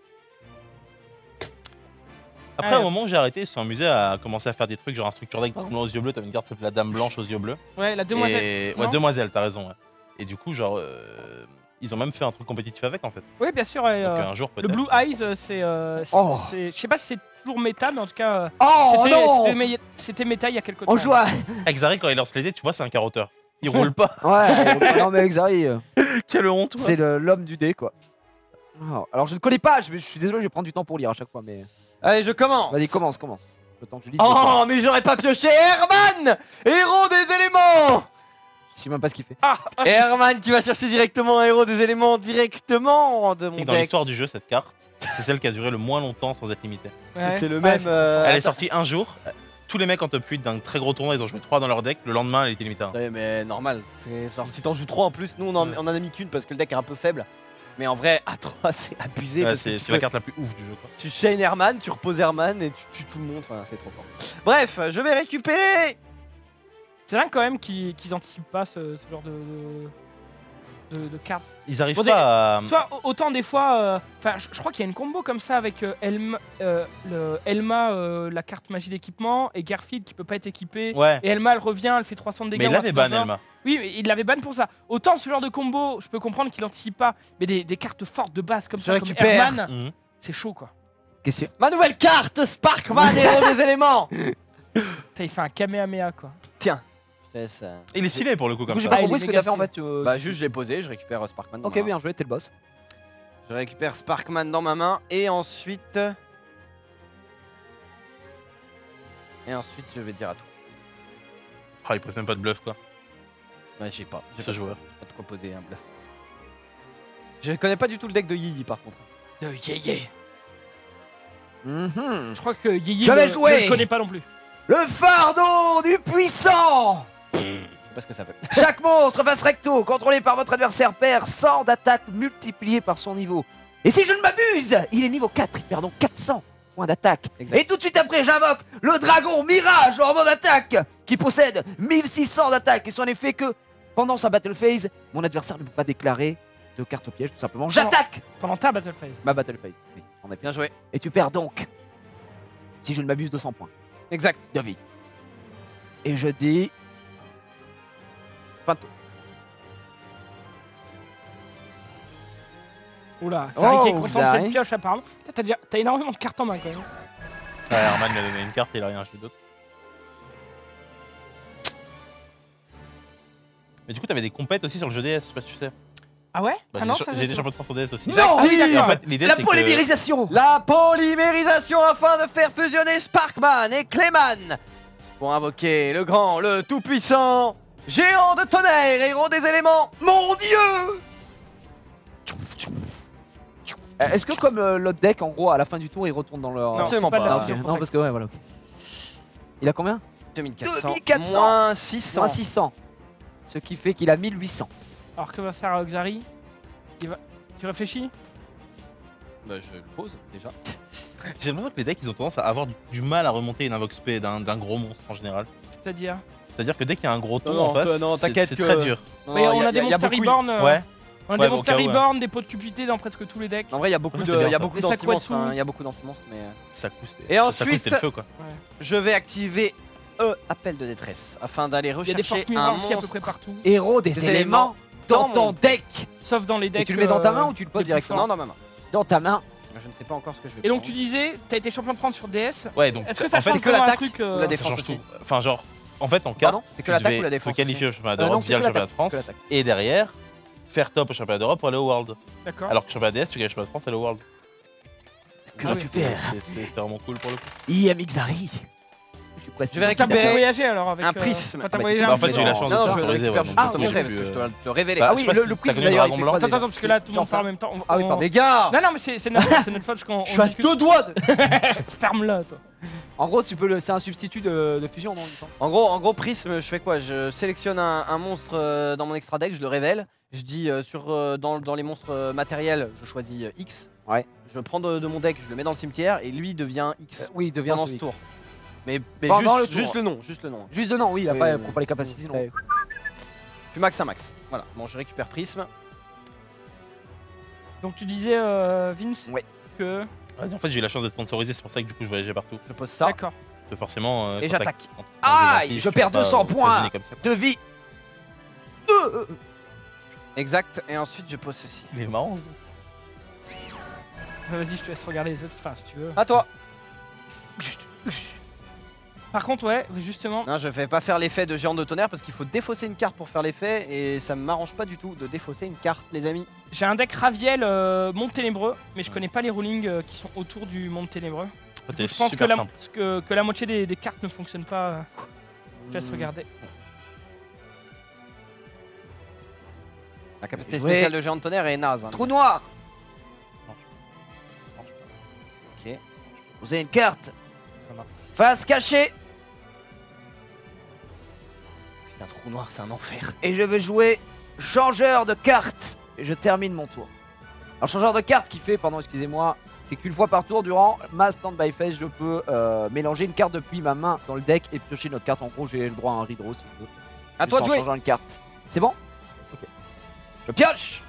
Speaker 3: Après,
Speaker 1: Allez.
Speaker 3: au moment où j'ai arrêté, ils se sont amusés à commencer à faire des trucs genre un structure deck Dragon Blanc aux yeux bleus. T'avais une carte qui s'appelait la Dame Blanche aux yeux bleus.
Speaker 1: Ouais, la demoiselle.
Speaker 3: Et...
Speaker 1: non
Speaker 3: Ouais, demoiselle, t'as raison. Ouais. Et du coup, genre, ils ont même fait un truc compétitif avec en fait.
Speaker 1: Oui, bien sûr. et,
Speaker 3: Donc un jour
Speaker 1: le
Speaker 3: peut-être.
Speaker 1: Blue Eyes, c'est.
Speaker 2: Oh.
Speaker 1: Je sais pas si c'est toujours méta, mais en tout cas.
Speaker 2: Oh non.
Speaker 1: C'était méta il y a quelques temps.
Speaker 2: On joue à.
Speaker 3: Exari, quand il lance les dés, tu vois, c'est un carotteur. Il roule pas.
Speaker 2: Ouais. Non mais Xari,
Speaker 3: Quelle honte,
Speaker 2: c'est l'homme du dé quoi. Oh, alors je ne connais pas. Je suis désolé, je vais prendre du temps pour lire à chaque fois. Mais
Speaker 4: Allez, je commence.
Speaker 2: vas-y, commence. Le temps que je lis.
Speaker 4: Oh, mais j'aurais pas pioché Herman, héros des éléments.
Speaker 2: Je sais même pas ce qu'il fait.
Speaker 1: Ah,
Speaker 4: Herman qui va chercher directement un héros des éléments directement de
Speaker 3: C'est
Speaker 4: mon
Speaker 3: que dans
Speaker 4: deck.
Speaker 3: l'histoire du jeu, cette carte, c'est celle qui a duré le moins longtemps sans être limitée.
Speaker 1: ouais.
Speaker 4: C'est le
Speaker 1: Ouais,
Speaker 4: même.
Speaker 1: c'est-
Speaker 3: Elle est sortie un jour. Tous les mecs en top 8 d'un très gros tournoi, ils ont joué 3 dans leur deck. Le lendemain, elle était limitée à 1.
Speaker 4: Ouais, mais normal. Si t'en joues 3 en plus, nous on en a mis qu'une parce que le deck est un peu faible. Mais en vrai, à 3 c'est abusé.
Speaker 3: Ouais,
Speaker 4: parce que
Speaker 3: c'est
Speaker 4: tu
Speaker 3: c'est la
Speaker 4: peux-
Speaker 3: carte la plus ouf du jeu. Quoi.
Speaker 4: Tu chaînes Herman, tu reposes Herman et tu tues tout le monde. Enfin, c'est trop fort. Bref, je vais récupérer.
Speaker 1: C'est dingue quand même qu'ils anticipent pas ce genre de cartes.
Speaker 3: Ils arrivent
Speaker 1: Bon,
Speaker 3: pas à.
Speaker 1: Toi, autant des fois, enfin, je crois qu'il y a une combo comme ça avec Elma, la carte magie d'équipement, et Garfield qui peut pas être équipé.
Speaker 3: Ouais.
Speaker 1: Et Elma, elle revient, elle fait 300 de dégâts.
Speaker 3: Mais il
Speaker 1: ou un
Speaker 3: l'avait
Speaker 1: truc dans
Speaker 3: ban,
Speaker 1: le genre.
Speaker 3: Elma.
Speaker 1: Oui, mais il l'avait ban pour ça. Autant ce genre de combo, je peux comprendre qu'il anticipe pas, mais des cartes fortes de base comme
Speaker 4: Je
Speaker 1: ça, comme
Speaker 4: récupère.
Speaker 1: Herman,
Speaker 3: Mhm.
Speaker 1: c'est chaud quoi.
Speaker 2: Qu'est-ce que
Speaker 4: Ma nouvelle carte, Sparkman, héros des éléments.
Speaker 1: Putain, il fait un Kamehameha quoi.
Speaker 4: Tiens, je te laisse.
Speaker 3: Il est stylé pour le coup
Speaker 2: Du
Speaker 3: comme
Speaker 2: coup, j'ai
Speaker 3: ça.
Speaker 2: pas
Speaker 1: Ah, il
Speaker 2: compris
Speaker 1: est
Speaker 2: ce que
Speaker 1: méga
Speaker 2: t'as fait en fait.
Speaker 4: Bah, juste, je l'ai posé, je récupère Sparkman. Dans
Speaker 2: Ok,
Speaker 4: ma main.
Speaker 2: bien joué, t'es le boss.
Speaker 4: Je récupère Sparkman dans ma main et ensuite. je vais dire à tout.
Speaker 3: Ah, il pose même pas de bluff quoi.
Speaker 4: Ouais, j'ai pas. J'ai
Speaker 3: Ce
Speaker 4: pas,
Speaker 3: joueur.
Speaker 4: pas de quoi poser un bluff. Je connais pas du tout le deck de Yi par contre.
Speaker 1: Yéyé.
Speaker 2: Mhm.
Speaker 1: Je crois que Yéyé
Speaker 2: Je vais
Speaker 1: ne
Speaker 2: jouer.
Speaker 1: le connaît pas non plus.
Speaker 2: Le fardeau du puissant.
Speaker 4: Je sais pas ce que ça fait.
Speaker 2: Chaque monstre face recto, contrôlé par votre adversaire, perd 100 d'attaque multiplié par son niveau. Et si je ne m'abuse, il est niveau 4, il perd donc 400 points d'attaque.
Speaker 4: Exact.
Speaker 2: Et tout de suite après, j'invoque le dragon Mirage en mode attaque, qui possède 1600 d'attaque. Et son effet que, pendant sa battle phase, mon adversaire ne peut pas déclarer de carte piège, tout simplement. J'attaque
Speaker 1: Pendant ta battle phase.
Speaker 2: ma battle phase. Oui, en effet.
Speaker 4: Bien joué.
Speaker 2: Et tu perds donc, si je ne m'abuse, 200 points
Speaker 4: Exact.
Speaker 2: de vie. Et je dis... Fin de tour.
Speaker 1: Oula, c'est vrai qu'il est
Speaker 2: Oh,
Speaker 1: content de
Speaker 2: Xari.
Speaker 1: cette pioche apparemment. T'as énormément de cartes en main quand même.
Speaker 3: Ouais, Herman lui a donné une carte, il a rien acheté d'autre. Mais du coup, t'avais des compètes aussi sur le jeu DS, je sais pas si tu sais.
Speaker 1: Ah ouais?
Speaker 3: Bah,
Speaker 1: Ah non,
Speaker 3: j'ai été champion de France en DS aussi.
Speaker 2: Non
Speaker 1: Ah oui,
Speaker 3: Et en
Speaker 1: d'accord.
Speaker 3: fait, l'idée
Speaker 2: La
Speaker 3: c'est que.
Speaker 2: polymérisation.
Speaker 4: La polymérisation afin de faire fusionner Sparkman et Clayman pour invoquer le grand, le tout-puissant, géant de tonnerre, héros des éléments.
Speaker 2: Mon dieu. Est-ce que comme l'autre deck, en gros, à la fin du tour, ils retournent dans leur...
Speaker 1: Non,
Speaker 4: absolument
Speaker 1: c'est de
Speaker 4: pas.
Speaker 1: la
Speaker 2: Ah, ok.
Speaker 1: fusion
Speaker 2: Non, parce que ouais, voilà. Ok. Il a combien
Speaker 4: 2400,
Speaker 2: 2400.
Speaker 4: moins 600.
Speaker 2: Moins 600. Ce qui fait qu'il a 1800.
Speaker 1: Alors que va faire Xari? Tu réfléchis?
Speaker 4: Bah, je le pose déjà.
Speaker 3: J'ai l'impression que les decks ils ont tendance à avoir du mal à remonter une invoque spé d'un gros monstre en général.
Speaker 1: C'est-à-dire?
Speaker 3: C'est-à-dire que dès qu'il y a un gros ton
Speaker 4: Non,
Speaker 3: en face,
Speaker 4: non,
Speaker 3: c'est
Speaker 4: t'inquiète
Speaker 3: c'est
Speaker 4: que-
Speaker 3: très dur.
Speaker 4: Non,
Speaker 1: Mais
Speaker 4: non,
Speaker 1: on
Speaker 4: y
Speaker 1: a des
Speaker 4: y
Speaker 1: Monster
Speaker 4: beaucoup-
Speaker 1: Reborn.
Speaker 3: Ouais.
Speaker 1: On a
Speaker 3: Ouais,
Speaker 1: des
Speaker 3: au
Speaker 1: Monster
Speaker 3: cas où, ouais.
Speaker 1: Reborn, des pots de cupidité dans presque tous les decks.
Speaker 4: En vrai, il y a beaucoup
Speaker 3: Ça, c'est bien, ça.
Speaker 1: Et ça
Speaker 4: d'anti-monstres.
Speaker 1: Quatsu.
Speaker 4: Il y a beaucoup d'anti-monstres, mais
Speaker 3: Ça couste.
Speaker 4: Et
Speaker 3: Ça
Speaker 4: ensuite-
Speaker 3: couste, c'est le feu quoi.
Speaker 4: je vais activer appel de détresse afin d'aller
Speaker 1: Il y a des
Speaker 4: rechercher
Speaker 1: forces
Speaker 4: un
Speaker 1: mirrors aussi à peu
Speaker 4: monstre.
Speaker 1: près partout.
Speaker 2: Héros des
Speaker 4: Des
Speaker 2: éléments dans
Speaker 4: dans
Speaker 2: ton
Speaker 4: mon
Speaker 2: deck.
Speaker 1: Sauf dans les decks.
Speaker 2: Et tu le mets dans ta main ou tu le
Speaker 1: les
Speaker 2: poses
Speaker 1: plus
Speaker 2: directement
Speaker 4: Non, dans ma main.
Speaker 2: dans ta main?
Speaker 4: Je ne sais pas encore ce que je vais
Speaker 1: Et donc
Speaker 4: prendre.
Speaker 1: tu disais, t'as été champion de France sur DS.
Speaker 3: Ouais, donc
Speaker 1: Est-ce que ça
Speaker 3: en fait,
Speaker 1: change
Speaker 4: que
Speaker 1: vraiment un
Speaker 4: l'attaque
Speaker 1: truc
Speaker 4: ou la
Speaker 3: ça
Speaker 4: défense
Speaker 3: change
Speaker 4: aussi
Speaker 3: tout. Enfin, genre, en fait, en carte,
Speaker 4: Pardon, c'est que
Speaker 3: tu
Speaker 4: l'attaque
Speaker 3: devais
Speaker 4: ou la défense
Speaker 3: te qualifier au championnat
Speaker 2: non,
Speaker 3: d'Europe
Speaker 2: c'est
Speaker 3: via
Speaker 2: que
Speaker 3: le championnat de
Speaker 2: l'attaque, c'est que
Speaker 3: France
Speaker 2: l'attaque.
Speaker 3: et derrière faire top au championnat d'Europe pour aller au World.
Speaker 1: D'accord.
Speaker 3: Alors que championnat DS, tu gagnes le championnat de France et le World.
Speaker 2: Que
Speaker 1: Ah
Speaker 2: vas-tu
Speaker 1: oui.
Speaker 2: faire?
Speaker 3: C'était vraiment cool pour le coup.
Speaker 2: IMXari. Je suis presque.
Speaker 4: Je vais
Speaker 1: T'as beaucoup
Speaker 4: récupérer
Speaker 1: voyagé alors avec
Speaker 4: un prisme.
Speaker 1: T'as
Speaker 2: Bah,
Speaker 1: voyagé
Speaker 2: bah,
Speaker 1: un
Speaker 3: en fait,
Speaker 1: petit
Speaker 3: j'ai eu la
Speaker 1: peu.
Speaker 3: chance de
Speaker 4: Non,
Speaker 3: se
Speaker 4: je le
Speaker 3: sponsoriser.
Speaker 4: récupère
Speaker 3: Ouais,
Speaker 4: juste
Speaker 3: donc,
Speaker 4: pour te
Speaker 3: du coup,
Speaker 4: montrer
Speaker 3: j'ai
Speaker 4: parce que
Speaker 3: pu,
Speaker 4: je dois te le révéler.
Speaker 2: Ah
Speaker 3: Bah,
Speaker 2: oui,
Speaker 3: je sais pas si
Speaker 2: le
Speaker 3: t'as
Speaker 2: quiz
Speaker 3: connu
Speaker 2: d'ailleurs.
Speaker 3: Dragon
Speaker 2: il fait
Speaker 3: Blanc.
Speaker 2: quoi,
Speaker 1: Attends,
Speaker 2: déjà
Speaker 1: attends, parce que là tout le monde
Speaker 2: Genre
Speaker 1: parle en
Speaker 2: ça.
Speaker 1: même temps.
Speaker 2: Ah oui, pardon.
Speaker 4: Les gars,
Speaker 1: Non, non, mais c'est notre faute, c'est notre faute qu'on
Speaker 4: je suis à
Speaker 1: discute.
Speaker 4: 2 doigts de...
Speaker 1: Ferme-la, toi.
Speaker 2: En gros, c'est un substitut de fusion, non? il me semble.
Speaker 4: En gros, prisme, je fais quoi? Je sélectionne un monstre dans mon extra deck, je le révèle. Je dis dans les monstres matériels, je choisis X.
Speaker 2: Ouais.
Speaker 4: Je prends de mon deck, je le mets dans le cimetière et lui devient X
Speaker 2: Oui, il devient
Speaker 4: pendant ce
Speaker 2: celui.
Speaker 4: tour. Mais
Speaker 2: Pendant
Speaker 4: juste,
Speaker 2: le tour.
Speaker 4: juste le nom, juste le nom.
Speaker 2: Juste de nom, oui,
Speaker 4: Oui,
Speaker 2: après,
Speaker 4: oui,
Speaker 2: prends pas les capacités, non.
Speaker 4: Puis max à max. Voilà. Bon, je récupère prisme.
Speaker 1: Donc tu disais, Vince,
Speaker 2: Ouais.
Speaker 1: que.
Speaker 3: Ouais, en fait, j'ai eu la chance d'être sponsorisé, c'est pour ça que du coup, je voyageais partout.
Speaker 4: Je pose ça.
Speaker 1: D'accord.
Speaker 3: Parce que forcément.
Speaker 4: Et
Speaker 3: quand t'as-
Speaker 4: j'attaque.
Speaker 3: quand t'as des
Speaker 2: Aïe,
Speaker 3: gentils,
Speaker 2: je
Speaker 3: tu
Speaker 2: perds
Speaker 3: peux pas
Speaker 2: 200 points
Speaker 3: s'assigner comme ça.
Speaker 2: de vie.
Speaker 4: Exact. Et ensuite, je pose ceci.
Speaker 3: Il est marrant.
Speaker 1: Vas-y, je te laisse regarder les autres. Enfin, si tu veux.
Speaker 4: À toi.
Speaker 1: Par contre, ouais, justement.
Speaker 4: Non, je vais pas faire l'effet de géant de tonnerre parce qu'il faut défausser une carte pour faire l'effet et ça m'arrange pas du tout de défausser une carte, les amis.
Speaker 1: J'ai un deck Raviel Monde Ténébreux, mais je connais pas les rulings qui sont autour du Monde Ténébreux.
Speaker 3: C'est
Speaker 1: Je pense que
Speaker 3: super
Speaker 1: la,
Speaker 3: simple.
Speaker 1: que la moitié des cartes ne fonctionnent pas. Je te laisse regarder.
Speaker 4: La capacité
Speaker 2: Jouer.
Speaker 4: spéciale de géant de tonnerre est naze. Hein.
Speaker 2: Trou noir.
Speaker 4: Ok.
Speaker 2: Vous avez une carte.
Speaker 3: Ça marche.
Speaker 2: Face cachée.
Speaker 4: Putain, trou noir, c'est un enfer.
Speaker 2: Et je vais jouer changeur de carte. Et je termine mon tour. Alors, changeur de carte qui fait, pardon, excusez-moi, c'est qu'une fois par tour durant ma stand-by phase, je peux mélanger une carte depuis ma main dans le deck et piocher une autre carte. En gros, j'ai le droit à un redraw si je veux.
Speaker 4: À
Speaker 2: Juste
Speaker 4: toi de
Speaker 2: en
Speaker 4: jouer.
Speaker 2: changeant une carte. C'est bon? Ok. Je pioche.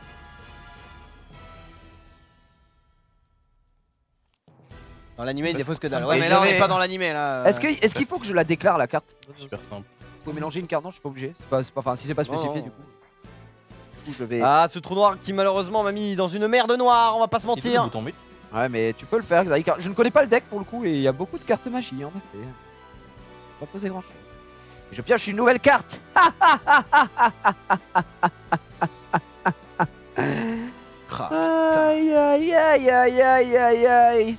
Speaker 4: Dans l'animé, il défausse que dalle.
Speaker 2: me
Speaker 4: Ouais,
Speaker 2: va.
Speaker 4: mais là, on
Speaker 2: Je
Speaker 4: est
Speaker 2: vais-
Speaker 4: pas dans l'animé là.
Speaker 2: Est-ce qu'il faut que je la déclare la carte?
Speaker 3: Super simple.
Speaker 2: Vous pouvez mélanger une carte? Non, je suis pas obligé. Enfin, si c'est pas spécifié,
Speaker 4: non.
Speaker 2: du coup. Du coup, je vais.
Speaker 4: Ah, ce trou noir qui malheureusement m'a mis dans une merde noire, on va pas se
Speaker 3: Il faut le
Speaker 4: mentir.
Speaker 3: bouton B.
Speaker 2: Ouais, mais tu peux le faire, Xari, car je ne connais pas le deck pour le coup et il y a beaucoup de cartes magie en effet. Pas poser grand chose. Et je pioche une nouvelle carte. Aïe aïe aïe aïe aïe aïe aïe.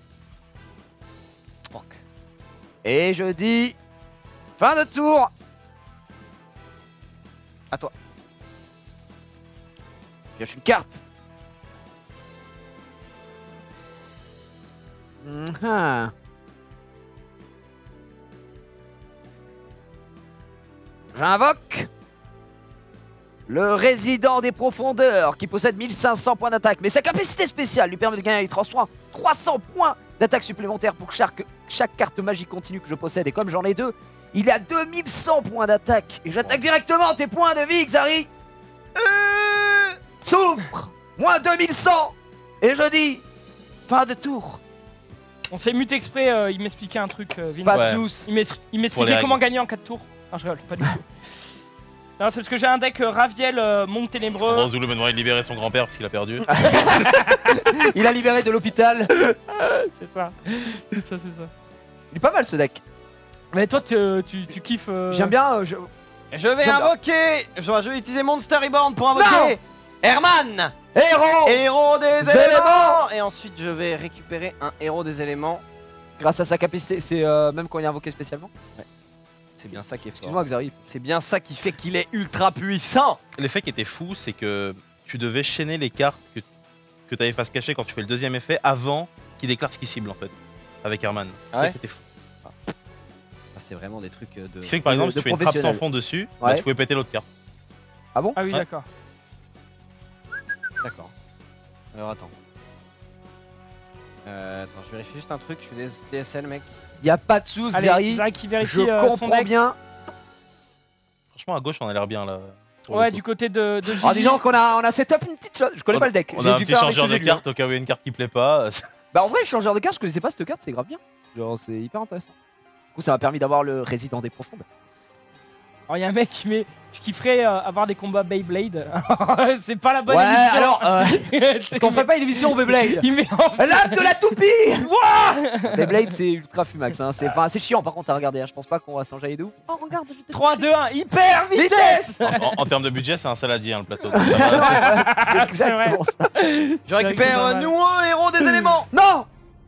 Speaker 4: Fuck.
Speaker 2: Et je dis fin de tour.
Speaker 4: À toi.
Speaker 2: Je pioche une carte. Mhm. J'invoque le résident des profondeurs qui possède 1500 points d'attaque, mais sa capacité spéciale lui permet de gagner 300 points d'attaque supplémentaires pour chaque carte magique continue que je possède. Et comme j'en ai deux, il a 2100 points d'attaque. Et j'attaque directement tes points de vie, Xari. Souffre. Moins 2100. Et je dis fin de tour.
Speaker 1: On s'est muté exprès, il m'expliquait un truc, Vince.
Speaker 2: Pas
Speaker 3: Ouais.
Speaker 2: de soucis.
Speaker 1: Il
Speaker 3: Pour les
Speaker 1: m'expliquait
Speaker 3: règles.
Speaker 1: comment gagner en 4 tours. Non, je rigole, pas du tout. Non, c'est parce que j'ai un deck Raviel Monde Ténébreux.
Speaker 3: Bon, Zulu m'a demandé de libérer son grand-père parce qu'il a perdu.
Speaker 2: Il a libéré de l'hôpital.
Speaker 1: C'est ça. C'est ça, c'est ça.
Speaker 2: Il est pas mal ce deck.
Speaker 1: Mais toi, tu kiffes.
Speaker 2: J'aime bien.
Speaker 4: Je vais
Speaker 2: J'aime bien.
Speaker 4: invoquer. Je vais utiliser Monster Reborn pour invoquer Herman,
Speaker 2: Héros.
Speaker 4: héros des
Speaker 2: Des
Speaker 4: éléments. Et ensuite, je vais récupérer un héros des éléments.
Speaker 2: Grâce à sa capacité, c'est même quand il est invoqué spécialement.
Speaker 4: C'est bien ça qui est fort.
Speaker 2: Excuse-moi, Xari.
Speaker 4: C'est bien ça qui fait qu'il est ultra puissant.
Speaker 3: L'effet qui était fou, c'est que tu devais chaîner les cartes que tu avais face cachée quand tu fais le deuxième effet avant qu'il déclare ce qu'il cible en fait. Avec Herman.
Speaker 4: Ah
Speaker 3: C'est ça
Speaker 4: ouais
Speaker 3: qui était fou.
Speaker 4: Ah, c'est vraiment des trucs de.
Speaker 3: Ce qui fait que par exemple, si
Speaker 2: de
Speaker 3: tu fais une frappe sans
Speaker 2: professionnel.
Speaker 3: fond dessus,
Speaker 2: Ouais.
Speaker 3: bah, tu pouvais péter l'autre carte.
Speaker 2: Ah bon?
Speaker 1: Ah oui,
Speaker 3: Ouais.
Speaker 1: d'accord.
Speaker 4: D'accord. Alors attends. Attends, je vérifie juste un truc. Je suis DSL, mec.
Speaker 2: Y a pas de sous,
Speaker 1: Allez,
Speaker 2: Xari.
Speaker 1: Zach qui vérifie
Speaker 2: Je
Speaker 1: son
Speaker 2: comprends
Speaker 1: deck.
Speaker 2: bien.
Speaker 3: franchement, à gauche, on a l'air bien là. pour
Speaker 1: Ouais,
Speaker 3: le coup.
Speaker 1: du côté de
Speaker 2: En
Speaker 1: Gigi.
Speaker 2: disant qu'on a setup une petite chose. Je connais pas le deck.
Speaker 3: On
Speaker 2: J'ai
Speaker 3: a un
Speaker 2: dû
Speaker 3: petit
Speaker 2: faire avec
Speaker 3: changeur
Speaker 2: ce que
Speaker 3: de
Speaker 2: j'ai lu, hein.
Speaker 3: cartes au cas où il y a une carte qui plaît pas.
Speaker 2: Bah en vrai, changeur de carte, je connaissais pas cette carte, c'est grave bien. Genre, c'est hyper intéressant. Du coup, ça m'a permis d'avoir le Résident des Profondes.
Speaker 1: Alors, il y a un mec qui met. Je kifferais avoir des combats Beyblade. C'est pas la bonne
Speaker 2: Ouais,
Speaker 1: émission.
Speaker 2: alors, est-ce qu'on ferait pas une émission Beyblade?
Speaker 1: Il mélange.
Speaker 2: L'âme de la toupie. Beyblade, c'est ultra fumax. Hein. C'est chiant par contre à regarder. Hein. Je pense pas qu'on va s'enjailler de ouf. Oh, regarde, je
Speaker 1: 3, 2, 1, hyper vitesse.
Speaker 3: En termes de budget, c'est un saladier hein, le plateau. Donc ça va,
Speaker 2: C'est exactement ça.
Speaker 4: Je récupère nouveau héros des éléments.
Speaker 2: Non.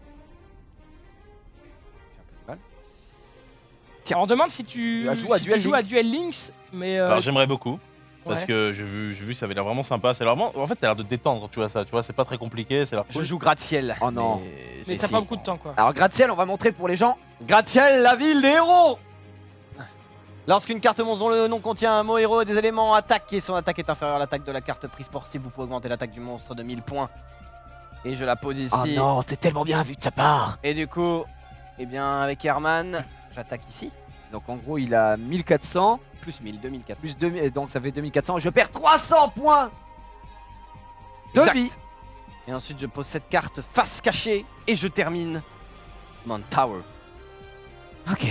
Speaker 1: On demande si tu
Speaker 2: joues à
Speaker 1: si tu
Speaker 2: Duel
Speaker 1: joues à Duel Links, mais
Speaker 3: Alors j'aimerais beaucoup. Parce
Speaker 1: ouais.
Speaker 3: que j'ai vu que ça avait l'air vraiment sympa. C'est vraiment, en fait, t'as l'air de te détendre quand tu vois ça. Tu vois, c'est pas très compliqué, c'est l'air
Speaker 4: Je
Speaker 3: cool.
Speaker 4: joue gratte-ciel.
Speaker 2: Oh non.
Speaker 1: mais
Speaker 4: j'ai
Speaker 1: t'as
Speaker 4: essayé.
Speaker 1: pas beaucoup de temps quoi.
Speaker 2: Alors gratte-ciel, on va montrer pour les gens.
Speaker 4: Gratte-ciel, la ville des héros. Lorsqu'une carte monstre dont le nom contient un mot héros et des éléments attaque et son attaque est inférieure à l'attaque de la carte prise sportive, vous pouvez augmenter l'attaque du monstre de 1000 points. Et je la pose ici.
Speaker 2: Oh non, c'est tellement bien vu de sa part.
Speaker 4: Et du coup, eh bien avec Herman, j'attaque ici.
Speaker 2: Donc en gros, il a 1400
Speaker 4: Plus 1000, 2400.
Speaker 2: plus 2000, donc ça fait 2400. Je perds 300 points de
Speaker 4: Exact.
Speaker 2: vie.
Speaker 4: Et ensuite je pose cette carte face cachée et je termine mon tower.
Speaker 2: Ok.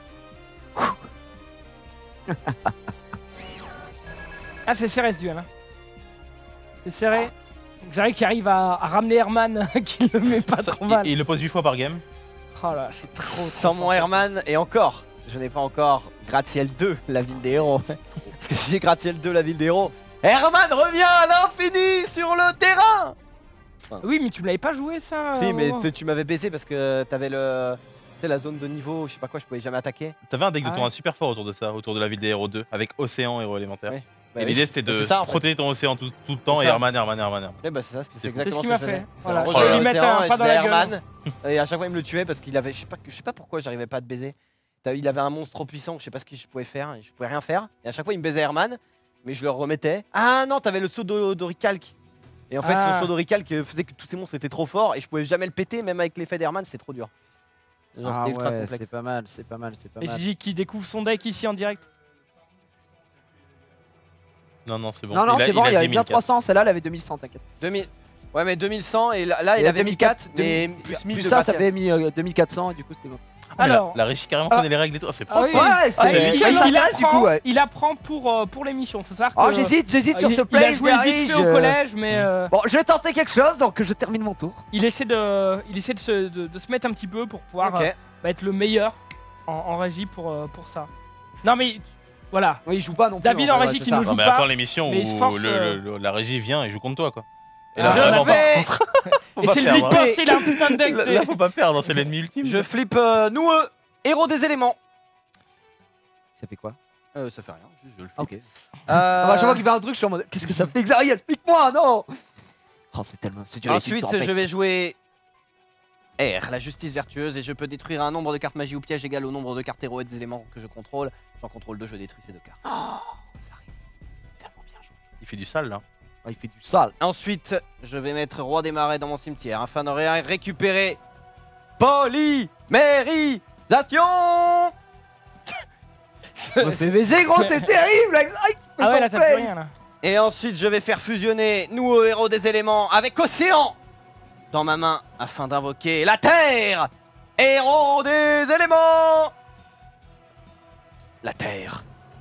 Speaker 1: Ah, c'est serré ce duel. Hein. C'est serré. Xari qui arrive à ramener Herman qui le met pas trop mal.
Speaker 3: Il le pose 8 fois par game.
Speaker 1: Oh là, c'est trop.
Speaker 4: Sans mon Herman et encore, je n'ai pas encore Gratte-ciel 2, la ville des héros. Parce que si j'ai Gratte-ciel 2, la ville des héros, Herman revient à l'infini sur le terrain.
Speaker 1: Oui, mais tu me l'avais pas joué ça.
Speaker 4: Si, mais
Speaker 1: Romain.
Speaker 4: tu m'avais baissé parce que t'avais le. Tu sais, la zone de niveau, je sais pas quoi, je pouvais jamais attaquer.
Speaker 3: T'avais un deck de
Speaker 1: Ah
Speaker 3: tournoi
Speaker 1: ouais.
Speaker 3: super fort autour de ça, autour de la ville des héros 2, avec Océan, héros élémentaire.
Speaker 4: Ouais.
Speaker 3: Et l'idée c'était de
Speaker 4: c'est ça, en fait.
Speaker 3: protéger ton Océan tout le temps et
Speaker 4: ça.
Speaker 3: Herman.
Speaker 4: Ouais, bah c'est ça, c'est
Speaker 3: C'est
Speaker 4: exactement
Speaker 1: ce qu'il
Speaker 4: que
Speaker 1: m'a
Speaker 4: je faisais.
Speaker 1: fait. Voilà,
Speaker 4: Alors,
Speaker 3: je vais
Speaker 4: j'avais
Speaker 3: lui
Speaker 1: mettre
Speaker 4: l'océan
Speaker 1: un
Speaker 4: et
Speaker 1: pas
Speaker 4: je
Speaker 1: dans
Speaker 4: faisais
Speaker 1: la gueule.
Speaker 4: Herman. Et à chaque fois il me le tuait parce qu'il avait, je sais pas pourquoi j'arrivais pas à te baiser. Il avait un monstre trop puissant, je sais pas ce que je pouvais faire, et je pouvais rien faire. Et à chaque fois il me baisait Herman, mais je le remettais. Ah non, t'avais le saut d'Oricalque. Et en fait,
Speaker 1: Ah.
Speaker 4: ce saut d'Oricalque faisait que tous ces monstres étaient trop forts et je pouvais jamais le péter, même avec l'effet d'Herman, c'était trop dur. Genre,
Speaker 2: Ah
Speaker 4: c'était ultra
Speaker 2: ouais,
Speaker 4: complexe.
Speaker 2: c'est pas mal, c'est pas mal, c'est pas
Speaker 1: Et
Speaker 2: mal.
Speaker 1: Gigi qui découvre son deck ici en direct.
Speaker 3: Non, c'est bon.
Speaker 2: Non, non, c'est bon, il y a
Speaker 3: 10
Speaker 2: bien
Speaker 3: 004.
Speaker 2: 300, celle-là, elle avait 2100, t'inquiète.
Speaker 4: 2000. Ouais, mais 2100 et là, il
Speaker 2: a
Speaker 4: avait 1004, mais plus 1000
Speaker 2: Plus
Speaker 4: de
Speaker 2: ça, ça
Speaker 4: Gratte-ciel.
Speaker 2: fait 2400 et du coup, c'était bon.
Speaker 3: Ah, mais
Speaker 1: Alors.
Speaker 3: la régie carrément
Speaker 2: Ah.
Speaker 3: connaît les règles et tout. Ah, c'est
Speaker 1: Ah
Speaker 3: propre
Speaker 1: oui.
Speaker 3: ça.
Speaker 2: Ouais,
Speaker 1: Ah,
Speaker 2: c'est.
Speaker 1: il,
Speaker 2: Bah, il
Speaker 1: il
Speaker 2: s'intéresse du
Speaker 1: apprend,
Speaker 2: coup, ouais.
Speaker 1: il apprend pour l'émission. Faut savoir
Speaker 2: Oh,
Speaker 1: que,
Speaker 2: j'hésite sur ce
Speaker 1: il a
Speaker 2: play.
Speaker 1: joué vite fait au collège, mais
Speaker 2: Bon, je vais tenter quelque chose, donc je termine mon tour.
Speaker 1: il essaie de se mettre un petit peu pour pouvoir
Speaker 4: Ok.
Speaker 1: être le meilleur en régie pour ça. Non mais voilà.
Speaker 2: Oui, il joue pas non plus.
Speaker 1: David en
Speaker 2: vrai,
Speaker 1: régie
Speaker 2: c'est
Speaker 1: qui
Speaker 2: ça.
Speaker 1: nous
Speaker 3: Non,
Speaker 1: joue
Speaker 3: mais
Speaker 1: pas.
Speaker 3: attends l'émission
Speaker 1: mais il se
Speaker 3: où
Speaker 1: force,
Speaker 3: la régie vient et joue contre toi quoi. Et
Speaker 1: Ah,
Speaker 3: là,
Speaker 4: Je
Speaker 3: vraiment,
Speaker 4: le fais.
Speaker 3: faut
Speaker 1: Et
Speaker 3: pas
Speaker 1: c'est le
Speaker 3: perdre,
Speaker 1: big
Speaker 3: hein.
Speaker 1: post, il a un putain de deck.
Speaker 3: Là,
Speaker 1: t'sais.
Speaker 3: là, faut pas perdre, c'est l'ennemi ultime.
Speaker 4: Je flippe noueux, héros des éléments.
Speaker 2: Ça fait quoi?
Speaker 4: Ça fait rien, juste je le flippe.
Speaker 2: Ok. Ah bah, je vois qu'il fait un truc, je suis en mode. Qu'est-ce que ça fait, Xari? Explique-moi, non! Oh, c'est tellement. C'est dur.
Speaker 4: Ensuite, je vais jouer R, la justice vertueuse, et je peux détruire un nombre de cartes magie ou piège égal au nombre de cartes héros et des éléments que je contrôle. J'en contrôle 2, je détruis ces 2 cartes.
Speaker 2: Ça arrive. Tellement bien joué.
Speaker 3: Il fait du sale là.
Speaker 2: Oh, il fait du sale.
Speaker 4: Ensuite, je vais mettre roi des marais dans mon cimetière afin de récupérer polymérisation.
Speaker 2: Je me fais baiser, gros, c'est terrible! Xari qui fait
Speaker 1: Ah ouais,
Speaker 2: son
Speaker 1: là t'as
Speaker 2: play.
Speaker 1: plus rien là.
Speaker 4: Et ensuite, je vais faire fusionner nouveau héros des éléments avec Océan dans ma main afin d'invoquer la Terre, héros des éléments. La Terre.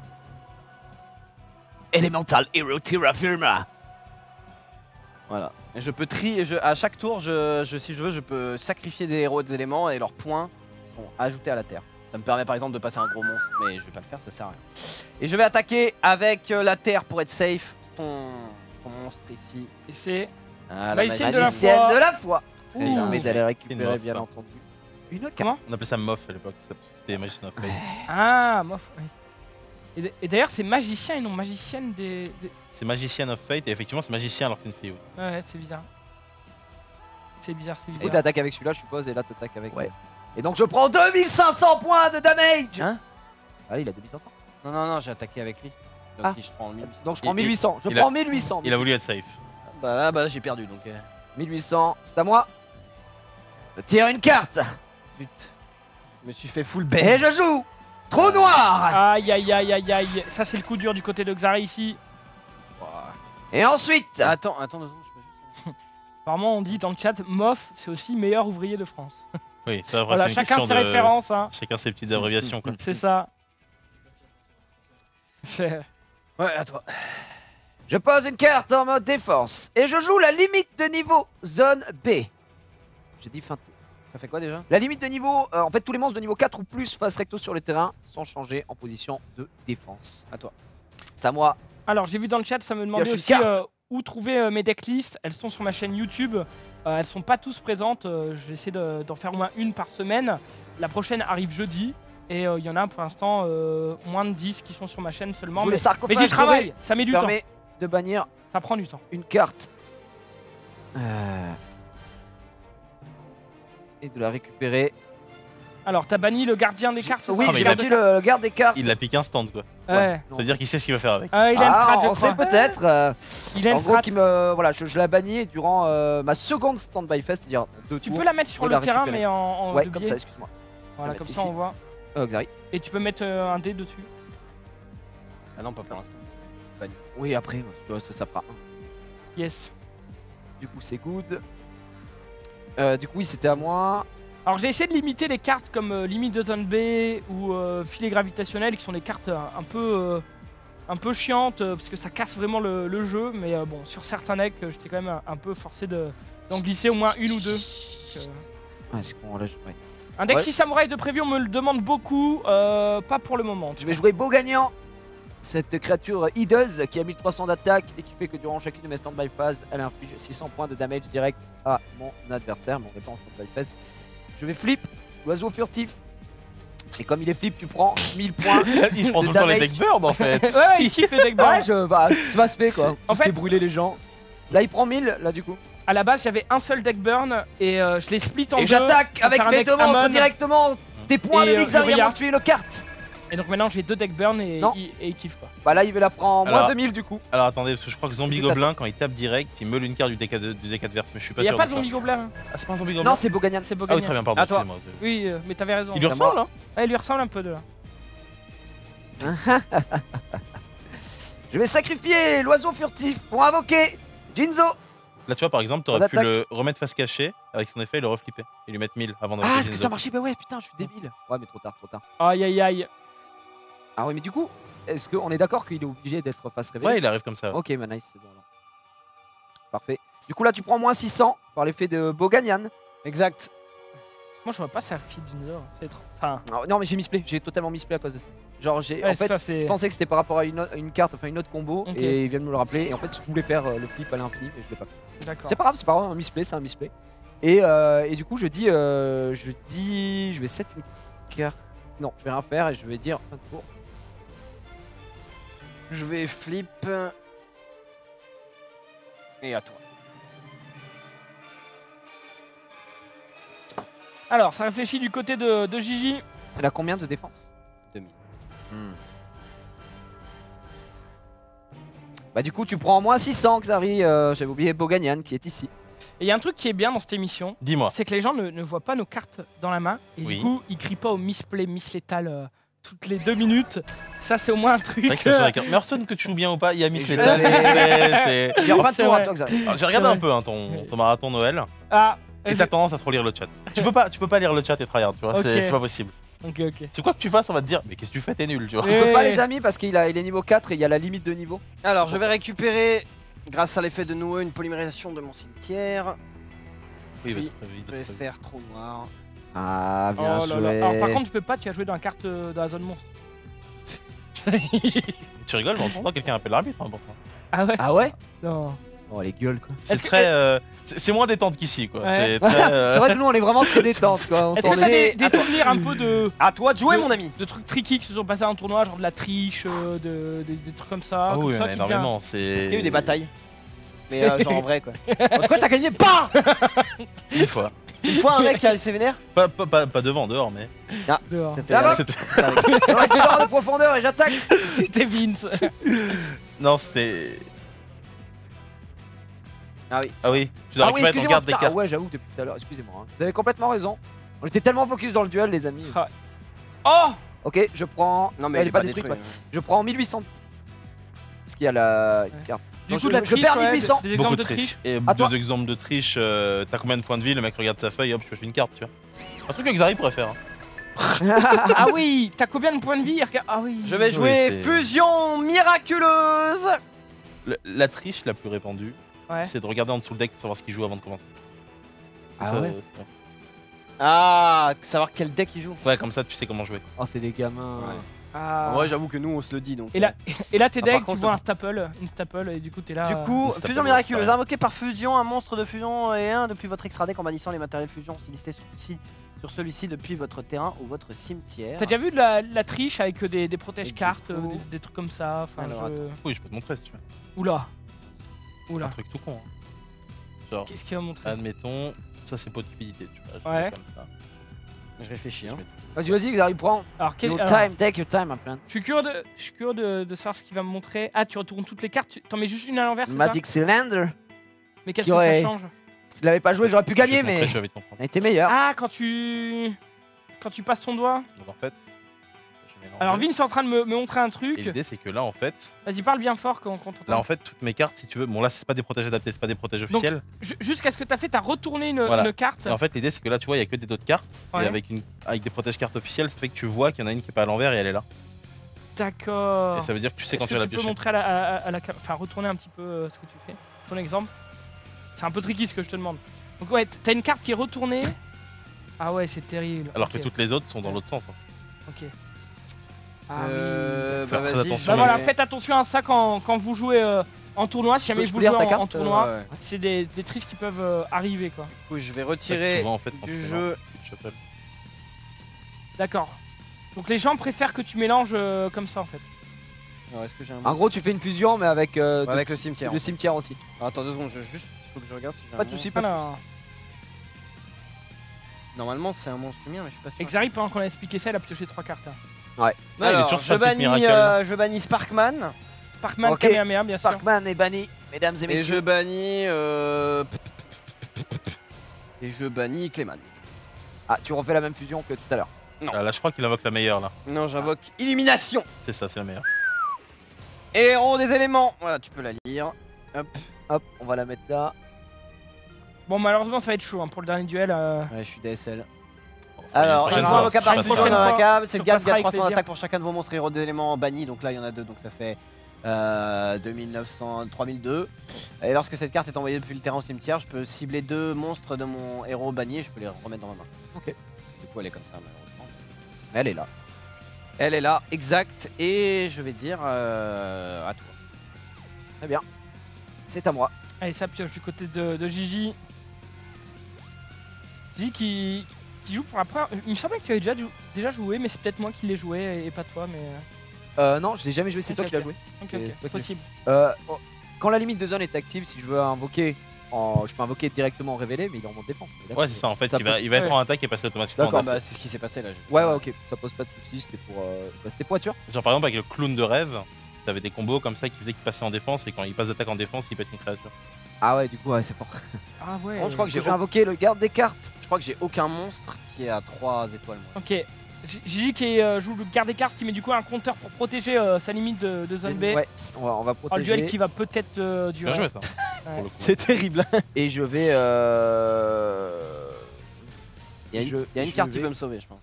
Speaker 2: Elemental Hero Terra Firma.
Speaker 4: Voilà. Et je peux trier, à chaque tour, si je veux, je peux sacrifier des héros et des éléments et leurs points sont ajoutés à la Terre. Ça me permet par exemple de passer un gros monstre, mais je vais pas le faire, ça sert à rien. Et je vais attaquer avec la Terre pour être safe. Ton monstre ici.
Speaker 1: Et c'est
Speaker 4: Ah,
Speaker 1: Magicienne de la
Speaker 2: Magicienne
Speaker 1: foi.
Speaker 2: de la foi.
Speaker 4: Très bien.
Speaker 2: Mais d'aller récupérer,
Speaker 3: Une
Speaker 2: bien
Speaker 3: meuf.
Speaker 2: entendu. Une carte.
Speaker 1: Comment?
Speaker 3: On appelait ça Moff à l'époque, c'était Magician of Fate.
Speaker 1: Ah moi. Oui. Et d'ailleurs c'est magicien et non magicienne des.
Speaker 3: C'est Magician of Fate et effectivement c'est magicien alors que c'est une fille. Oui.
Speaker 1: Ouais, c'est bizarre. C'est bizarre, c'est
Speaker 2: Du coup,
Speaker 1: bizarre.
Speaker 2: t'attaques avec celui-là, je suppose, et là, t'attaques avec. Ouais. Et donc, je prends 2500 points de damage.
Speaker 4: Hein?
Speaker 2: Allez, il a 2500.
Speaker 4: Non, j'ai attaqué avec lui. Donc
Speaker 2: Ah.
Speaker 4: si je prends 1000.
Speaker 2: Donc, je prends
Speaker 3: Il-
Speaker 2: 1800. Je
Speaker 3: il a-
Speaker 2: prends 1800.
Speaker 3: Il a voulu être safe.
Speaker 4: Bah là, j'ai perdu donc.
Speaker 2: 1800, c'est à moi. Je tire une carte.
Speaker 4: Zut. Je me suis fait full
Speaker 2: Et
Speaker 4: baisse.
Speaker 2: je joue Trop noir.
Speaker 1: Aïe aïe aïe aïe aïe. Ça c'est le coup dur du côté de Xari ici.
Speaker 2: Et ensuite,
Speaker 4: Attends 2 secondes, je peux juste.
Speaker 1: Apparemment on dit dans le chat, Moff c'est aussi meilleur ouvrier de France.
Speaker 3: Oui, ça après,
Speaker 1: Voilà,
Speaker 3: c'est une
Speaker 1: chacun
Speaker 3: question
Speaker 1: ses
Speaker 3: de...
Speaker 1: références. Hein.
Speaker 3: Chacun ses petites abréviations, quoi.
Speaker 1: C'est ça. C'est...
Speaker 4: Ouais, à toi.
Speaker 2: je pose une carte en mode défense et je joue la limite de niveau zone B. J'ai dit fin de tour.
Speaker 4: Ça fait quoi déjà?
Speaker 2: La limite de niveau, en fait tous les monstres de niveau 4 ou plus face recto sur le terrain sont changés en position de défense.
Speaker 4: À toi.
Speaker 2: C'est à moi.
Speaker 1: Alors j'ai vu dans le chat, ça me demandait
Speaker 2: Pioche une
Speaker 1: aussi
Speaker 2: carte.
Speaker 1: où trouver mes decklists. Elles sont sur ma chaîne YouTube. Elles sont pas tous présentes. J'essaie d'en faire au moins une par semaine. La prochaine arrive jeudi. Et il y en a pour l'instant moins de 10 qui sont sur ma chaîne seulement.
Speaker 2: Joue les
Speaker 1: Mais
Speaker 2: sarcophages
Speaker 1: j'y travaille, ça met du temps.
Speaker 2: permet de bannir
Speaker 1: Ça prend du temps.
Speaker 2: une carte et de la récupérer.
Speaker 1: Alors t'as banni le gardien des cartes, c'est
Speaker 2: Oui,
Speaker 1: ça
Speaker 3: mais
Speaker 2: j'ai
Speaker 3: il a
Speaker 2: perdu le garde des cartes.
Speaker 3: Il la pique instant, quoi.
Speaker 1: Ouais.
Speaker 3: C'est-à-dire qu'il sait ce qu'il va faire avec.
Speaker 1: Il a une strat, je
Speaker 2: on sait
Speaker 1: crois.
Speaker 2: peut-être.
Speaker 1: Il a
Speaker 2: En
Speaker 1: une
Speaker 2: gros,
Speaker 1: strat.
Speaker 2: qui me, voilà, je la bannis durant ma seconde stand-by fest, c'est-à-dire 2
Speaker 1: Tu
Speaker 2: tours.
Speaker 1: peux la mettre sur
Speaker 2: et
Speaker 1: le
Speaker 2: la
Speaker 1: terrain,
Speaker 2: récupérer.
Speaker 1: mais en
Speaker 2: Ouais,
Speaker 1: de
Speaker 2: comme
Speaker 1: biais.
Speaker 2: ça, excuse-moi.
Speaker 1: Voilà,
Speaker 2: la
Speaker 1: comme
Speaker 2: mettre
Speaker 1: ça
Speaker 2: ici.
Speaker 1: on voit.
Speaker 2: Xari.
Speaker 1: Et tu peux mettre un dé dessus.
Speaker 4: Ah non, pas pour l'instant.
Speaker 2: Oui, après, tu vois, ça fera 1.
Speaker 1: Yes.
Speaker 2: Du coup, c'est good. Du coup, oui, c'était à moi.
Speaker 1: Alors j'ai essayé de limiter les cartes comme limite de zone B ou filet gravitationnel qui sont des cartes un peu chiantes parce que ça casse vraiment le jeu. Mais bon, sur certains decks, j'étais quand même un peu forcé d'en glisser au moins une ou deux. Donc,
Speaker 2: Ah, est-ce qu'on lâche ouais.
Speaker 1: un deck
Speaker 2: Ouais.
Speaker 1: 6 samouraï de prévu, on me le demande beaucoup, pas pour le moment.
Speaker 2: Je vais jouer beau gagnant. Cette créature hideuse qui a 1300 d'attaque et qui fait que durant chacune de mes stand-by phases, elle inflige 600 points de damage direct à mon adversaire, mais on n'est pas en stand-by phase. Je vais flip, l'oiseau furtif. Et comme il est flip, tu prends 1000 points.
Speaker 3: Il prend
Speaker 2: de
Speaker 3: tout le temps les
Speaker 2: damage.
Speaker 3: deck bird, en fait.
Speaker 1: Ouais, il kiffe les decks
Speaker 2: Ouais,
Speaker 1: burn.
Speaker 2: bah, ça se fait quoi.
Speaker 1: En
Speaker 2: Tout ce qui est
Speaker 1: fait-
Speaker 2: brûler les gens. Là, il prend 1000, là, du coup.
Speaker 1: À la base, j'avais un seul deck burn et je l'ai split en
Speaker 2: Et
Speaker 1: deux.
Speaker 2: j'attaque
Speaker 1: pour
Speaker 2: avec
Speaker 1: faire un
Speaker 2: mes
Speaker 1: deck
Speaker 2: deux monstres
Speaker 1: Amon.
Speaker 2: directement. Tes points
Speaker 1: Et,
Speaker 2: de Nixari
Speaker 1: Luria.
Speaker 2: avant de tuer une carte.
Speaker 1: Et donc maintenant j'ai deux decks burn et
Speaker 2: Non.
Speaker 1: il kiffe quoi.
Speaker 2: Bah là, il veut la prendre en moins
Speaker 3: Alors-
Speaker 2: 2000 du coup.
Speaker 3: Alors attendez, parce que je crois que Zombie
Speaker 2: C'est
Speaker 3: Gobelin, quand il tape direct, il meule une carte du deck adverse, mais je suis pas
Speaker 1: Il y a
Speaker 3: sûr
Speaker 1: pas
Speaker 3: de
Speaker 1: zombie
Speaker 3: ça.
Speaker 1: gobelin.
Speaker 3: Ah, c'est pas un Zombie Gobelin
Speaker 2: Non, c'est Boganian.
Speaker 1: C'est
Speaker 3: Ah oui,
Speaker 1: Boganian.
Speaker 3: très bien, pardon,
Speaker 4: À toi.
Speaker 3: excusez-moi.
Speaker 1: Oui, mais t'avais raison.
Speaker 3: Il lui ressemble, hein
Speaker 1: Ouais, il lui ressemble un peu de là.
Speaker 2: Je vais sacrifier l'oiseau furtif pour invoquer Jinzo.
Speaker 3: Là, tu vois, par exemple,
Speaker 2: On
Speaker 3: t'aurais pu
Speaker 2: attaque.
Speaker 3: le remettre face cachée, avec son effet, et le reflipper. Et lui mettre 1000 avant de
Speaker 2: Ah, est-ce que ça marchait? Bah ouais, putain, je suis débile. Ouais, mais trop tard, trop tard.
Speaker 1: Aïe aïe aïe.
Speaker 2: Ah oui, mais du coup, est-ce qu'on est d'accord qu'il est obligé d'être face réveillé?
Speaker 3: Ouais, il arrive comme ça.
Speaker 2: Ok, bah nice, c'est bon alors. Parfait. Du coup, là, tu prends moins 600 par l'effet de Boganian.
Speaker 4: Exact.
Speaker 1: Moi je vois pas sacrifier Jinzo, c'est trop. Enfin,
Speaker 2: Ah, non, mais j'ai misplay, j'ai totalement misplay à cause de ça. Genre,
Speaker 1: ouais,
Speaker 2: en fait,
Speaker 1: ça
Speaker 2: je
Speaker 1: c'est.
Speaker 2: pensais que c'était par rapport à une carte, enfin une autre combo,
Speaker 1: Ok.
Speaker 2: et il vient de me le rappeler. Et en fait, je voulais faire le flip à l'infini, mais je l'ai pas fait.
Speaker 1: D'accord.
Speaker 2: C'est pas grave, c'est pas grave, un misplay, c'est un misplay. Et du coup, je vais set une carte. Non, je vais rien faire et je vais dire fin de tour.
Speaker 4: Je vais flip. Et à toi.
Speaker 1: Alors, ça réfléchit du côté de Gigi.
Speaker 2: Elle a combien de défense?
Speaker 4: 2000.
Speaker 2: Bah du coup tu prends moins 600 Xari, j'avais oublié Boganian qui est ici.
Speaker 1: Et il y a un truc qui est bien dans cette émission,
Speaker 3: Dis-moi.
Speaker 1: c'est que les gens ne voient pas nos cartes dans la main. Et
Speaker 3: Oui.
Speaker 1: du coup, ils crient pas au misplay, miss létal toutes les 2 minutes. Ça, c'est au moins un truc.
Speaker 3: C'est vrai que ça sur la carte. Mais Hearthstone, que tu joues bien ou pas, il y a Miss
Speaker 2: Et
Speaker 3: Lethal,
Speaker 2: je-
Speaker 3: c'est.
Speaker 2: Et en fin de
Speaker 1: C'est
Speaker 2: tour à
Speaker 1: vrai.
Speaker 2: toi Xari.
Speaker 3: Alors, j'ai regardé
Speaker 1: C'est
Speaker 3: un peu hein, ton marathon Noël,
Speaker 1: Ah,
Speaker 3: et t'as tendance à trop lire le chat. Tu peux pas lire le chat et tryhard, tu vois,
Speaker 1: Ok.
Speaker 3: c'est pas possible.
Speaker 1: ok, ok.
Speaker 3: C'est quoi que tu fasses, on va te dire, mais qu'est-ce que tu fais, t'es nul, tu vois.
Speaker 2: On peut pas les amis parce qu'il est niveau 4 et il y a la limite de niveau.
Speaker 4: Alors, je vais récupérer, grâce à l'effet de Noé, une polymérisation de mon cimetière.
Speaker 3: Oui, il va
Speaker 4: Puis,
Speaker 3: te prévenir, il
Speaker 4: Je
Speaker 3: va
Speaker 4: vais
Speaker 3: te prévenir.
Speaker 4: faire trou noir.
Speaker 2: Ah bien
Speaker 1: Oh là
Speaker 2: joué.
Speaker 1: là. Alors, par contre, tu peux pas, tu as joué dans la carte de la zone monstre.
Speaker 3: Tu rigoles, mais en attendant, quelqu'un appelle l'arbitre hein, pour ça.
Speaker 1: Ah ouais.
Speaker 2: Ah ouais?
Speaker 1: Non.
Speaker 2: Oh les gueules quoi.
Speaker 3: C'est
Speaker 1: Est-ce que-
Speaker 3: très. C'est moins détente qu'ici, quoi.
Speaker 1: Ouais.
Speaker 3: C'est très.
Speaker 2: C'est vrai que nous on est vraiment très détente quoi. On
Speaker 1: Est-ce
Speaker 2: s'en
Speaker 1: que t'as
Speaker 2: est-
Speaker 1: des souvenirs un peu de
Speaker 4: À toi de jouer,
Speaker 1: De-
Speaker 4: mon ami.
Speaker 1: trucs tricky qui se sont passés à un tournoi, genre de la triche, des trucs comme ça,
Speaker 3: Ah
Speaker 1: comme
Speaker 3: oui,
Speaker 1: ça
Speaker 3: il y en a
Speaker 1: qui vient-
Speaker 3: énormément.
Speaker 4: Est-ce qu'il y a eu
Speaker 3: C'est.
Speaker 4: des batailles? Mais genre en vrai quoi. Pourquoi t'as gagné pas?
Speaker 3: Une fois.
Speaker 4: Une fois un mec qui a laissé vénère?
Speaker 3: Pas devant, dehors, mais.
Speaker 1: dehors.
Speaker 4: C'était
Speaker 2: Là-bas.
Speaker 3: C'était-
Speaker 2: Il reste une barre de profondeur et j'attaque.
Speaker 1: C'était Vince.
Speaker 3: Non, c'était.
Speaker 4: Ah oui.
Speaker 3: Ah oui, tu dois
Speaker 2: Ah oui,
Speaker 3: récupérer ton
Speaker 2: excusez-moi.
Speaker 3: garde des
Speaker 2: putain,
Speaker 3: cartes.
Speaker 2: ouais, j'avoue depuis tout à l'heure. Excusez-moi. Hein. Vous avez complètement raison. On était tellement focus dans le duel les amis.
Speaker 1: Oh
Speaker 2: Ok, je prends.
Speaker 4: Non, mais
Speaker 2: elle est pas détruite. Ouais. Je prends 1800. Parce qu'il y a la carte.
Speaker 1: Du
Speaker 2: Donc
Speaker 1: coup, de la
Speaker 2: je
Speaker 1: triche,
Speaker 2: perds
Speaker 1: ouais,
Speaker 2: 1800.
Speaker 1: des
Speaker 3: Beaucoup
Speaker 1: exemples
Speaker 3: de
Speaker 1: de triche.
Speaker 3: triche. Et
Speaker 2: À toi.
Speaker 3: deux exemples de triche, t'as combien de points de vie? Le mec regarde sa feuille, hop, je fais une carte, tu vois. Un truc que Xari pourrait faire. Hein.
Speaker 1: Ah oui, t'as combien de points de vie? Regarde. Ah oui.
Speaker 4: Je vais jouer
Speaker 3: c'est-
Speaker 4: fusion miraculeuse.
Speaker 3: La triche la plus répandue,
Speaker 1: Ouais.
Speaker 3: c'est de regarder en dessous le deck pour savoir ce qu'il joue avant de commencer.
Speaker 2: Ah
Speaker 3: Ça,
Speaker 2: ouais.
Speaker 4: Ah, savoir quel deck il joue.
Speaker 3: Ouais, comme ça, tu sais comment jouer.
Speaker 2: Oh, c'est des gamins.
Speaker 4: Ouais.
Speaker 1: Ah.
Speaker 4: En vrai, j'avoue que nous, on se le dit donc.
Speaker 1: Et là, tes
Speaker 4: par
Speaker 1: decks, tu
Speaker 4: contre,
Speaker 1: vois une staple, et du coup, t'es là.
Speaker 4: Du coup,
Speaker 3: Une staple,
Speaker 4: fusion
Speaker 3: ouais,
Speaker 4: miraculeuse,
Speaker 3: c'est pareil.
Speaker 4: invoqué par fusion, un monstre de fusion et un depuis votre extra deck en bannissant les matériels fusion si listés sur celui-ci depuis votre terrain ou votre cimetière.
Speaker 1: T'as déjà vu de la triche avec des protèges
Speaker 4: Et du
Speaker 1: cartes,
Speaker 4: coup-
Speaker 1: des trucs comme ça. Enfin,
Speaker 4: Alors,
Speaker 3: Oui, je peux te montrer si tu veux.
Speaker 1: Oula. Oula.
Speaker 3: Un truc tout con. Hein. Genre,
Speaker 1: Qu'est-ce qu'il va montrer?
Speaker 3: admettons, ça c'est pot de cupidité, tu vois. Je
Speaker 1: Ouais.
Speaker 3: mets comme ça.
Speaker 4: Je réfléchis, hein.
Speaker 2: Vas-y, Xari, prends.
Speaker 1: Alors,
Speaker 2: Your
Speaker 1: alors,
Speaker 2: time, take your time, my friend.
Speaker 1: je suis curieux de savoir ce qu'il va me montrer. Ah, tu retournes toutes les cartes, t'en mets juste une à l'envers, c'est ça?
Speaker 2: Magic Cylinder.
Speaker 1: Mais qu'est-ce
Speaker 2: qui
Speaker 1: que ça
Speaker 2: aurait-
Speaker 1: change?
Speaker 2: Si je l'avais pas joué, j'aurais pu
Speaker 3: Je vais
Speaker 2: gagner,
Speaker 3: te montrer,
Speaker 2: mais
Speaker 3: tu vas vite comprendre.
Speaker 2: on a été meilleur.
Speaker 1: Ah, quand tu passes ton doigt.
Speaker 3: Donc en fait, je mélange.
Speaker 1: Alors, Vince est en train de me montrer un
Speaker 3: Et
Speaker 1: truc.
Speaker 3: l'idée c'est que là en fait,
Speaker 1: Vas-y, parle bien fort quand on t'entend.
Speaker 3: là en fait toutes mes cartes si tu veux, bon là c'est pas des protèges adaptés, c'est pas des protèges officiels.
Speaker 1: Jusqu'à ce que t'as fait, t'as retourné
Speaker 3: Voilà.
Speaker 1: une carte.
Speaker 3: Et en fait l'idée c'est que là tu vois il y a que des d'autres cartes
Speaker 1: Ouais.
Speaker 3: et avec des protèges cartes officielles ça fait que tu vois qu'il y en a une qui est pas à l'envers et elle est là.
Speaker 1: D'accord.
Speaker 3: Et ça veut dire que tu sais
Speaker 1: Est-ce
Speaker 3: quand tu
Speaker 1: que
Speaker 3: vas la
Speaker 1: tu peux
Speaker 3: piocher.
Speaker 1: montrer enfin retourner un petit peu ce que tu fais, ton exemple. C'est un peu tricky ce que je te demande. Donc ouais, t'as une carte qui est retournée. Ah ouais, c'est terrible.
Speaker 3: Alors
Speaker 1: Ok,
Speaker 3: que toutes les autres sont dans l'autre sens. Hein.
Speaker 1: Ok. Ah oui.
Speaker 3: Faire très attention.
Speaker 1: Bah voilà,
Speaker 3: mais-
Speaker 1: faites attention à ça quand vous jouez en tournoi. Si jamais
Speaker 2: Je
Speaker 1: vous
Speaker 2: peux
Speaker 1: jouez
Speaker 2: lire ta
Speaker 1: en
Speaker 2: carte,
Speaker 1: tournoi,
Speaker 4: Ouais.
Speaker 1: c'est des triches qui peuvent arriver quoi.
Speaker 4: Du coup, je vais
Speaker 3: C'est
Speaker 4: retirer
Speaker 3: souvent en fait quand
Speaker 4: du
Speaker 3: tu fais
Speaker 4: jeu.
Speaker 3: un petit shuffle.
Speaker 1: D'accord. Donc les gens préfèrent que tu mélanges comme ça en fait.
Speaker 4: Alors, est-ce que j'ai un
Speaker 2: En gros, tu fais une fusion, mais avec
Speaker 4: Ouais, avec le cimetière.
Speaker 2: le cimetière aussi.
Speaker 4: Alors, attends 2 secondes, il faut que je regarde si j'ai un
Speaker 2: Pas de soucis,
Speaker 4: monstre.
Speaker 2: pas de
Speaker 1: Alors,
Speaker 4: Normalement, c'est un monstre mien, mais je suis pas sûr.
Speaker 1: Exari, pendant qu'on a expliqué ça, elle a pioché 3 cartes. Hein.
Speaker 3: Non, il est
Speaker 4: Alors,
Speaker 3: toujours
Speaker 4: je
Speaker 3: sur la petite
Speaker 4: bannis,
Speaker 3: miracle.
Speaker 4: je bannis Sparkman
Speaker 1: Sparkman,
Speaker 2: Ok,
Speaker 1: Kamehameha, bien sûr.
Speaker 2: Sparkman est banni, mesdames et
Speaker 4: et
Speaker 2: messieurs.
Speaker 4: je bannis. Et je bannis Clayman.
Speaker 2: Ah, tu refais la même fusion que tout à l'heure.
Speaker 3: Ah, là je crois qu'il invoque la meilleure là.
Speaker 4: Non, j'invoque Illumination.
Speaker 3: C'est ça, c'est la meilleure.
Speaker 4: Héros des éléments. Voilà, tu peux la lire. Hop.
Speaker 2: Hop, on va la mettre là.
Speaker 1: Bon, malheureusement, ça va être chaud hein, pour le dernier duel.
Speaker 4: Ouais, je suis DSL.
Speaker 3: Enfin,
Speaker 2: Alors,
Speaker 3: prochaine
Speaker 2: il
Speaker 3: fois,
Speaker 2: invoque à
Speaker 3: c'est
Speaker 2: partir
Speaker 3: pas
Speaker 1: prochaine
Speaker 3: grave.
Speaker 1: fois.
Speaker 4: invocable, c'est
Speaker 1: Ça
Speaker 4: le gars qui
Speaker 1: passera
Speaker 4: a
Speaker 1: avec
Speaker 4: 300
Speaker 1: plaisir.
Speaker 4: attaques pour chacun de vos monstres héros d'éléments bannis. Donc là, il y en a 2, donc ça fait 3002. Et lorsque cette carte est envoyée depuis le terrain au cimetière, je peux cibler 2 monstres de mon héros banni et je peux les remettre dans ma main.
Speaker 2: Ok.
Speaker 4: Du coup, elle est comme ça, malheureusement.
Speaker 2: Mais elle est là.
Speaker 4: Elle est là, exact. Et je vais dire à toi.
Speaker 2: Très bien. C'est à moi.
Speaker 1: Allez, ça pioche du côté de Gigi. Gigi qui joue pour la première. Il me semblait qu'il avait déjà joué, mais c'est peut-être moi qui l'ai joué et pas toi. Mais
Speaker 2: Non, je l'ai jamais joué, c'est
Speaker 1: Ok,
Speaker 2: toi qui l'as
Speaker 1: ok.
Speaker 2: joué.
Speaker 1: ok,
Speaker 2: C'est
Speaker 1: ok,
Speaker 2: toi qui l'as
Speaker 1: possible.
Speaker 2: Quand la limite de zone est active, si je veux invoquer, je peux invoquer directement révélé, mais il est en mode défense. D'accord.
Speaker 3: Ouais, c'est ça en fait,
Speaker 2: Ça
Speaker 3: il va
Speaker 2: pose-
Speaker 3: être
Speaker 1: ouais.
Speaker 3: en attaque et passer automatiquement en
Speaker 2: D'accord,
Speaker 3: défense.
Speaker 4: Bah, c'est ce qui s'est passé là.
Speaker 2: Ouais, ok, ça pose pas de soucis, c'était pour. C'était pour être sûr.
Speaker 3: Genre par exemple avec le clown de rêve, t'avais des combos comme ça qui faisaient qu'il passait en défense et quand il passe d'attaque en défense, il pète une créature.
Speaker 2: Ah ouais, du coup, ouais, c'est fort.
Speaker 1: Ah ouais.
Speaker 4: Bon, je crois que
Speaker 2: Je
Speaker 4: j'ai
Speaker 2: vais invoquer le garde des cartes.
Speaker 4: Je crois que j'ai aucun monstre qui est à 3 étoiles. Moi.
Speaker 1: Ok. Gigi qui joue le garde des cartes, qui met du coup un compteur pour protéger sa limite de zone B.
Speaker 2: Ouais, on va
Speaker 1: Oh, le
Speaker 2: protéger.
Speaker 1: duel qui va peut-être durer.
Speaker 3: Bien joué ça.
Speaker 1: Ouais.
Speaker 3: Pour le coup.
Speaker 4: C'est terrible.
Speaker 2: Et je vais.
Speaker 4: Il y a une carte qui peut me sauver, je pense.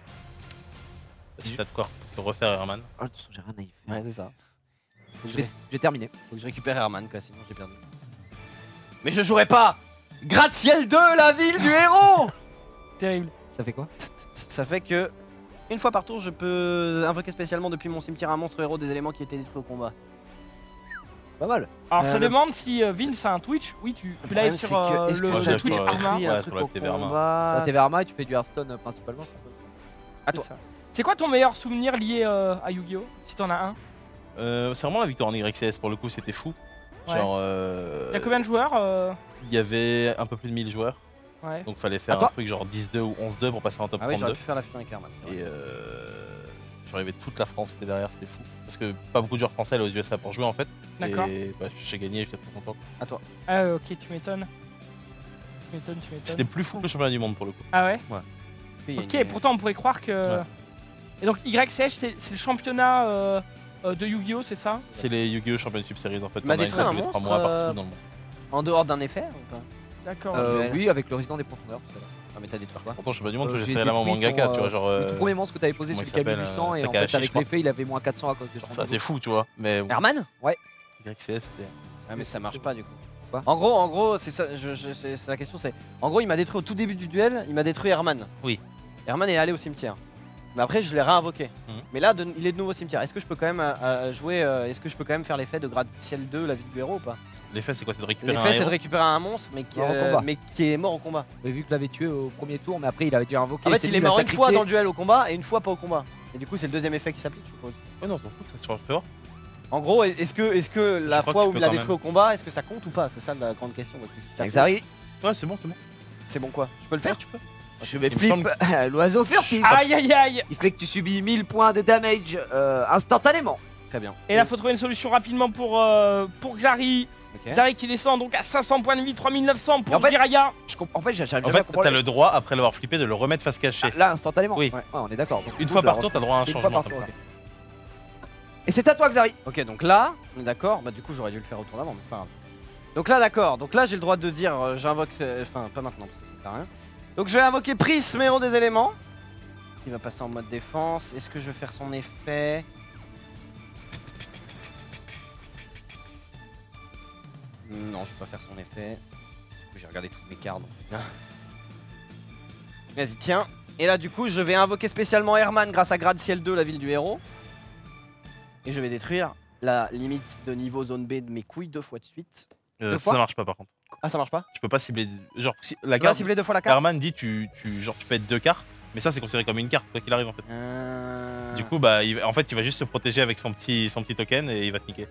Speaker 3: Si t'as de quoi te refaire Herman.
Speaker 2: Oh, de toute façon, j'ai rien à y faire.
Speaker 4: Ouais, c'est ça. Faut que,
Speaker 2: J'ai terminé.
Speaker 4: faut que je récupère Herman, quoi, sinon j'ai perdu. Mais je jouerai pas Gratte-ciel 2, la ville du héros.
Speaker 1: Terrible.
Speaker 2: Ça fait quoi?
Speaker 4: Ça fait que, une fois par tour, je peux invoquer spécialement depuis mon cimetière un monstre héros des éléments qui étaient détruits au combat.
Speaker 2: Pas mal.
Speaker 1: Alors ça
Speaker 4: le-
Speaker 1: demande si Vince a un Twitch. Oui, tu
Speaker 4: Le
Speaker 1: l'as
Speaker 4: problème,
Speaker 1: sur
Speaker 4: c'est que, est-ce que
Speaker 3: Ouais,
Speaker 1: le
Speaker 3: j'ai
Speaker 1: Twitch
Speaker 3: sur,
Speaker 1: Arma.
Speaker 3: ouais,
Speaker 4: un
Speaker 3: sur
Speaker 4: truc
Speaker 3: la
Speaker 4: au
Speaker 3: TV Arma.
Speaker 4: combat.
Speaker 2: T'es vers Arma et tu fais du Hearthstone principalement.
Speaker 4: À toi.
Speaker 1: C'est ça. C'est quoi ton meilleur souvenir lié à Yu-Gi-Oh! Si t'en as un?
Speaker 3: C'est vraiment la victoire en YCS pour le coup, c'était fou.
Speaker 1: Ouais.
Speaker 3: Genre,
Speaker 1: T'as combien de joueurs
Speaker 3: il y avait un peu plus de 1000 joueurs,
Speaker 1: Ouais.
Speaker 3: donc fallait faire
Speaker 2: Attends.
Speaker 3: un truc genre 10-2 ou 11-2 pour passer en top
Speaker 4: Ah oui, j'aurais
Speaker 3: 32.
Speaker 4: pu faire la fusion avec Herman. c'est vrai.
Speaker 3: Et j'arrivais toute la France qui était derrière, c'était fou. Parce que pas beaucoup de joueurs français allaient aux USA pour jouer en fait.
Speaker 1: D'accord.
Speaker 3: Et bah, j'ai gagné, j'étais très content.
Speaker 1: Ah ok, tu m'étonnes. Tu m'étonnes.
Speaker 3: C'était plus fou que le championnat du monde pour le coup.
Speaker 1: Ah ouais.
Speaker 4: Parce qu'il y a
Speaker 1: Ok,
Speaker 4: une-
Speaker 1: pourtant on pourrait croire que.
Speaker 3: Ouais.
Speaker 1: Et donc YCH, c'est le championnat de Yu-Gi-Oh, c'est ça?
Speaker 3: C'est les Yu-Gi-Oh! Championship Series en fait.
Speaker 4: Tu m'as
Speaker 3: On a une
Speaker 4: détruit un
Speaker 3: tous les 3
Speaker 4: monstre,
Speaker 3: mois partout dans le monde.
Speaker 4: En dehors d'un effet ou pas?
Speaker 1: D'accord.
Speaker 2: Oui, avec le résident des profondeurs tout à l'heure.
Speaker 4: Ah, mais t'as détruit quoi?
Speaker 3: Pourtant, je suis pas du monde,
Speaker 2: J'ai
Speaker 3: j'ai serré la main au
Speaker 2: détruit
Speaker 3: mangaka,
Speaker 2: ton,
Speaker 3: tu vois, genre.
Speaker 2: Le tout premier monstre que t'avais posé
Speaker 3: comment
Speaker 2: sur
Speaker 3: il
Speaker 2: le
Speaker 3: s'appelle,
Speaker 2: 800 et en
Speaker 3: Takahashi,
Speaker 2: fait avec
Speaker 3: je crois.
Speaker 2: l'effet il avait moins 400 à cause de son
Speaker 3: Ça, c'est fou, tu vois. Mais bon,
Speaker 4: Herman?
Speaker 3: YCS, c'était.
Speaker 4: Ah mais ça marche pas du coup.
Speaker 2: Quoi
Speaker 4: En gros, c'est ça. C'est la question, c'est. En gros, il m'a détruit au tout début du duel. Il m'a détruit Herman.
Speaker 3: Oui.
Speaker 4: Herman est allé au cimetière. Mais après, je l'ai réinvoqué. Mais là, il est de nouveau au cimetière. Est-ce que je peux quand même jouer Est-ce que je peux quand même faire l'effet de grade ciel 2, la vie du héros ou pas?
Speaker 3: L'effet, c'est quoi? C'est de récupérer un
Speaker 4: L'effet, c'est de
Speaker 3: héros.
Speaker 4: récupérer un monstre, mais
Speaker 2: Mort au combat.
Speaker 4: qui est mort au combat.
Speaker 2: Mais vu que l'avait tué au premier tour, mais après il avait déjà invoqué.
Speaker 4: En fait,
Speaker 2: s'est
Speaker 4: il
Speaker 2: dit,
Speaker 4: est
Speaker 2: va
Speaker 4: mort une fois
Speaker 2: sacrifier.
Speaker 4: dans le duel au combat et une fois pas au combat. Et du coup, c'est le deuxième effet qui s'applique, je suppose.
Speaker 3: Ouais, non, on s'en fout, ça change fort.
Speaker 4: En gros, est-ce que la
Speaker 3: crois
Speaker 4: fois
Speaker 3: que tu
Speaker 4: où
Speaker 3: peux
Speaker 4: il a
Speaker 3: quand
Speaker 4: détruit
Speaker 3: même.
Speaker 4: au combat, est-ce que ça compte ou pas? C'est ça la grande question. Parce que si ça compte,
Speaker 2: Xari,
Speaker 3: Ouais, c'est bon, c'est bon.
Speaker 4: c'est bon quoi? Je peux le faire? Tu peux?
Speaker 2: je vais
Speaker 3: Il me
Speaker 2: flip
Speaker 3: semble-
Speaker 2: l'oiseau furtif.
Speaker 1: Aïe aïe aïe.
Speaker 2: Il fait que tu subis 1000 points de damage instantanément.
Speaker 4: Très bien.
Speaker 1: Et là, faut trouver une solution rapidement pour Xari.
Speaker 4: Ok.
Speaker 1: Xari qui descend donc à 500 points de vie, 3900
Speaker 2: Et
Speaker 1: pour
Speaker 2: en fait-
Speaker 1: Jiraya.
Speaker 2: En fait, j'arrive
Speaker 3: En
Speaker 2: jamais à
Speaker 3: fait,
Speaker 2: comprendre.
Speaker 3: t'as le droit, après l'avoir flippé, de le remettre face cachée.
Speaker 2: Là, instantanément.
Speaker 3: Oui.
Speaker 2: Ouais, on est d'accord. Donc,
Speaker 3: Une
Speaker 2: du coup,
Speaker 3: fois
Speaker 2: je
Speaker 3: par
Speaker 2: la
Speaker 3: tour, t'as le droit à un
Speaker 2: C'est une fois
Speaker 3: changement
Speaker 2: par
Speaker 3: comme
Speaker 2: tour,
Speaker 3: ça.
Speaker 2: ok. Et c'est à toi, Xari.
Speaker 4: Ok, donc là, on est d'accord. Bah, du coup, j'aurais dû le faire au tour d'avant, mais c'est pas grave. Donc là, d'accord. Donc là, j'ai le droit de dire j'invoque. Enfin, pas maintenant, parce que ça sert à rien. Donc je vais invoquer Prisme, héros des éléments. Il va passer en mode défense. Est-ce que je vais faire son effet? Non, je vais pas faire son effet. Du coup, j'ai regardé toutes mes cartes, donc c'est bien. Vas-y, tiens. Et là, du coup, je vais invoquer spécialement Herman grâce à Grade Ciel 2, la ville du héros. Et je vais détruire la limite de niveau zone B de mes couilles 2 fois de suite. Deux fois
Speaker 3: Ça marche pas par contre.
Speaker 4: Ah, ça marche pas?
Speaker 3: Tu peux pas cibler. Genre, si la
Speaker 4: Tu vas
Speaker 3: carte.
Speaker 4: cibler 2 fois la carte?
Speaker 3: Herman dit genre tu peux être 2 cartes, mais ça c'est considéré comme une carte quoi qu'il arrive en fait. Du coup bah en fait il va juste se protéger avec son petit token et il va te niquer.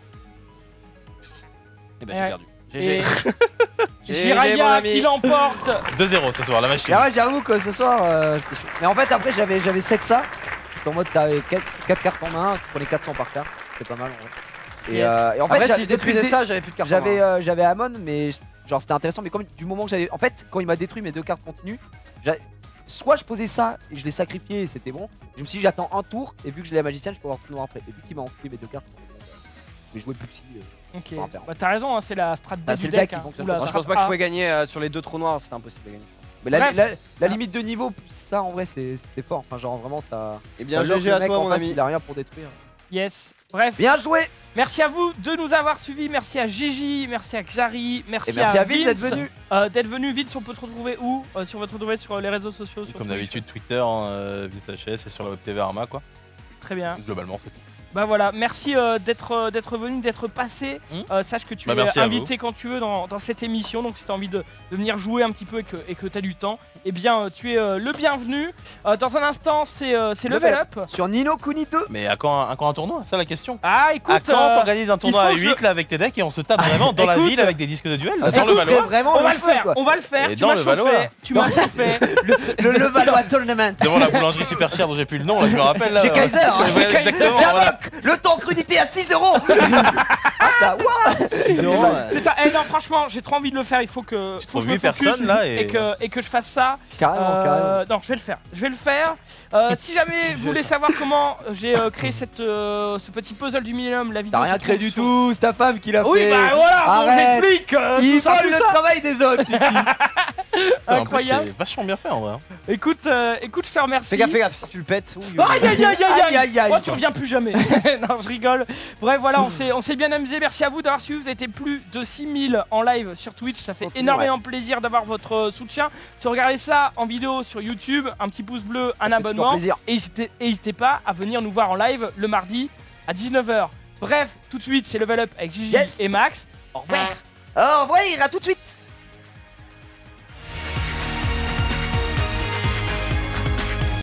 Speaker 4: Eh ben,
Speaker 1: Ouais.
Speaker 4: j'ai perdu.
Speaker 1: Et
Speaker 4: GG, mon
Speaker 1: Jiraya
Speaker 4: ami.
Speaker 1: qui l'emporte.
Speaker 3: 2-0 ce soir la machine.
Speaker 2: Ah ouais, j'avoue que ce soir, j'étais chaud. Mais en fait, après, j'avais 7 ça. J'étais en mode, t'avais 4 cartes en main, tu prenais 400 par carte. C'est pas mal en vrai. Et,
Speaker 1: Yes.
Speaker 2: et en fait,
Speaker 4: Après, si je
Speaker 2: depuis
Speaker 4: détruisais
Speaker 2: le
Speaker 4: ça, j'avais plus de cartes. en main.
Speaker 2: J'avais Amon, mais genre c'était intéressant. Mais comme du moment que j'avais. En fait, quand il m'a détruit mes 2 cartes continues, soit je posais ça et je l'ai sacrifié et c'était bon. Je me suis dit, j'attends un tour et vu que je l'ai la magicienne, je peux avoir tout noir après. Et vu qu'il m'a enflé mes 2 cartes, je vais jouer plus petit.
Speaker 1: Ok.
Speaker 2: On va faire.
Speaker 1: Bah, t'as raison, hein, c'est la strat B
Speaker 2: Bah,
Speaker 1: du
Speaker 2: c'est le deck
Speaker 1: deck.
Speaker 2: qui
Speaker 1: hein.
Speaker 2: fonctionne
Speaker 1: Oula,
Speaker 2: comme
Speaker 4: Moi, je
Speaker 1: strat
Speaker 4: pense pas que je
Speaker 1: A.
Speaker 4: pouvais gagner sur les 2 trous noirs, c'était impossible de gagner.
Speaker 2: Mais
Speaker 1: Bref.
Speaker 2: la limite de niveau, plus ça en vrai, c'est fort. Enfin, genre vraiment, ça.
Speaker 4: Eh bien,
Speaker 2: ça lock
Speaker 4: GG
Speaker 2: le
Speaker 4: à
Speaker 2: mec
Speaker 4: toi,
Speaker 2: en
Speaker 4: mon
Speaker 2: face,
Speaker 4: ami.
Speaker 2: Il a rien pour détruire.
Speaker 1: Yes. Bref.
Speaker 2: Bien joué!
Speaker 1: Merci à vous de nous avoir suivis. Merci à Gigi, merci à Xari, merci,
Speaker 2: Et merci à Vince
Speaker 1: Vince
Speaker 2: d'être venu.
Speaker 1: D'être venu. Vince, on peut te retrouver où sur votre retrouver sur les réseaux sociaux sur
Speaker 3: Comme
Speaker 1: Twitch.
Speaker 3: d'habitude Twitter, VinceHS et sur la web TV Arma quoi.
Speaker 1: Très bien.
Speaker 3: Globalement c'est tout.
Speaker 1: Bah voilà, merci d'être venu, d'être passé. Sache que tu
Speaker 3: Bah,
Speaker 1: es
Speaker 3: merci à
Speaker 1: invité quand tu veux dans cette émission. Donc si tu as envie de venir jouer un petit peu et que tu as du temps, eh bien tu es le bienvenu. Dans un instant, c'est Level Up.
Speaker 2: Sur Nino Kuni 2.
Speaker 3: Mais à quand un tournoi? C'est ça la question.
Speaker 1: Ah écoute,
Speaker 3: À quand t'organises un tournoi
Speaker 1: il
Speaker 3: à
Speaker 1: faut que
Speaker 3: 8 là avec tes decks et on se tape vraiment dans la
Speaker 1: Écoute,
Speaker 3: ville avec des disques de duel
Speaker 2: Ah,
Speaker 3: là,
Speaker 2: ça
Speaker 3: dans le
Speaker 2: serait
Speaker 3: Valois
Speaker 2: vraiment
Speaker 1: on va le
Speaker 2: fun,
Speaker 1: faire,
Speaker 2: quoi.
Speaker 1: on va le faire.
Speaker 3: Et
Speaker 1: Tu
Speaker 3: dans
Speaker 1: m'as
Speaker 3: le
Speaker 1: chauffé,
Speaker 3: Valois.
Speaker 1: tu m'as chauffé.
Speaker 2: Le Valois Tournament.
Speaker 3: devant la boulangerie super chère dont j'ai plus le nom là, je me rappelle là.
Speaker 2: Chez Kaiser.
Speaker 3: Ouais,
Speaker 2: Chez Kaiser.
Speaker 3: exactement, voilà.
Speaker 2: J'invoque le temps crudité à 6 euros. Ah ça, waouh.
Speaker 1: C'est ça. Eh non, franchement, j'ai trop envie de le faire. Il faut que
Speaker 3: Faut
Speaker 1: je me
Speaker 3: 8
Speaker 1: focus
Speaker 3: personnes là et
Speaker 1: et que je fasse ça.
Speaker 2: Carrément.
Speaker 1: Non, je vais le faire. Je vais le faire. Si jamais vous voulez savoir comment j'ai créé ce petit puzzle du Millennium, la vidéo.
Speaker 2: T'as rien
Speaker 1: se
Speaker 2: créé
Speaker 1: trouve
Speaker 2: du
Speaker 1: sur-
Speaker 2: tout, c'est ta femme qui l'a fait.
Speaker 1: Oui, bah voilà, bon,
Speaker 2: Arrête.
Speaker 1: j'explique.
Speaker 2: Il
Speaker 1: Tout ça,
Speaker 2: vole
Speaker 1: tout
Speaker 2: le
Speaker 1: ça.
Speaker 2: travail des autres ici.
Speaker 3: En plus,
Speaker 1: Incroyable.
Speaker 3: c'est vachement bien fait en vrai.
Speaker 1: Écoute, je te remercie.
Speaker 4: Fais gaffe, si tu le pètes.
Speaker 1: Aïe aïe aïe aïe
Speaker 2: Aïe,
Speaker 1: aïe
Speaker 2: aïe, aïe.
Speaker 1: Oh, tu reviens plus jamais. Non, je rigole. Bref, voilà, on s'est bien amusé. Merci à vous d'avoir suivi. Vous avez été plus de 6000 en live sur Twitch. Ça fait
Speaker 2: Continue,
Speaker 1: énormément plaisir d'avoir votre soutien. Si vous regardez ça en vidéo sur YouTube, un petit pouce bleu, un abonnement.
Speaker 2: Plaisir.
Speaker 1: Et n'hésitez pas à venir nous voir en live le mardi à 19h. Bref, tout de suite, c'est Level Up avec Gigi
Speaker 2: Yes.
Speaker 1: et Max. Au revoir.
Speaker 2: Au revoir, à tout de suite.